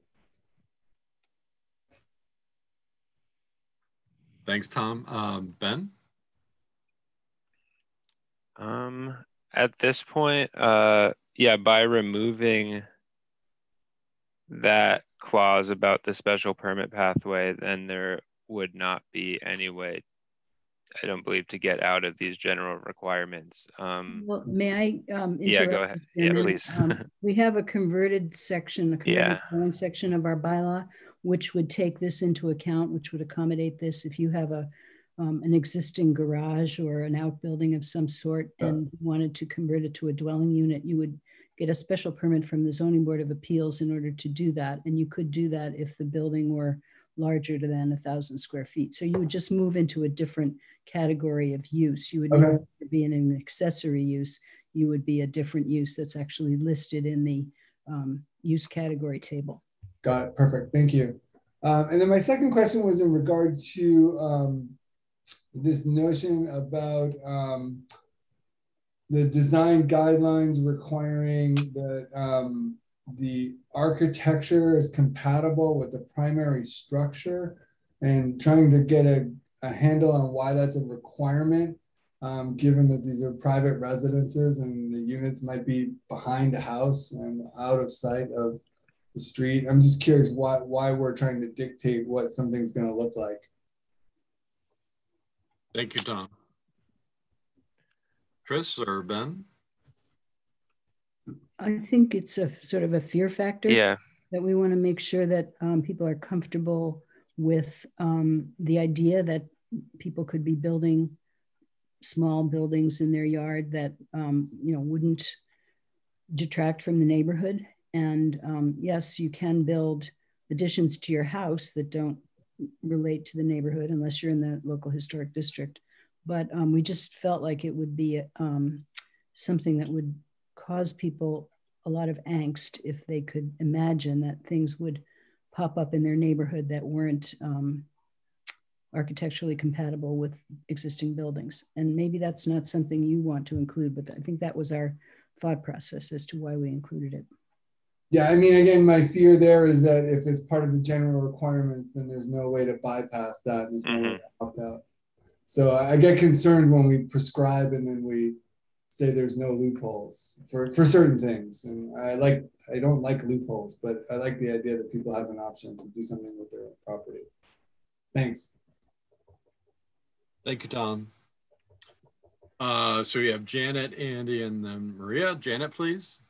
Thanks, Tom. Ben? At this point, yeah, by removing that clause about the special permit pathway, then there would not be any way, I don't believe, to get out of these general requirements. Well, may I interrupt? Yeah, go ahead. Yeah, please. We have a converted section, a converted Yeah. section of our bylaw, which would take this into account, which would accommodate this. If you have an existing garage or an outbuilding of some sort and wanted to convert it to a dwelling unit, you would get a special permit from the Zoning Board of Appeals in order to do that. And you could do that if the building were larger than 1,000 square feet. So you would just move into a different category of use. You would no longer be in an accessory use. You would be a different use that's actually listed in the use category table. Got it. Perfect. Thank you. And then my second question was in regard to this notion about the design guidelines requiring that the architecture is compatible with the primary structure, and trying to get a handle on why that's a requirement, given that these are private residences and the units might be behind a house and out of sight of the street. I'm just curious why we're trying to dictate what something's going to look like. Thank you, Tom. Chris or Ben? I think it's a sort of a fear factor. Yeah. That we want to make sure that people are comfortable with the idea that people could be building small buildings in their yard that wouldn't detract from the neighborhood. And yes, you can build additions to your house that don't relate to the neighborhood unless you're in the local historic district. But we just felt like it would be something that would cause people a lot of angst if they could imagine that things would pop up in their neighborhood that weren't architecturally compatible with existing buildings. And maybe that's not something you want to include, but I think that was our thought process as to why we included it. Yeah, I mean, again, my fear there is that if it's part of the general requirements, then there's no way to bypass that. There's no way to opt out. So I get concerned when we prescribe and then we say there's no loopholes for certain things. And I don't like loopholes, but I like the idea that people have an option to do something with their property. Thanks. Thank you, Tom. So we have Janet, Andy, and then Maria. Janet, please.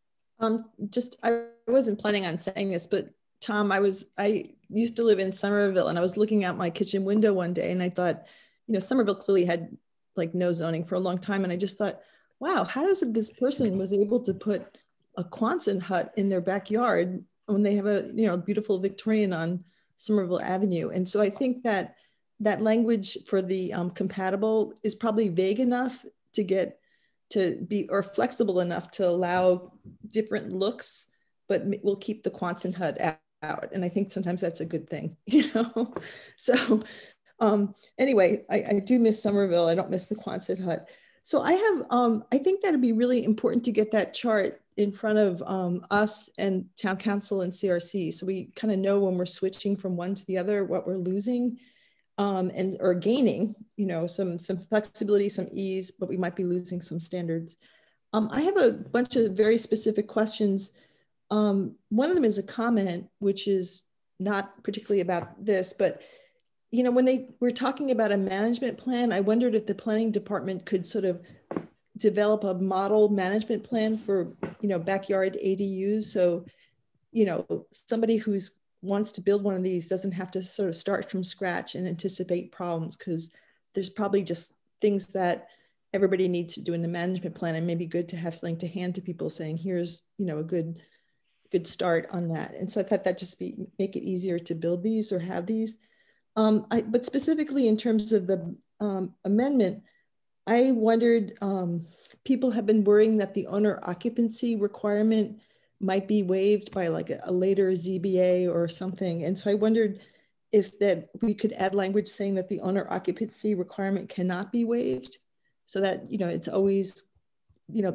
I wasn't planning on saying this, but Tom, I used to live in Somerville, and I was looking out my kitchen window one day and I thought, Somerville clearly had like no zoning for a long time. And I just thought, wow, how does this person was able to put a Quonset hut in their backyard when they have a, beautiful Victorian on Somerville Avenue. And so I think that that language for the compatible is probably vague enough to get to be, or flexible enough to allow different looks, but we'll keep the Quonset hut out. And I think sometimes that's a good thing, So anyway, I do miss Somerville. I don't miss the Quonset hut. So I have, I think that'd be really important to get that chart in front of us and Town Council and CRC. So we kind of know when we're switching from one to the other, what we're losing or gaining, some flexibility, some ease, but we might be losing some standards. I have a bunch of very specific questions. One of them is a comment, which is not particularly about this, but when they were talking about a management plan, I wondered if the planning department could sort of develop a model management plan for, backyard ADUs. So, somebody who's wants to build one of these doesn't have to sort of start from scratch and anticipate problems, because there's probably just things that everybody needs to do in the management plan, and maybe good to have something to hand to people saying, here's, a good start on that. And so I thought that just make it easier to build these or have these. But specifically in terms of the amendment, I wondered, people have been worrying that the owner occupancy requirement might be waived by like a later ZBA or something. And so I wondered if that we could add language saying that the owner occupancy requirement cannot be waived, so that, it's always, either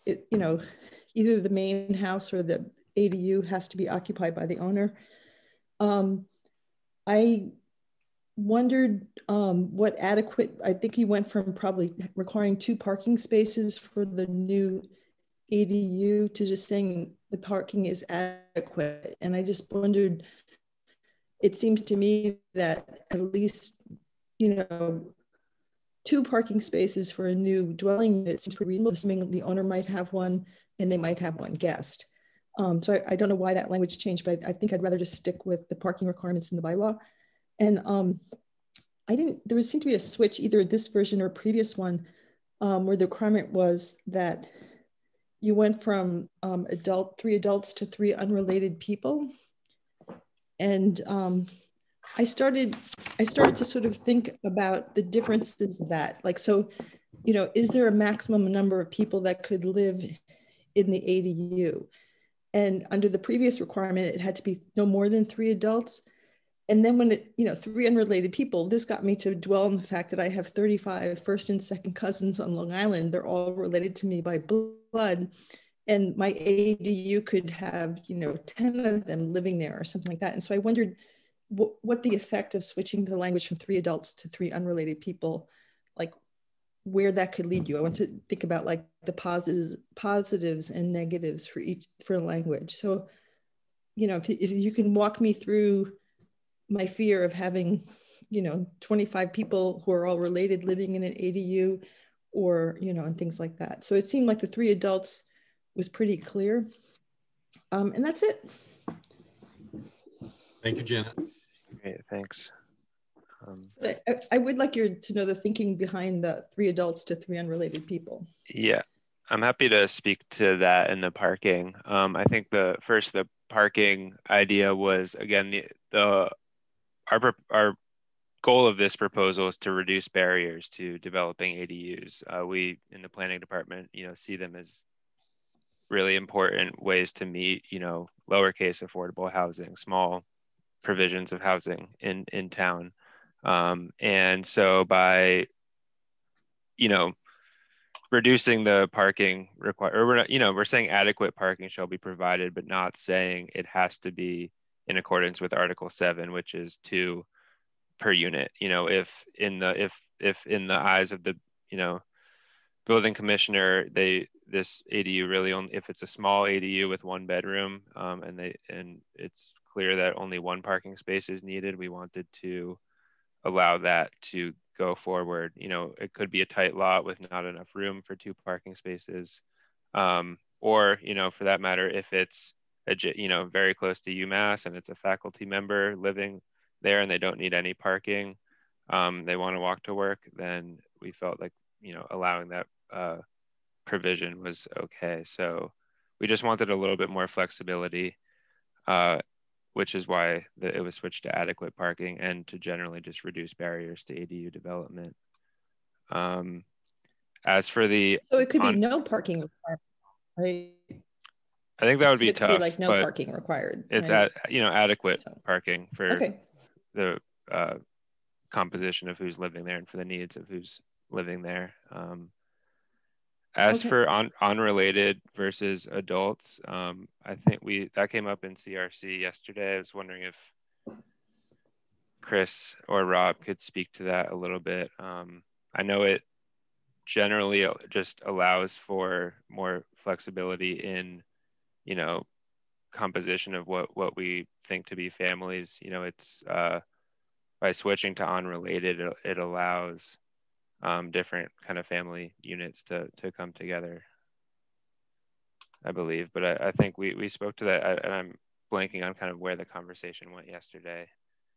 the main house or the ADU has to be occupied by the owner. wondered what adequate, I think you went from probably requiring 2 parking spaces for the new ADU to just saying the parking is adequate. And I just wondered, it seems to me that at least, you know, 2 parking spaces for a new dwelling unit seems pretty reasonable, assuming the owner might have one and they might have one guest. So I don't know why that language changed, but I think I'd rather just stick with the parking requirements in the bylaw. And there seemed to be a switch, either this version or previous one, where the requirement was that you went from 3 adults to 3 unrelated people. And I started to sort of think about the differences of that. Like, so, you know, is there a maximum number of people that could live in the ADU? And under the previous requirement, it had to be no more than 3 adults. And then when it, you know, 3 unrelated people, this got me to dwell on the fact that I have 35 first and second cousins on Long Island. They're all related to me by blood. And my ADU could have, you know, 10 of them living there or something like that. And so I wondered what the effect of switching the language from 3 adults to 3 unrelated people, like where that could lead you. I want to think about like the positives and negatives for language. So, you know, if you can walk me through my fear of having, you know, 25 people who are all related living in an ADU, or, you know, and things like that. So it seemed like the 3 adults was pretty clear. And that's it. Thank you, Janet. Great, thanks. I would like you to know the thinking behind the 3 adults to 3 unrelated people. Yeah, I'm happy to speak to that in the parking. I think the parking idea was, again, our goal of this proposal is to reduce barriers to developing ADUs. We in the planning department, you know, see them as really important ways to meet, you know, lowercase affordable housing, small provisions of housing in town. And so by, you know, reducing the parking we're saying adequate parking shall be provided, but not saying it has to be in accordance with Article 7, which is 2 per unit. You know, if in the eyes of the, you know, building commissioner, this ADU really only, if it's a small ADU with 1 bedroom, and it's clear that only 1 parking space is needed, we wanted to allow that to go forward. You know, it could be a tight lot with not enough room for 2 parking spaces, or, you know, for that matter, if it's you know, very close to UMass and it's a faculty member living there and they don't need any parking, they want to walk to work, then we felt like, you know, allowing that provision was okay. So we just wanted a little bit more flexibility, which is why it was switched to adequate parking and to generally just reduce barriers to ADU development. As for the— So it could be no parking requirement, right? I think that would so be it tough. Could be like no parking required. It's right? you know, adequate parking for okay. the composition of who's living there and for the needs of who's living there. As for unrelated versus adults, I think that came up in CRC yesterday. I was wondering if Chris or Rob could speak to that a little bit. I know it generally just allows for more flexibility in, you know, composition of what we think to be families. You know, it's by switching to unrelated, it allows different kind of family units to come together, I believe. But I think we spoke to that, and I'm blanking on kind of where the conversation went yesterday.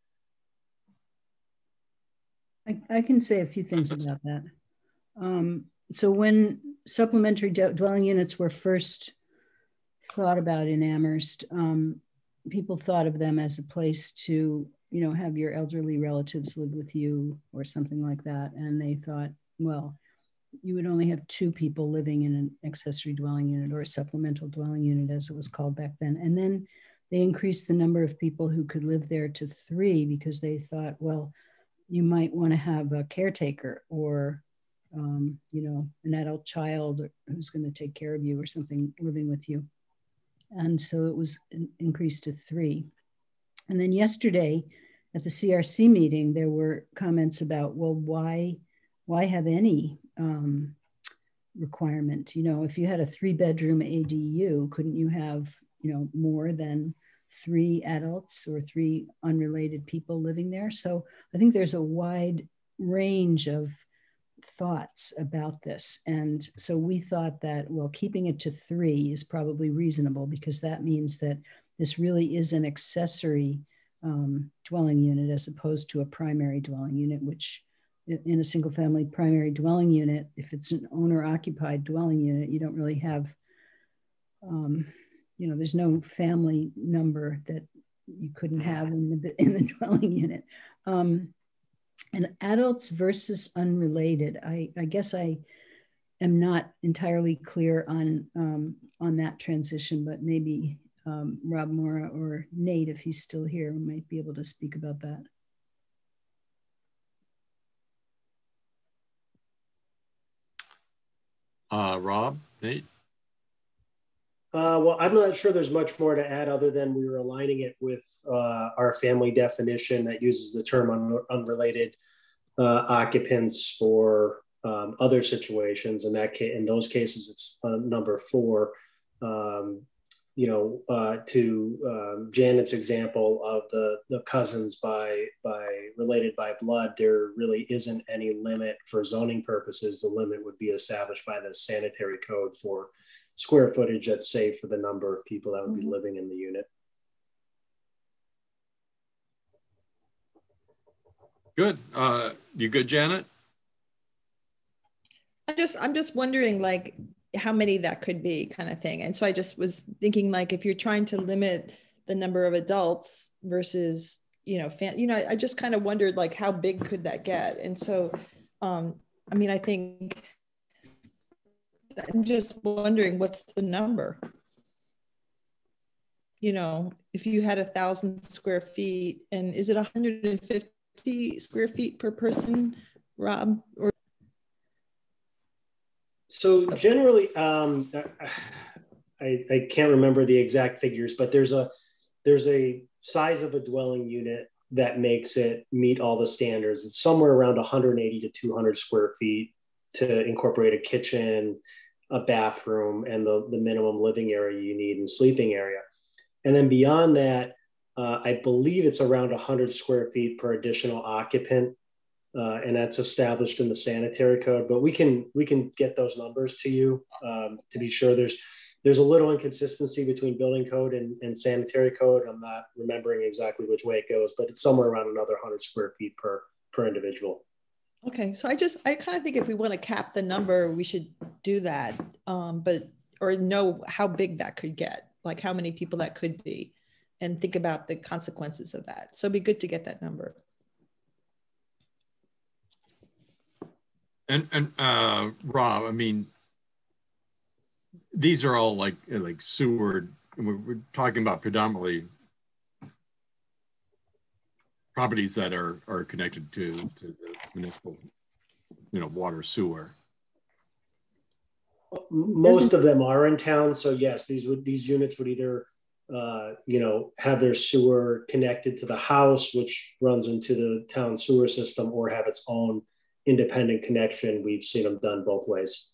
I can say a few things about that. So when supplementary dwelling units were first thought about in Amherst, people thought of them as a place to, you know, have your elderly relatives live with you or something like that. And they thought, well, you would only have 2 people living in an accessory dwelling unit or a supplemental dwelling unit, as it was called back then. And then they increased the number of people who could live there to 3 because they thought, well, you might want to have a caretaker or, you know, an adult child who's going to take care of you or something living with you. And so it was increased to 3. And then yesterday, at the CRC meeting, there were comments about, well, why have any requirement? You know, if you had a 3-bedroom ADU, couldn't you have, you know, more than 3 adults or 3 unrelated people living there? So I think there's a wide range of thoughts about this. And so we thought that, well, keeping it to 3 is probably reasonable, because that means that this really is an accessory dwelling unit as opposed to a primary dwelling unit, which in a single family primary dwelling unit, if it's an owner occupied dwelling unit, you don't really have, you know, there's no family number that you couldn't have in the dwelling unit. And adults versus unrelated, I guess I am not entirely clear on that transition, but maybe Rob Mora or Nate, if he's still here, might be able to speak about that. Rob, Nate? Well, I'm not sure there's much more to add other than we were aligning it with our family definition that uses the term unrelated occupants for other situations. In that case, in those cases, it's number 4. You know, to Janet's example of the cousins related by blood, there really isn't any limit for zoning purposes. The limit would be established by the sanitary code for square footage that's safe for the number of people that would be living in the unit. Good. You good, Janet? I'm just wondering, like, how many that could be, kind of thing. And so I just was thinking, like, if you're trying to limit the number of adults versus, you know, I just kind of wondered, like, how big could that get? And so, I mean, I think I'm just wondering, what's the number? You know, if you had 1,000 square feet, and is it 150 square feet per person, Rob? Or so generally, I can't remember the exact figures, but there's a size of a dwelling unit that makes it meet all the standards. It's somewhere around 180 to 200 square feet to incorporate a kitchen, a bathroom, and the minimum living area you need and sleeping area. And then beyond that, I believe it's around 100 square feet per additional occupant. And that's established in the sanitary code, but we can get those numbers to you to be sure. There's a little inconsistency between building code and sanitary code. I'm not remembering exactly which way it goes, but it's somewhere around another 100 square feet per individual. Okay, so I kind of think if we want to cap the number, we should do that, or know how big that could get, like how many people that could be, and think about the consequences of that. So it'd be good to get that number. And Rob, I mean, these are all like sewer, and we're talking about predominantly properties that are connected to the municipal, you know, water, sewer. Most of them are in town, so yes, these units would either you know, have their sewer connected to the house, which runs into the town sewer system, or have its own independent connection. We've seen them done both ways.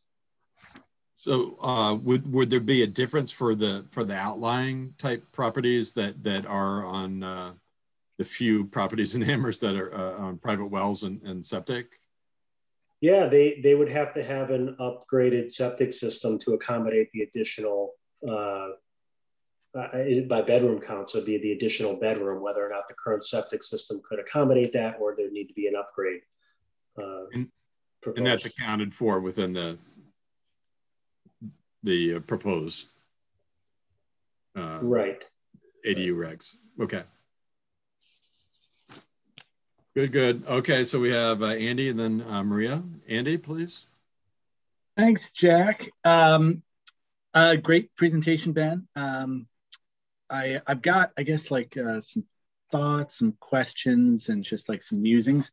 So would there be a difference for the outlying type properties that are on the few properties in Amherst that are on private wells and septic? Yeah, they would have to have an upgraded septic system to accommodate the additional by bedroom count, so it'd be the additional bedroom, whether or not the current septic system could accommodate that, or there'd need to be an upgrade. And that's accounted for within the proposed right ADU regs. Okay. Good. Okay, so we have Andy and then Maria. Andy, please. Thanks, Jack. Great presentation, Ben. I've got, I guess, like some thoughts, some questions, and just like some musings.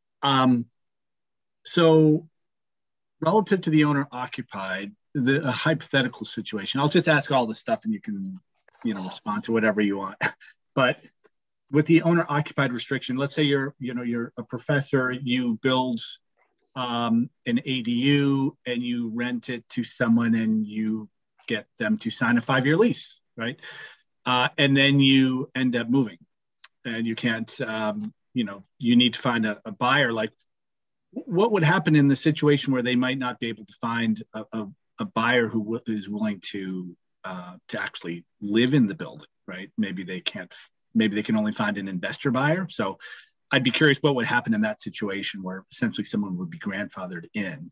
So relative to the owner occupied, a hypothetical situation, I'll just ask all the stuff and you can, you know, respond to whatever you want. But with the owner occupied restriction, let's say you're a professor, you build an ADU and you rent it to someone and you get them to sign a 5-year lease, right? And then you end up moving and you can't, you need to find a buyer. Like, what would happen in the situation where they might not be able to find a buyer who is willing to actually live in the building, right? Maybe they can only find an investor buyer. So I'd be curious what would happen in that situation where essentially someone would be grandfathered in.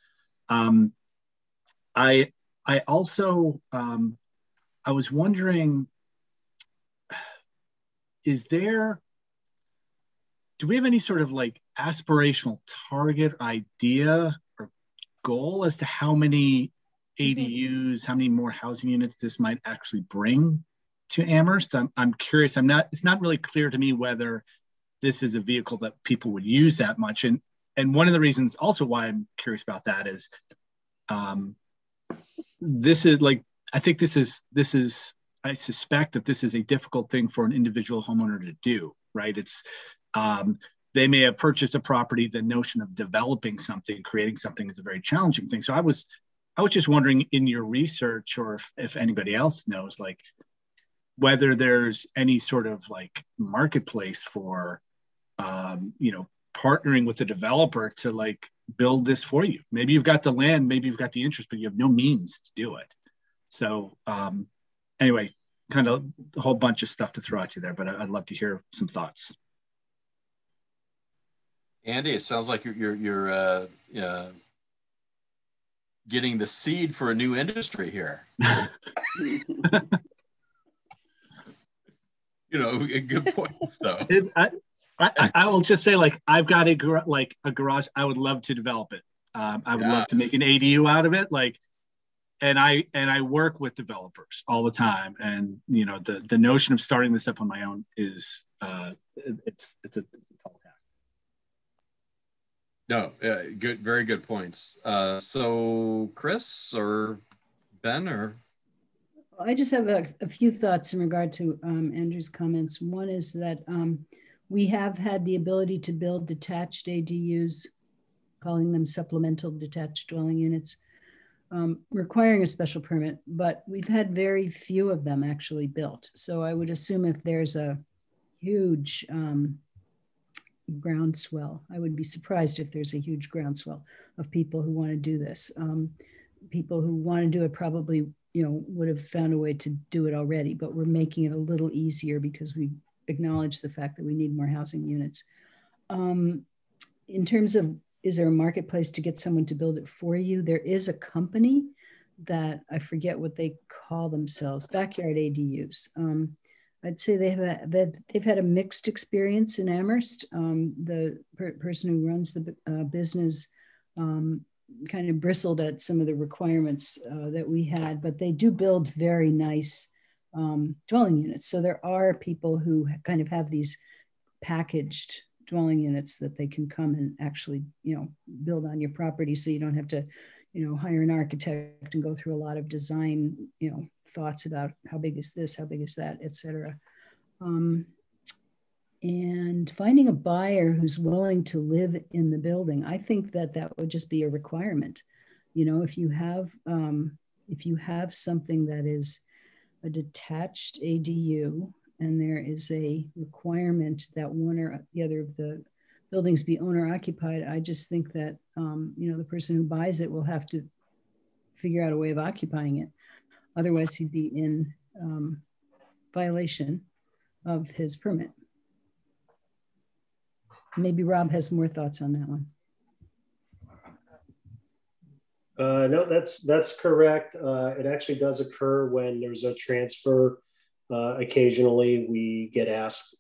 I also, I was wondering, do we have any sort of like aspirational target idea or goal as to how many ADUs, how many more housing units this might actually bring to Amherst? I'm curious. It's not really clear to me whether this is a vehicle that people would use that much. And one of the reasons also why I'm curious about that is, I suspect that this is a difficult thing for an individual homeowner to do, right? They may have purchased a property. The notion of developing something, creating something is a very challenging thing. So I was just wondering in your research, or if anybody else knows, like whether there's any sort of like marketplace for, partnering with the developer to like build this for you. Maybe you've got the land, maybe you've got the interest, but you have no means to do it. So anyway, kind of a whole bunch of stuff to throw at you there, but I'd love to hear some thoughts. Andy, it sounds like you're getting the seed for a new industry here. Good points though. I will just say, like, I've got a garage. I would love to develop it. I would love to make an ADU out of it. Like, and I work with developers all the time. And, the notion of starting this up on my own is, it's a tall task. No, good, very good points. So Chris or Ben or? I just have a few thoughts in regard to Andrew's comments. One is that we have had the ability to build detached ADUs, calling them supplemental detached dwelling units, requiring a special permit, but we've had very few of them actually built. So I would assume if there's a huge groundswell, I would be surprised if there's a huge groundswell of people who want to do this. People who want to do it probably, would have found a way to do it already, but we're making it a little easier because we acknowledge the fact that we need more housing units. In terms of, is there a marketplace to get someone to build it for you? There is a company that I forget what they call themselves, Backyard ADUs. I'd say they've had a mixed experience in Amherst. The person who runs the business kind of bristled at some of the requirements that we had, but they do build very nice dwelling units. So there are people who kind of have these packaged dwelling units that they can come and actually, build on your property. So you don't have to, hire an architect and go through a lot of design, thoughts about how big is this, how big is that, et cetera. And finding a buyer who's willing to live in the building, I think that would just be a requirement. If you have something that is a detached ADU and there is a requirement that one or the other of the buildings be owner occupied, I just think that, the person who buys it will have to figure out a way of occupying it. Otherwise he'd be in violation of his permit. Maybe Rob has more thoughts on that one. No, that's correct. It actually does occur when there's a transfer. Occasionally we get asked,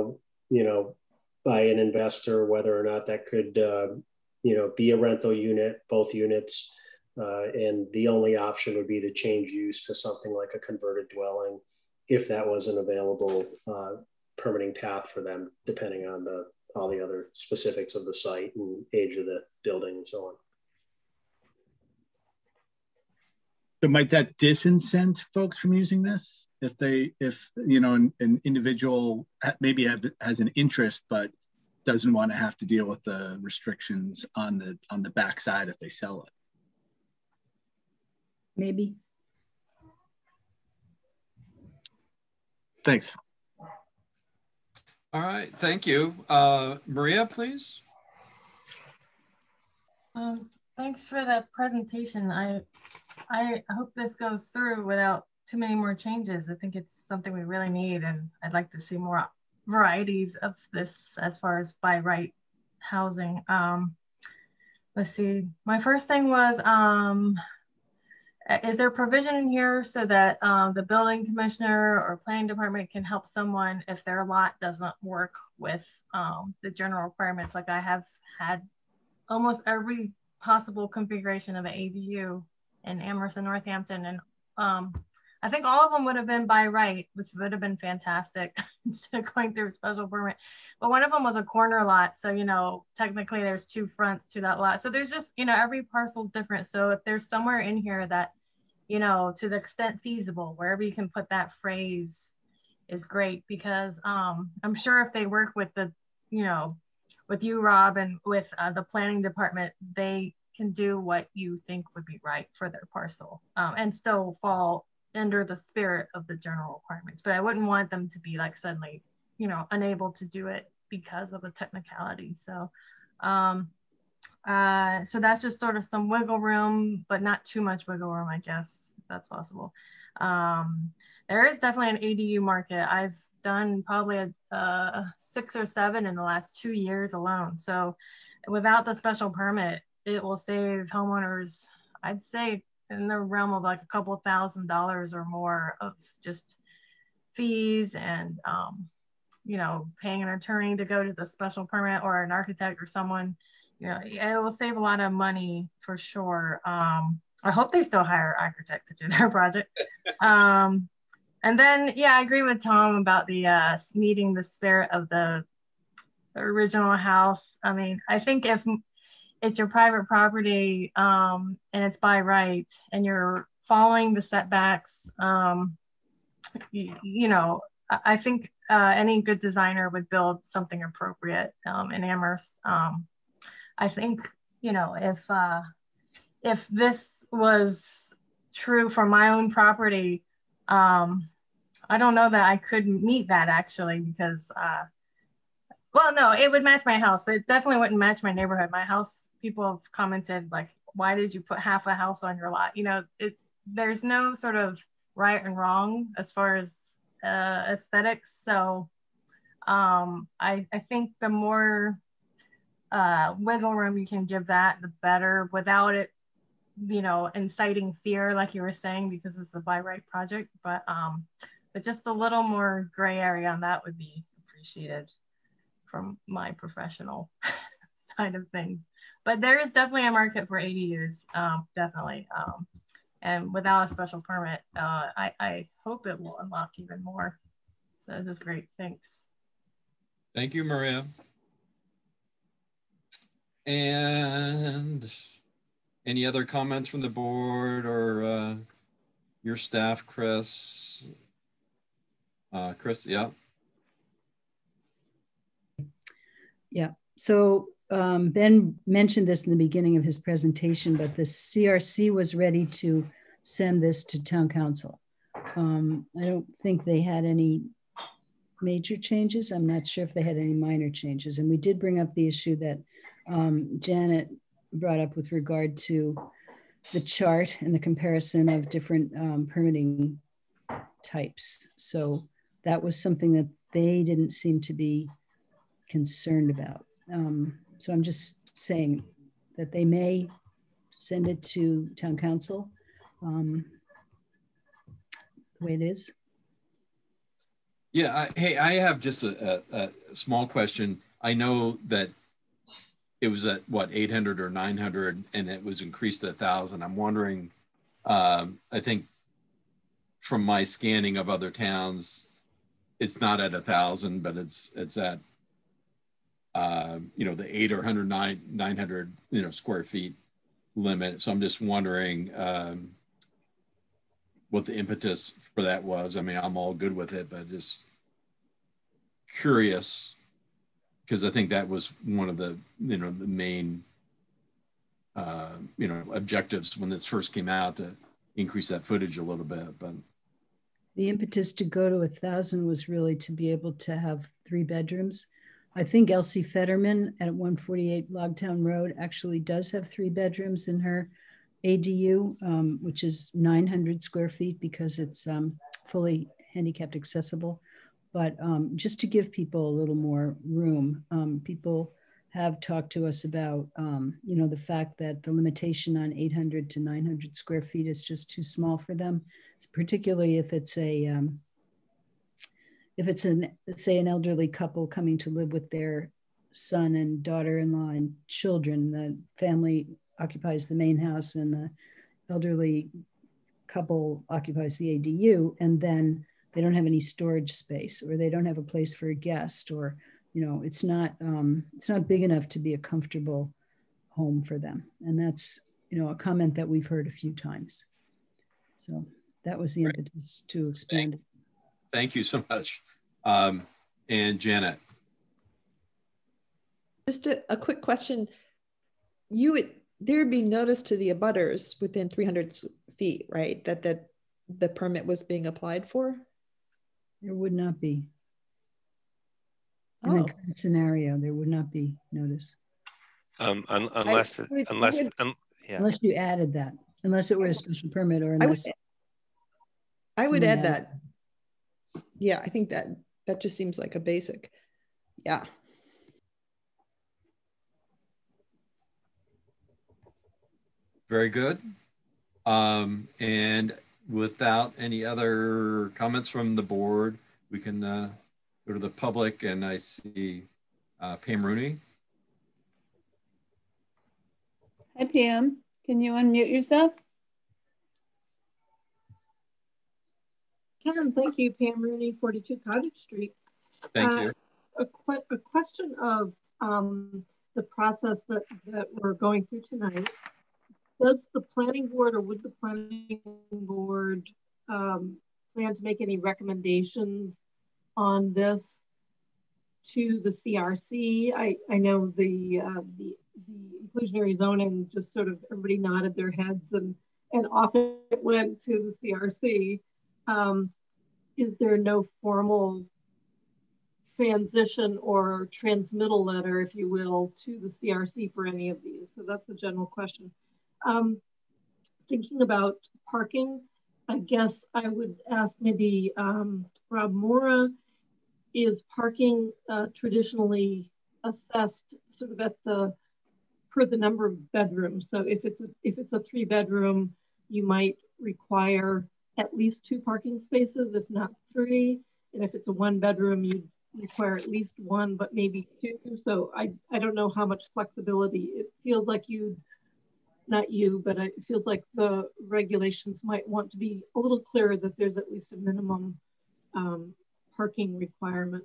by an investor whether or not that could, be a rental unit, both units. And the only option would be to change use to something like a converted dwelling if that was an available permitting path for them, depending on all the other specifics of the site and age of the building and so on. So might that disincent folks from using this if you know, an individual maybe has an interest but doesn't want to have to deal with the restrictions on the backside if they sell it? Maybe. Thanks. All right, thank you. Maria, please. Thanks for that presentation. I hope this goes through without too many more changes. I think it's something we really need, and I'd like to see more varieties of this as far as by right housing. Let's see. My first thing was, is there provision in here so that the building commissioner or planning department can help someone if their lot doesn't work with the general requirements? Like I have had almost every possible configuration of an ADU in Amherst and Northampton, and I think all of them would have been by right, which would have been fantastic instead of going through a special permit. But one of them was a corner lot, so you know, technically there's two fronts to that lot. So there's just, you know, every parcel's different. So if there's somewhere in here that, you know, to the extent feasible, wherever you can put that phrase is great, because I'm sure if they work with the, you know, with you, Rob, and with the planning department, they can do what you think would be right for their parcel and still fall under the spirit of the general requirements. But I wouldn't want them to be like suddenly, you know, unable to do it because of a technicality. So, so that's just sort of some wiggle room, but not too much wiggle room, I guess, if that's possible. There is definitely an ADU market. I've done probably 6 or 7 in the last 2 years alone. So without the special permit, it will save homeowners, I'd say, in the realm of like a couple $1,000s or more of just fees and, you know, paying an attorney to go to the special permit or an architect or someone. You know, it will save a lot of money for sure. I hope they still hire an architect to do their project. And then, yeah, I agree with Tom about the meeting the spirit of the original house. I mean, I think if it's your private property and it's by right and you're following the setbacks, you know, I think any good designer would build something appropriate in Amherst. I think, you know, if this was true for my own property, I don't know that I could meet that actually, because, well, no, it would match my house, but it definitely wouldn't match my neighborhood. My house, people have commented like, why did you put half a house on your lot? You know, there's no sort of right and wrong as far as aesthetics. So I think the more wiggle room you can give that, the better, without it, you know, inciting fear, like you were saying, because it's a by right project. But just a little more gray area on that would be appreciated from my professional side of things. But there is definitely a market for ADUs, definitely. And without a special permit, I hope it will unlock even more. So this is great, thanks. Thank you, Maria. And any other comments from the board or your staff, Chris? Chris, yeah. Yeah, so Ben mentioned this in the beginning of his presentation, but the CRC was ready to send this to town council. I don't think they had any major changes. I'm not sure if they had any minor changes. And we did bring up the issue that Janet brought up with regard to the chart and the comparison of different permitting types. So that was something that they didn't seem to be concerned about. So I'm just saying that they may send it to town council the way it is. Yeah, hey, I have just a small question. I know that it was at what, 800 or 900 and it was increased to 1,000. I'm wondering, I think from my scanning of other towns, it's not at 1,000, but it's at, you know, the 800 or 900, you know, square feet limit. So I'm just wondering, what the impetus for that was. I mean, I'm all good with it, but just curious, because I think that was one of the, the main, objectives when this first came out, to increase that footage a little bit. But the impetus to go to 1,000 was really to be able to have 3 bedrooms. I think Elsie Fetterman at 148 Logtown Road actually does have 3 bedrooms in her ADU, which is 900 square feet because it's fully handicapped accessible. But just to give people a little more room, people have talked to us about, the fact that the limitation on 800 to 900 square feet is just too small for them, particularly if it's say an elderly couple coming to live with their son and daughter-in-law and children. The family occupies the main house and the elderly couple occupies the ADU, and then they don't have any storage space, or they don't have a place for a guest, or it's not big enough to be a comfortable home for them. And that's a comment that we've heard a few times. So that was the impetus to expand it. Thank you so much. And Janet. Just a quick question. There'd be notice to the abutters within 300 feet, right? That the permit was being applied for? There would not be. In the current scenario, there would not be notice. Unless you added that, unless it were a special permit, or unless I would add that. Yeah, I think that just seems like a basic. Yeah. Very good. And without any other comments from the board, we can go to the public, and I see Pam Rooney. Hi, Pam. Can you unmute yourself? Thank you, Pam Rooney, 42 Cottage Street. Thank you. A question of the process that we're going through tonight. Does the planning board, or would the planning board plan to make any recommendations on this to the CRC? I know the inclusionary zoning, just sort of everybody nodded their heads and off it went to the CRC. Is there no formal transition or transmittal letter, if you will, to the CRC for any of these? So that's a general question. Thinking about parking, I guess I would ask maybe Rob Mora, is parking traditionally assessed sort of per the number of bedrooms? So if it's a 3-bedroom, you might require at least 2 parking spaces, if not 3. And if it's a 1-bedroom, you'd require at least 1, but maybe 2. So I don't know how much flexibility. It feels like not you, but it feels like the regulations might want to be a little clearer that there's at least a minimum parking requirement.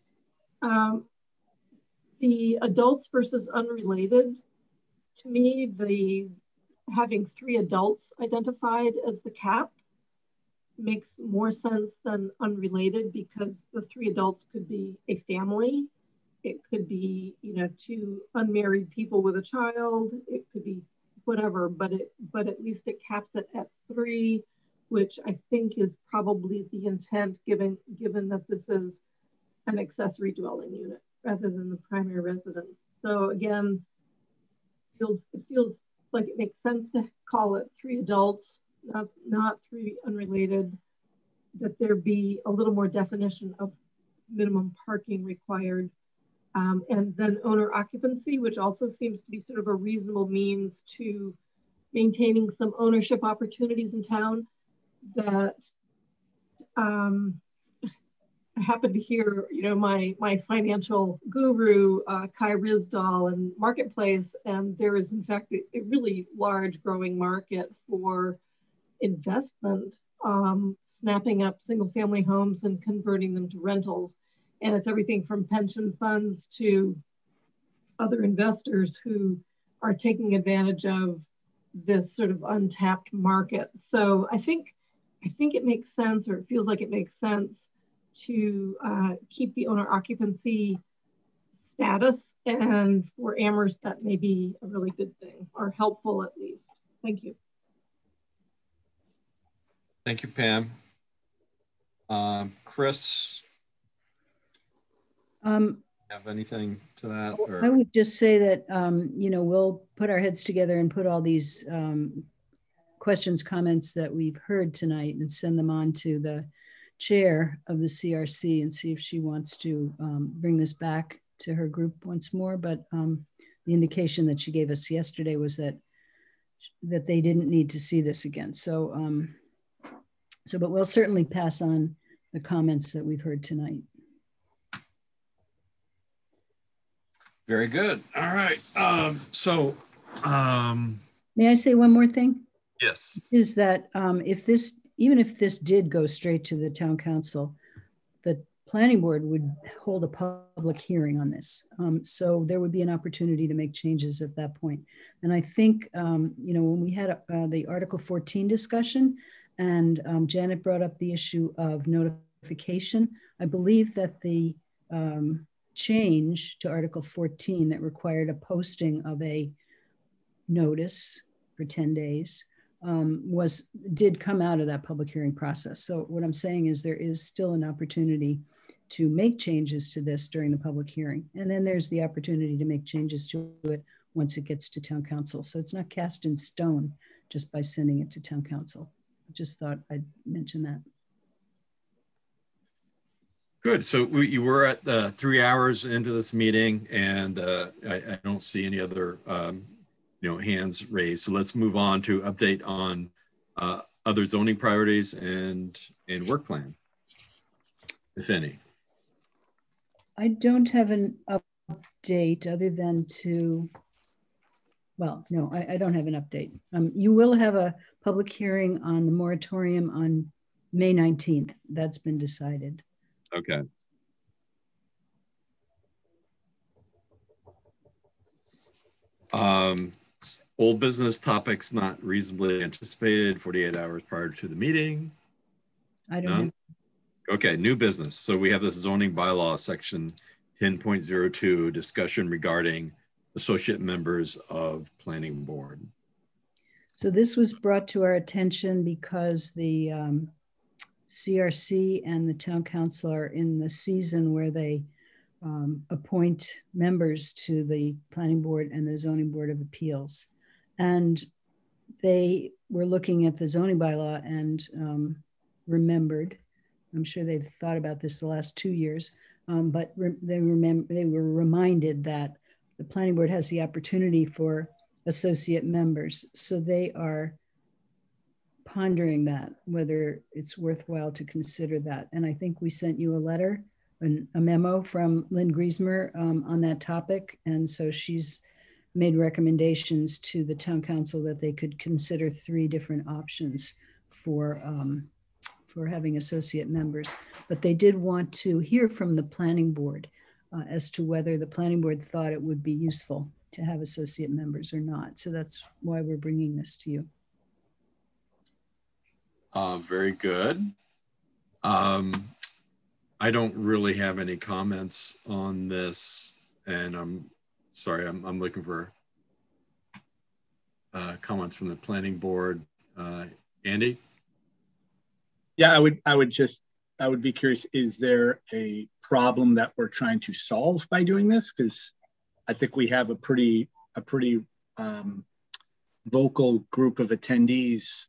The adults versus unrelated, to me, having 3 adults identified as the cap makes more sense than unrelated, because the 3 adults could be a family. It could be, 2 unmarried people with a child. It could be whatever, but at least it caps it at 3, which I think is probably the intent, given that this is an accessory dwelling unit rather than the primary residence. So again, it feels like it makes sense to call it 3 adults, not 3 unrelated, that there be a little more definition of minimum parking required. And then owner occupancy, which also seems to be sort of a reasonable means to maintaining some ownership opportunities in town. That I happen to hear, my financial guru, Kai Rizdal, and Marketplace, and there is in fact a really large growing market for investment, snapping up single family homes and converting them to rentals. And it's everything from pension funds to other investors who are taking advantage of this sort of untapped market. So I think I think it makes sense, or it feels like it makes sense, to keep the owner occupancy status, and for Amherst that may be a really good thing, or helpful at least. Thank you. Thank you, Pam. Chris, have anything to that? Or? I would just say that, you know, we'll put our heads together and put all these questions, comments that we've heard tonight and send them on to the chair of the CRC and see if she wants to bring this back to her group once more. But the indication that she gave us yesterday was that they didn't need to see this again. So, but we'll certainly pass on the comments that we've heard tonight. Very good. All right. May I say one more thing? Yes. Is that even if this did go straight to the town council, the planning board would hold a public hearing on this. So there would be an opportunity to make changes at that point. And I think, you know, when we had the Article 14 discussion and Janet brought up the issue of notification, I believe that the change to Article 14 that required a posting of a notice for 10 days did come out of that public hearing process. So what I'm saying is there is still an opportunity to make changes to this during the public hearing. And then there's the opportunity to make changes to it once it gets to town council. So it's not cast in stone just by sending it to town council. I just thought I'd mention that. Good. So you were at 3 hours into this meeting, and I don't see any other you know, hands raised. So let's move on to update on other zoning priorities and work plan, if any. I don't have an update other than to, well, no, I don't have an update. You will have a public hearing on the moratorium on May 19th. That's been decided. Okay. Old business topics not reasonably anticipated 48 hours prior to the meeting. I don't know. Okay, new business. So we have this zoning bylaw section 10.02 discussion regarding associate members of planning board. So this was brought to our attention because the CRC and the town council are in the season where they appoint members to the planning board and the zoning board of appeals. And they were looking at the zoning bylaw and remembered, I'm sure they've thought about this the last 2 years, but they were reminded that the planning board has the opportunity for associate members. So they are pondering that, whether it's worthwhile to consider that. And I think we sent you a letter, a memo from Lynn Griesmer on that topic. And so she's made recommendations to the town council that they could consider 3 different options for having associate members. But they did want to hear from the planning board as to whether the planning board thought it would be useful to have associate members or not. So that's why we're bringing this to you. Very good. I don't really have any comments on this, and I'm sorry, I'm looking for comments from the planning board. Andy? Yeah, I would be curious, is there a problem that we're trying to solve by doing this? Because I think we have a pretty vocal group of attendees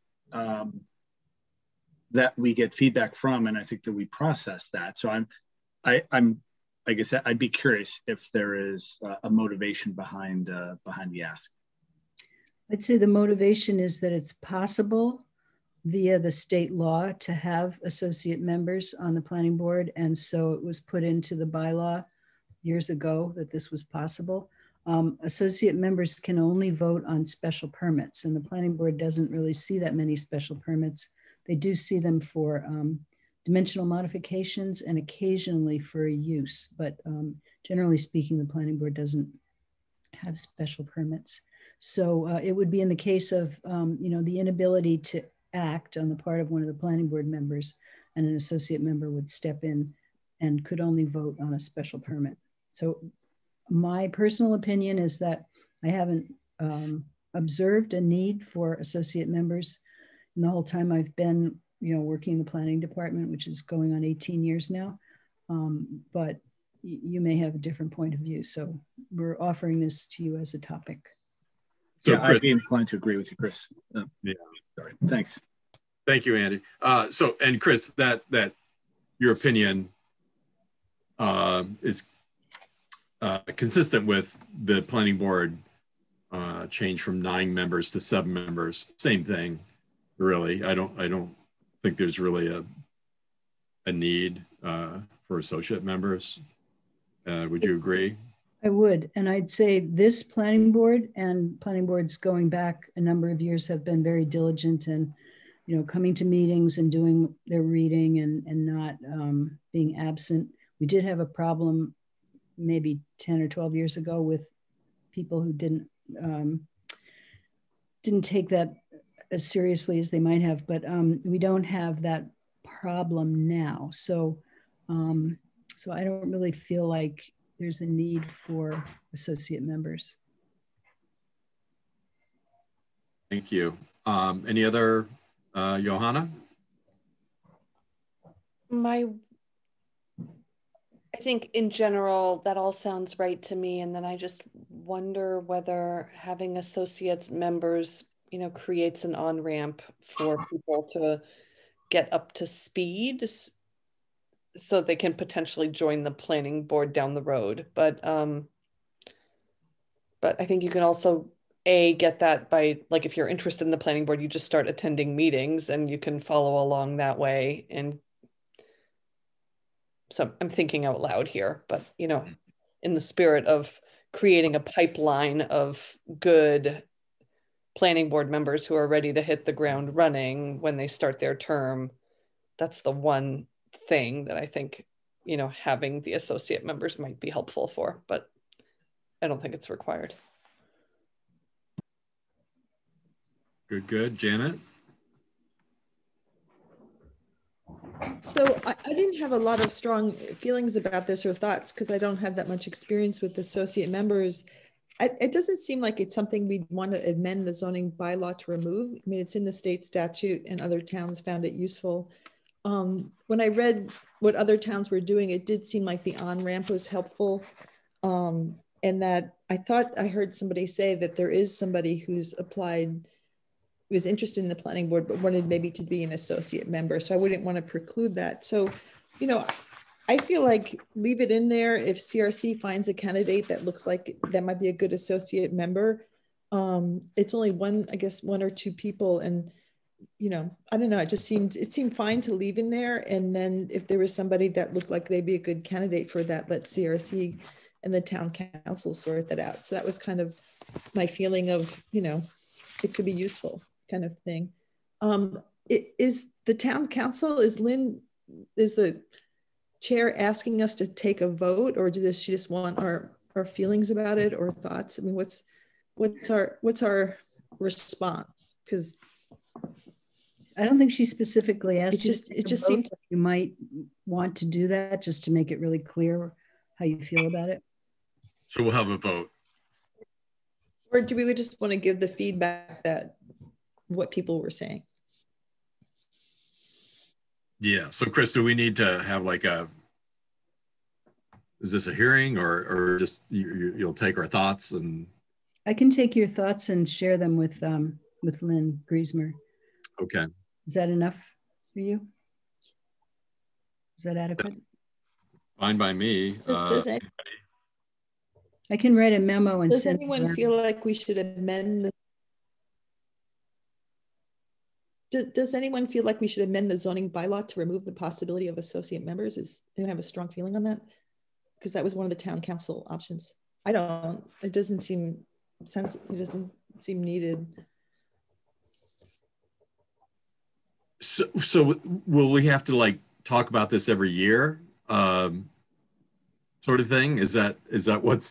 that we get feedback from, and I think that we process that. So like I said, I'd be curious if there is a motivation behind the ask. I'd say the motivation is that it's possible via the state law to have associate members on the planning board. And so it was put into the bylaw years ago that this was possible. Associate members can only vote on special permits, and the planning board doesn't really see that many special permits. They do see them for dimensional modifications and occasionally for use, but generally speaking, the planning board doesn't have special permits. So it would be in the case of, you know, the inability to act on the part of one of the planning board members, and an associate member would step in and could only vote on a special permit. So my personal opinion is that I haven't observed a need for associate members in the whole time I've been, working in the planning department, which is going on 18 years now. But you may have a different point of view. So we're offering this to you as a topic. So yeah, I'd be inclined to agree with you, Chris. Yeah. Sorry. Thanks. Thank you, Andy. And Chris, that your opinion is consistent with the planning board change from 9 members to 7 members. Same thing, really. I don't think there's really a need for associate members. Would you agree? I would, and I'd say this planning board and planning boards going back a number of years have been very diligent and, coming to meetings and doing their reading and not being absent. We did have a problem maybe 10 or 12 years ago with people who didn't take that as seriously as they might have, but we don't have that problem now. So, so I don't really feel like there's a need for associate members. Thank you. Any other, Johanna? I think in general, that all sounds right to me. And then I just wonder whether having associates members, creates an on-ramp for people to get up to speed so they can potentially join the planning board down the road. But I think you can also get that by, like, if you're interested in the planning board, you just start attending meetings and you can follow along that way. And so I'm thinking out loud here, but in the spirit of creating a pipeline of good planning board members who are ready to hit the ground running when they start their term, that's the one thing that I think, having the associate members might be helpful for, but I don't think it's required. Good. Janet? So I didn't have a lot of strong feelings about this or thoughts because I don't have that much experience with associate members. It doesn't seem like it's something we'd want to amend the zoning bylaw to remove. I mean, it's in the state statute and other towns found it useful. When I read what other towns were doing, it did seem like the on-ramp was helpful. And that I thought I heard somebody say that there is somebody who's applied, was interested in the planning board, but wanted maybe to be an associate member. So I wouldn't want to preclude that. So, I feel like leave it in there. If CRC finds a candidate that looks like that might be a good associate member, it's only one or two people. And, I don't know, it seemed fine to leave in there. And then if there was somebody that looked like they'd be a good candidate for that, let CRC and the town council sort that out. So that was kind of my feeling of, it could be useful kind of thing. Is the town council, is the chair asking us to take a vote, or does she just want our feelings about it or thoughts? I mean, what's our response? Because I don't think she specifically asked you. It just seemed like you might want to do that just to make it really clear how you feel about it. So we'll have a vote. Or do we just want to give the feedback that what people were saying? Yeah. So Chris, do we need to have like is this a hearing or just you'll take our thoughts? And I can take your thoughts and share them with Lynn Griesmer. Okay. Is that enough for you? Is that adequate? Fine by me. I can write a memo and does send anyone feel like we should amend does anyone feel like we should amend the zoning bylaw to remove the possibility of associate members? Does anyone have a strong feeling on that? Because that was one of the town council options. I don't. It doesn't seem needed. So will we have to like talk about this every year, sort of thing? Is that what's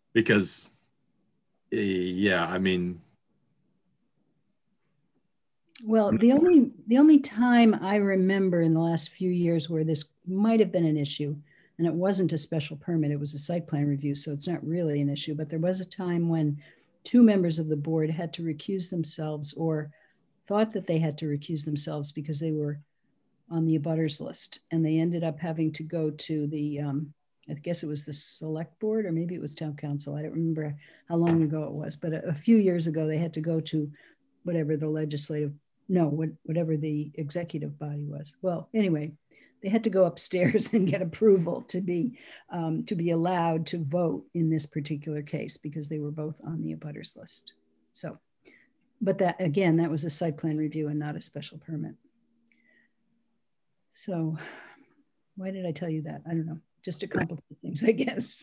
because yeah, I mean, Well, the only time I remember in the last few years where this might have been an issue, and it wasn't a special permit, it was a site plan review, so it's not really an issue, but there was a time when 2 members of the board had to recuse themselves or thought that they had to recuse themselves because they were on the abutters list, and they ended up having to go to the, I guess it was the select board, or maybe it was town council. I don't remember how long ago it was, but a few years ago, they had to go to whatever the whatever the executive body was. Well, anyway, they had to go upstairs and get approval to be allowed to vote in this particular case because they were both on the abutters list. So, but that, again, that was a site plan review and not a special permit. So why did I tell you that? I don't know, just to complicate things, I guess.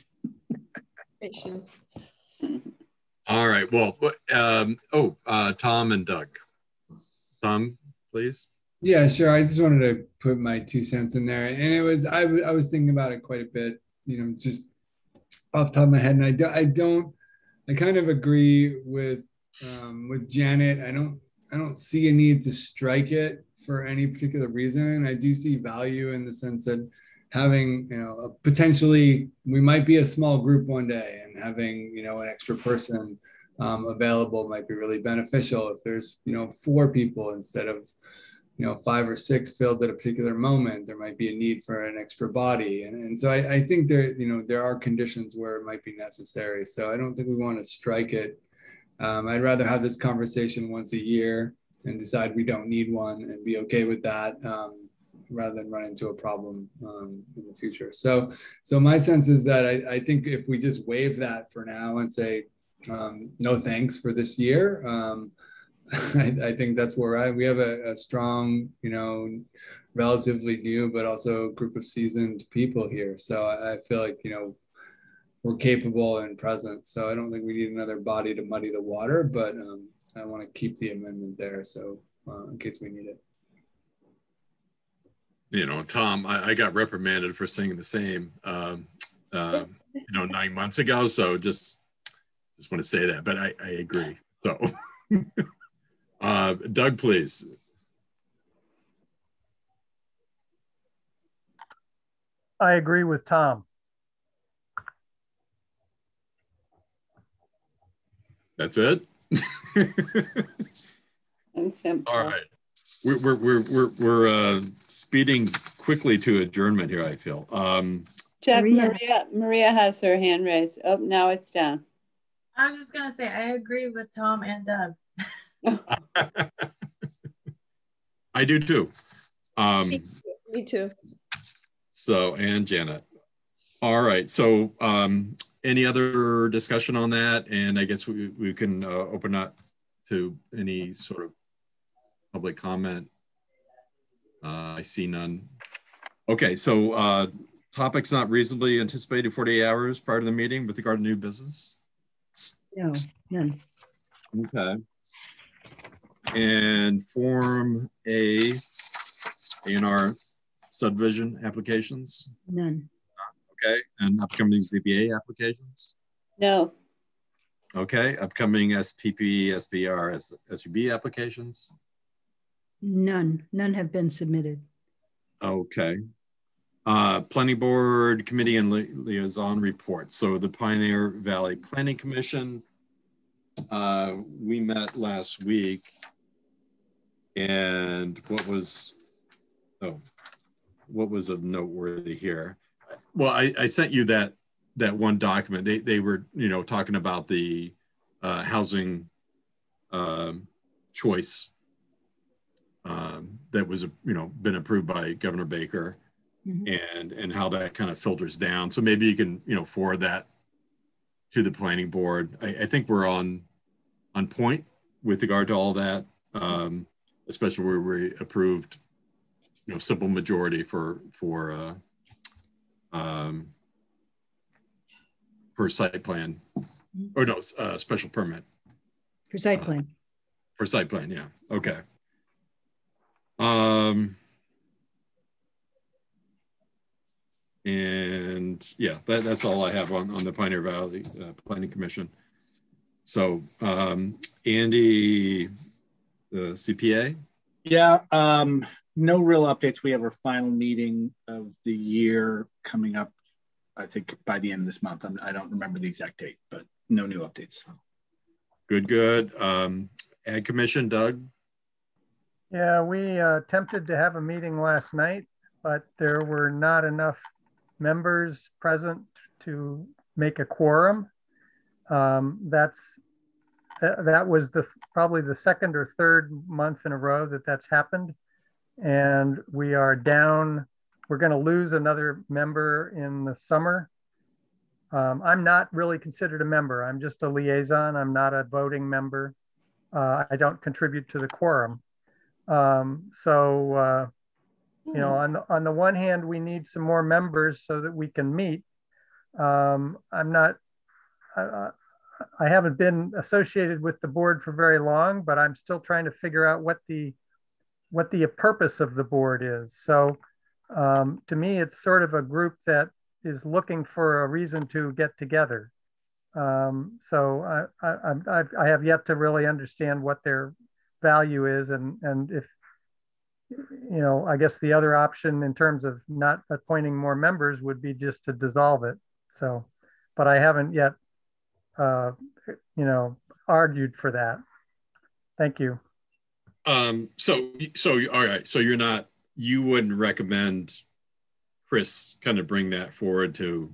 All right, well, Tom and Doug. Tom, please. Yeah, sure. I just wanted to put my 2 cents in there, and it was I was thinking about it quite a bit, you know, just off the top of my head, and I kind of agree with Janet. I don't see a need to strike it for any particular reason. I do see value in the sense that having, you know, potentially we might be a small group one day, and having, you know, an extra person available might be really beneficial. If there's, you know, 4 people instead of, you know, 5 or 6 filled at a particular moment, there might be a need for an extra body. And so I think there are conditions where it might be necessary. So I don't think we want to strike it. I'd rather have this conversation once a year and decide we don't need one and be okay with that, rather than run into a problem in the future. So my sense is that I think if we just waive that for now and say, no thanks for this year, I think that's where we have a strong, you know, relatively new, but also group of seasoned people here. So I feel like, you know, we're capable and present. So I don't think we need another body to muddy the water, but I want to keep the amendment there. So in case we need it. You know, Tom, I got reprimanded for saying the same, you know, 9 months ago. So just want to say that, but I agree. So Doug, please. I agree with Tom. That's it. All right. We're speeding quickly to adjournment here, I feel. Jack, Maria has her hand raised. Oh, now it's down. I was just gonna say I agree with Tom and Doug. I do too. Me too. So, and Janet. All right. So any other discussion on that? And I guess we can open up to any sort of public comment. I see none. Okay, so topics not reasonably anticipated 48 hours prior to the meeting with regard to new business? No, none. Okay. And Form A&R subdivision applications? None. Okay, and upcoming ZBA applications? No. Okay, upcoming SPP, SBR, SUB applications? None have been submitted. Okay. Planning Board Committee and Liaison Reports. So the Pioneer Valley Planning Commission, we met last week, and what was of noteworthy here? Well, I sent you that one document. They were, you know, talking about the housing choice that was, you know, been approved by Governor Baker, and how that kind of filters down. So maybe you can, you know, forward that to the planning board. I think we're on point with regard to all that, especially where we approved, you know, simple majority for site plan, or no, special permit. For site plan. For site plan, yeah. Okay. And yeah, that's all I have on the Pioneer Valley Planning Commission. So Andy the CPA? Yeah, no real updates. We have our final meeting of the year coming up, I think by the end of this month. I don't remember the exact date, but no new updates. Good, good. Ag Commission, Doug? Yeah, we attempted to have a meeting last night, but there were not enough members present to make a quorum. That was probably the second or third month in a row that that's happened. And we are down, we're going to lose another member in the summer. I'm not really considered a member. I'm just a liaison. I'm not a voting member. I don't contribute to the quorum. You know, on the one hand, we need some more members so that we can meet. I haven't been associated with the board for very long, but I'm still trying to figure out what the purpose of the board is. So to me, it's sort of a group that is looking for a reason to get together. So I have yet to really understand what their value is, and if, you know, I guess the other option in terms of not appointing more members would be just to dissolve it. So, but I haven't yet, you know, argued for that. Thank you. So all right. So you wouldn't recommend Chris kind of bring that forward to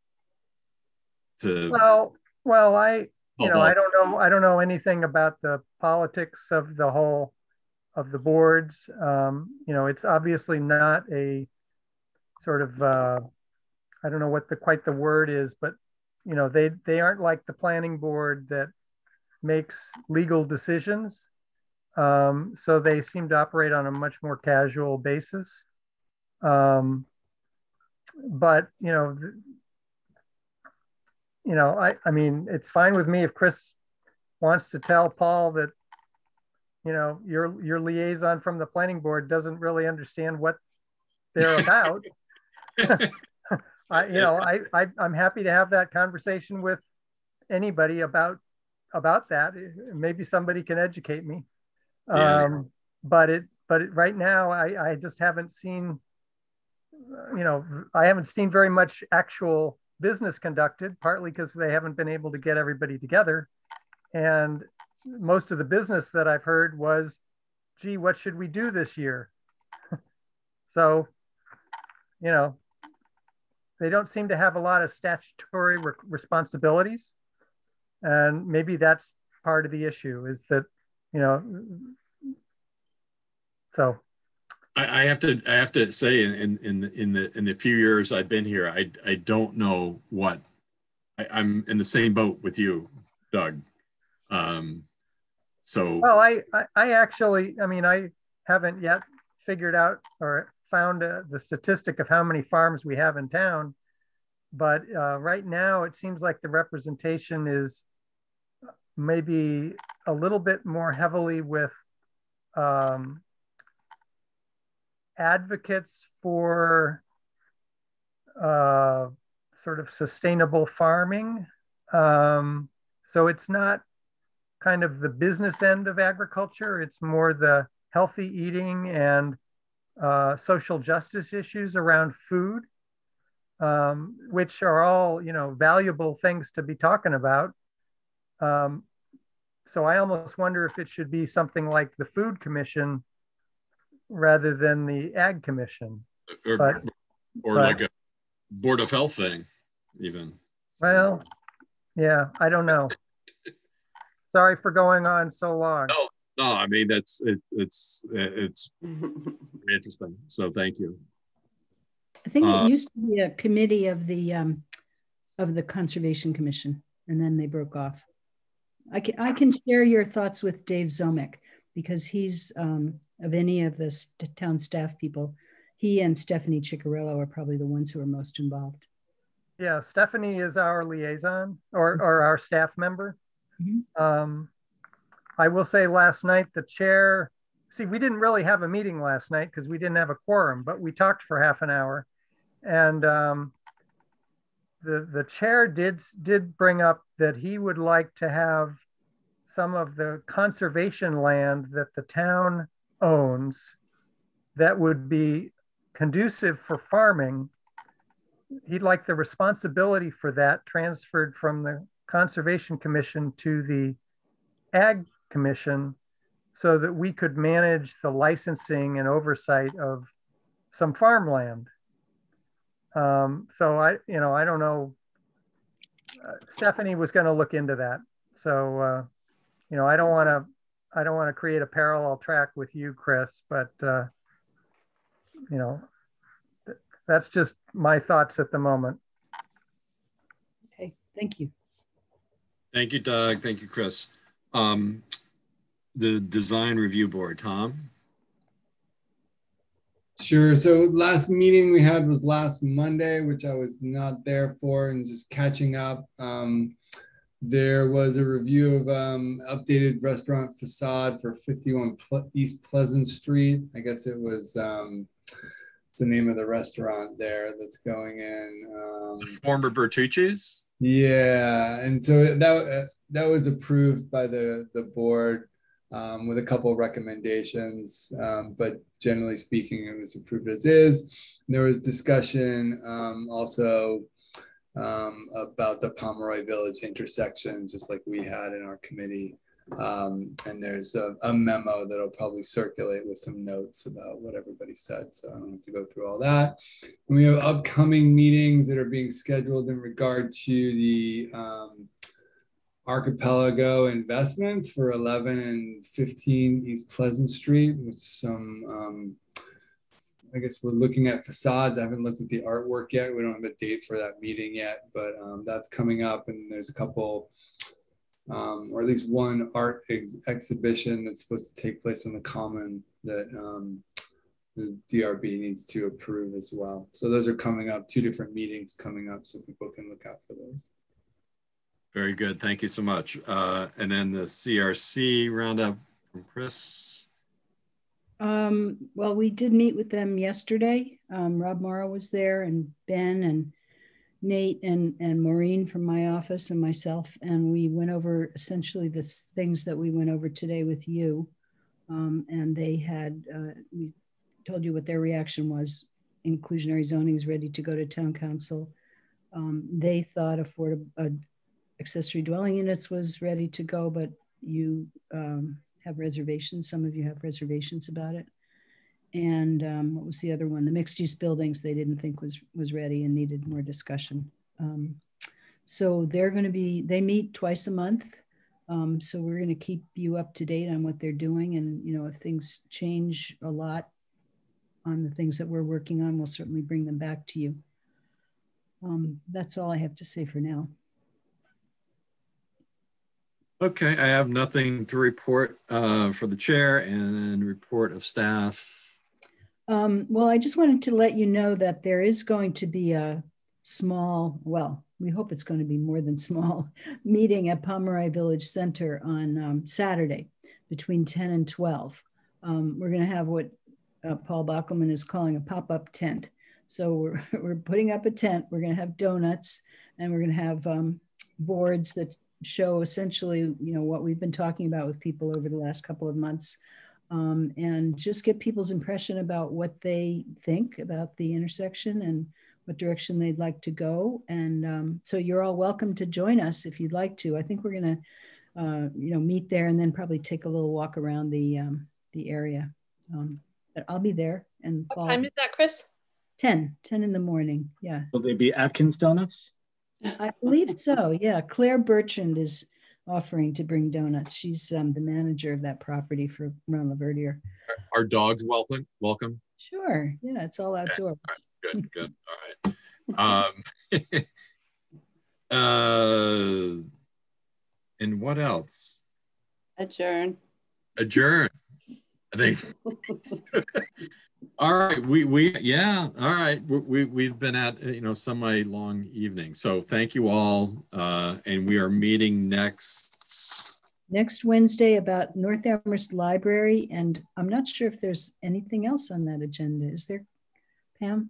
well, I don't know anything about the politics of the boards. You know, it's obviously not a sort of I don't know what quite the word is, but you know, they aren't like the planning board that makes legal decisions. So they seem to operate on a much more casual basis. But I mean, it's fine with me if Chris wants to tell Paul that, you know, your liaison from the planning board doesn't really understand what they're about. I'm happy to have that conversation with anybody about that. Maybe somebody can educate me. Yeah. But right now, I just haven't seen, you know, I haven't seen very much actual business conducted, partly because they haven't been able to get everybody together. And most of the business that I've heard was, gee, what should we do this year? So, you know, they don't seem to have a lot of statutory responsibilities. And maybe that's part of the issue, is that, you know, so. I have to say, in the few years I've been here, I don't know what I'm in the same boat with you, Doug. So well, I actually, I mean, I haven't yet figured out or found the statistic of how many farms we have in town, but right now it seems like the representation is maybe a little bit more heavily with advocates for sort of sustainable farming. So it's not kind of the business end of agriculture. It's more the healthy eating and social justice issues around food, which are all, you know, valuable things to be talking about. So I almost wonder if it should be something like the Food Commission rather than the Ag Commission. Or like a Board of Health thing, even. Well, yeah, I don't know. Sorry for going on so long. No, I mean, it's very interesting. So thank you. I think it used to be a committee of the Conservation Commission, and then they broke off. I can share your thoughts with Dave Zomick, because he's of any of the town staff people, he and Stephanie Ciccarello are probably the ones who are most involved. Yeah, Stephanie is our liaison or our staff member. Mm-hmm. I will say last night, the chair, we didn't really have a meeting last night because we didn't have a quorum, but we talked for half an hour. And the chair did bring up that he would like to have some of the conservation land that the town owns that would be conducive for farming. He'd like the responsibility for that transferred from the Conservation Commission to the Ag Commission so that we could manage the licensing and oversight of some farmland. So I don't know. Stephanie was going to look into that. So, I don't want to create a parallel track with you, Chris, but that's just my thoughts at the moment. Okay, thank you. Thank you, Doug. Thank you, Chris. The Design Review Board, Tom. Sure. So last meeting we had was last Monday, which I was not there for, and just catching up. There was a review of updated restaurant facade for 51 East Pleasant Street. I guess it was the name of the restaurant there that's going in. The former Bertucci's? Yeah, and so that was approved by the board with a couple of recommendations, but generally speaking, it was approved as is. There was discussion also about the Pomeroy Village intersection, just like we had in our committee. And there's a memo that'll probably circulate with some notes about what everybody said. So I don't have to go through all that. And we have upcoming meetings that are being scheduled in regard to the Archipelago investments for 11 and 15 East Pleasant Street with some, I guess we're looking at facades. I haven't looked at the artwork yet. We don't have a date for that meeting yet, but that's coming up. And there's a couple, or at least one art exhibition that's supposed to take place on the Common that the DRB needs to approve as well. So those are coming up, 2 different meetings coming up, so people can look out for those. Very good. Thank you so much. And then the CRC roundup from Chris. Well, we did meet with them yesterday. Rob Morrow was there, and Ben and Nate and Maureen from my office and myself, and we went over essentially the things that we went over today with you. And they had, we told you what their reaction was. Inclusionary zoning is ready to go to town council. They thought accessory dwelling units was ready to go, but you have reservations. Some of you have reservations about it. And what was the other one? The mixed use buildings they didn't think was ready and needed more discussion. So they're going to be, they meet twice a month. So we're going to keep you up to date on what they're doing. And, if things change a lot on the things that we're working on, we'll certainly bring them back to you. That's all I have to say for now. Okay, I have nothing to report for the chair and report of staff. Well, I just wanted to let you know that there is going to be a small, well, we hope it's going to be more than small, meeting at Pomeroy Village Center on Saturday between 10 and 12. We're going to have what Paul Bockelman is calling a pop-up tent. So we're putting up a tent. We're going to have donuts, and we're going to have boards that show essentially, what we've been talking about with people over the last couple of months, and just get people's impression about what they think about the intersection and what direction they'd like to go. And so you're all welcome to join us if you'd like to. I think we're going to, meet there and then probably take a little walk around the area. But I'll be there. And what time is that, Chris? 10 in the morning. Yeah. Will they be Atkins donuts? I believe so. Yeah. Claire Bertrand is offering to bring donuts. She's the manager of that property for Ron Laverdier. Are dogs welcome? Sure. Yeah. It's all outdoors. Okay. Good. All right. And what else? Adjourn. I think. All right, all right. We've been at semi long evening, so thank you all, and we are meeting next Wednesday about North Amherst Library, and I'm not sure if there's anything else on that agenda. Is there, Pam?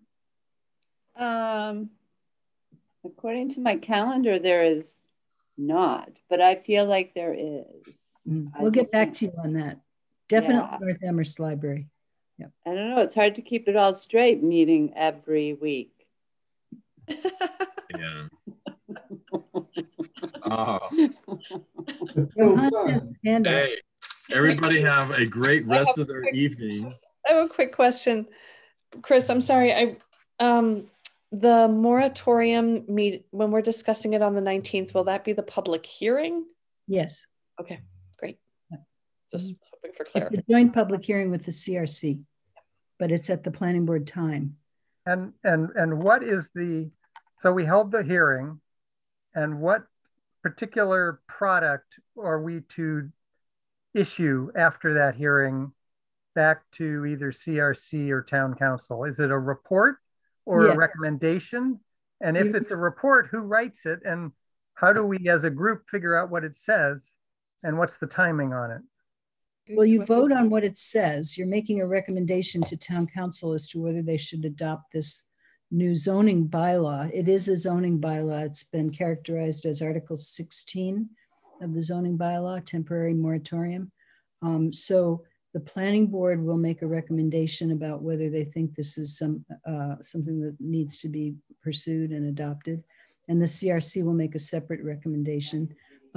According to my calendar, there is not, but I feel like there is. We'll get back to you on that. Definitely North Amherst Library. Yep. I don't know. It's hard to keep it all straight meeting every week. Yeah. Oh. So fun. Hey, everybody have a great rest of their evening. I have a quick question. Chris, I'm sorry. The moratorium when we're discussing it on the 19th, will that be the public hearing? Yes. Okay, great. Just hoping for It's clarity. a joint public hearing with the CRC, but it's at the planning board time. And what is so we held the hearing, and what particular product are we to issue after that hearing back to either CRC or town council? Is it a report or a recommendation? And if it's a report, who writes it? And how do we as a group figure out what it says? And what's the timing on it? Well, you vote on what it says. You're making a recommendation to town council as to whether they should adopt this new zoning bylaw. It is a zoning bylaw. It's been characterized as Article 16 of the zoning bylaw, temporary moratorium. So the planning board will make a recommendation about whether they think this is something that needs to be pursued and adopted. And the CRC will make a separate recommendation.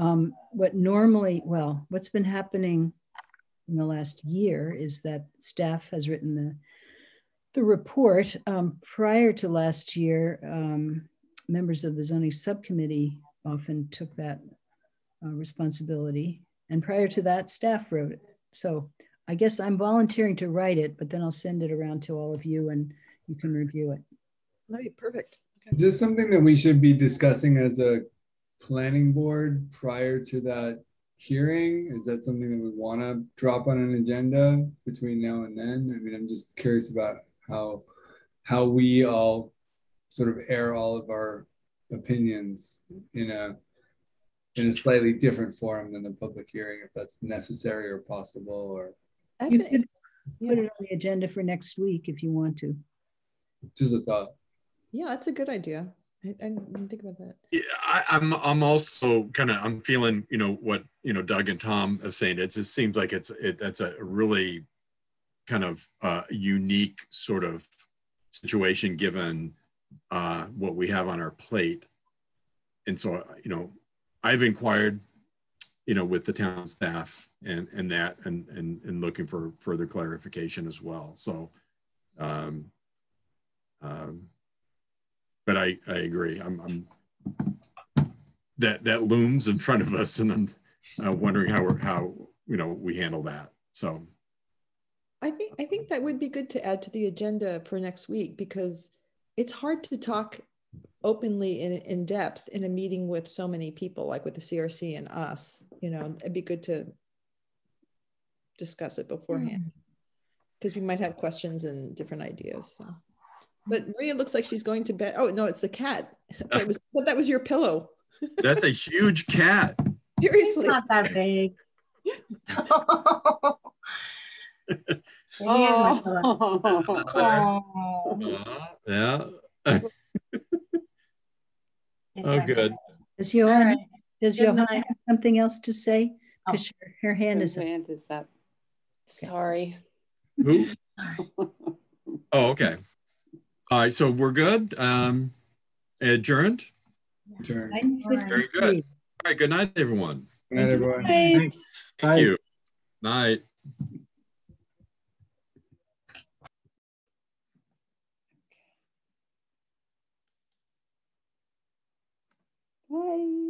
What's been happening in the last year is that staff has written the report. Prior to last year, members of the zoning subcommittee often took that responsibility. And prior to that, staff wrote it. So I guess I'm volunteering to write it, but then I'll send it around to all of you and you can review it. That'd be perfect. Okay. Is this something that we should be discussing as a planning board prior to that hearing? Is that something that we want to drop on an agenda between now and then? I mean, I'm just curious about how we all sort of air all of our opinions in a slightly different forum than the public hearing, if that's necessary or possible. Or you could put it on the agenda for next week if you want to. Just a thought. Yeah, that's a good idea. I didn't think about that. Yeah, I'm also I'm feeling, what, Doug and Tom have saying. It just seems like that's a really kind of unique sort of situation given what we have on our plate. And so, I've inquired, with the town staff and looking for further clarification as well. So, but I agree. That looms in front of us, and I'm wondering how we handle that. So, I think that would be good to add to the agenda for next week, because it's hard to talk openly in depth in a meeting with so many people, like with the CRC and us. It'd be good to discuss it beforehand, because we might have questions and different ideas. So. But Maria looks like she's going to bed. Oh no, it's the cat. That was your pillow. That's a huge cat. Seriously, it's not that big. Yeah. Oh, good. Does Johanna have something else to say? Because her hand is up. Sorry. Who? Oh, okay. All right, so we're good. Adjourned? Adjourned. Very good. All right, good night, everyone. Good night, everyone. Thanks. Thank you. Night. Bye.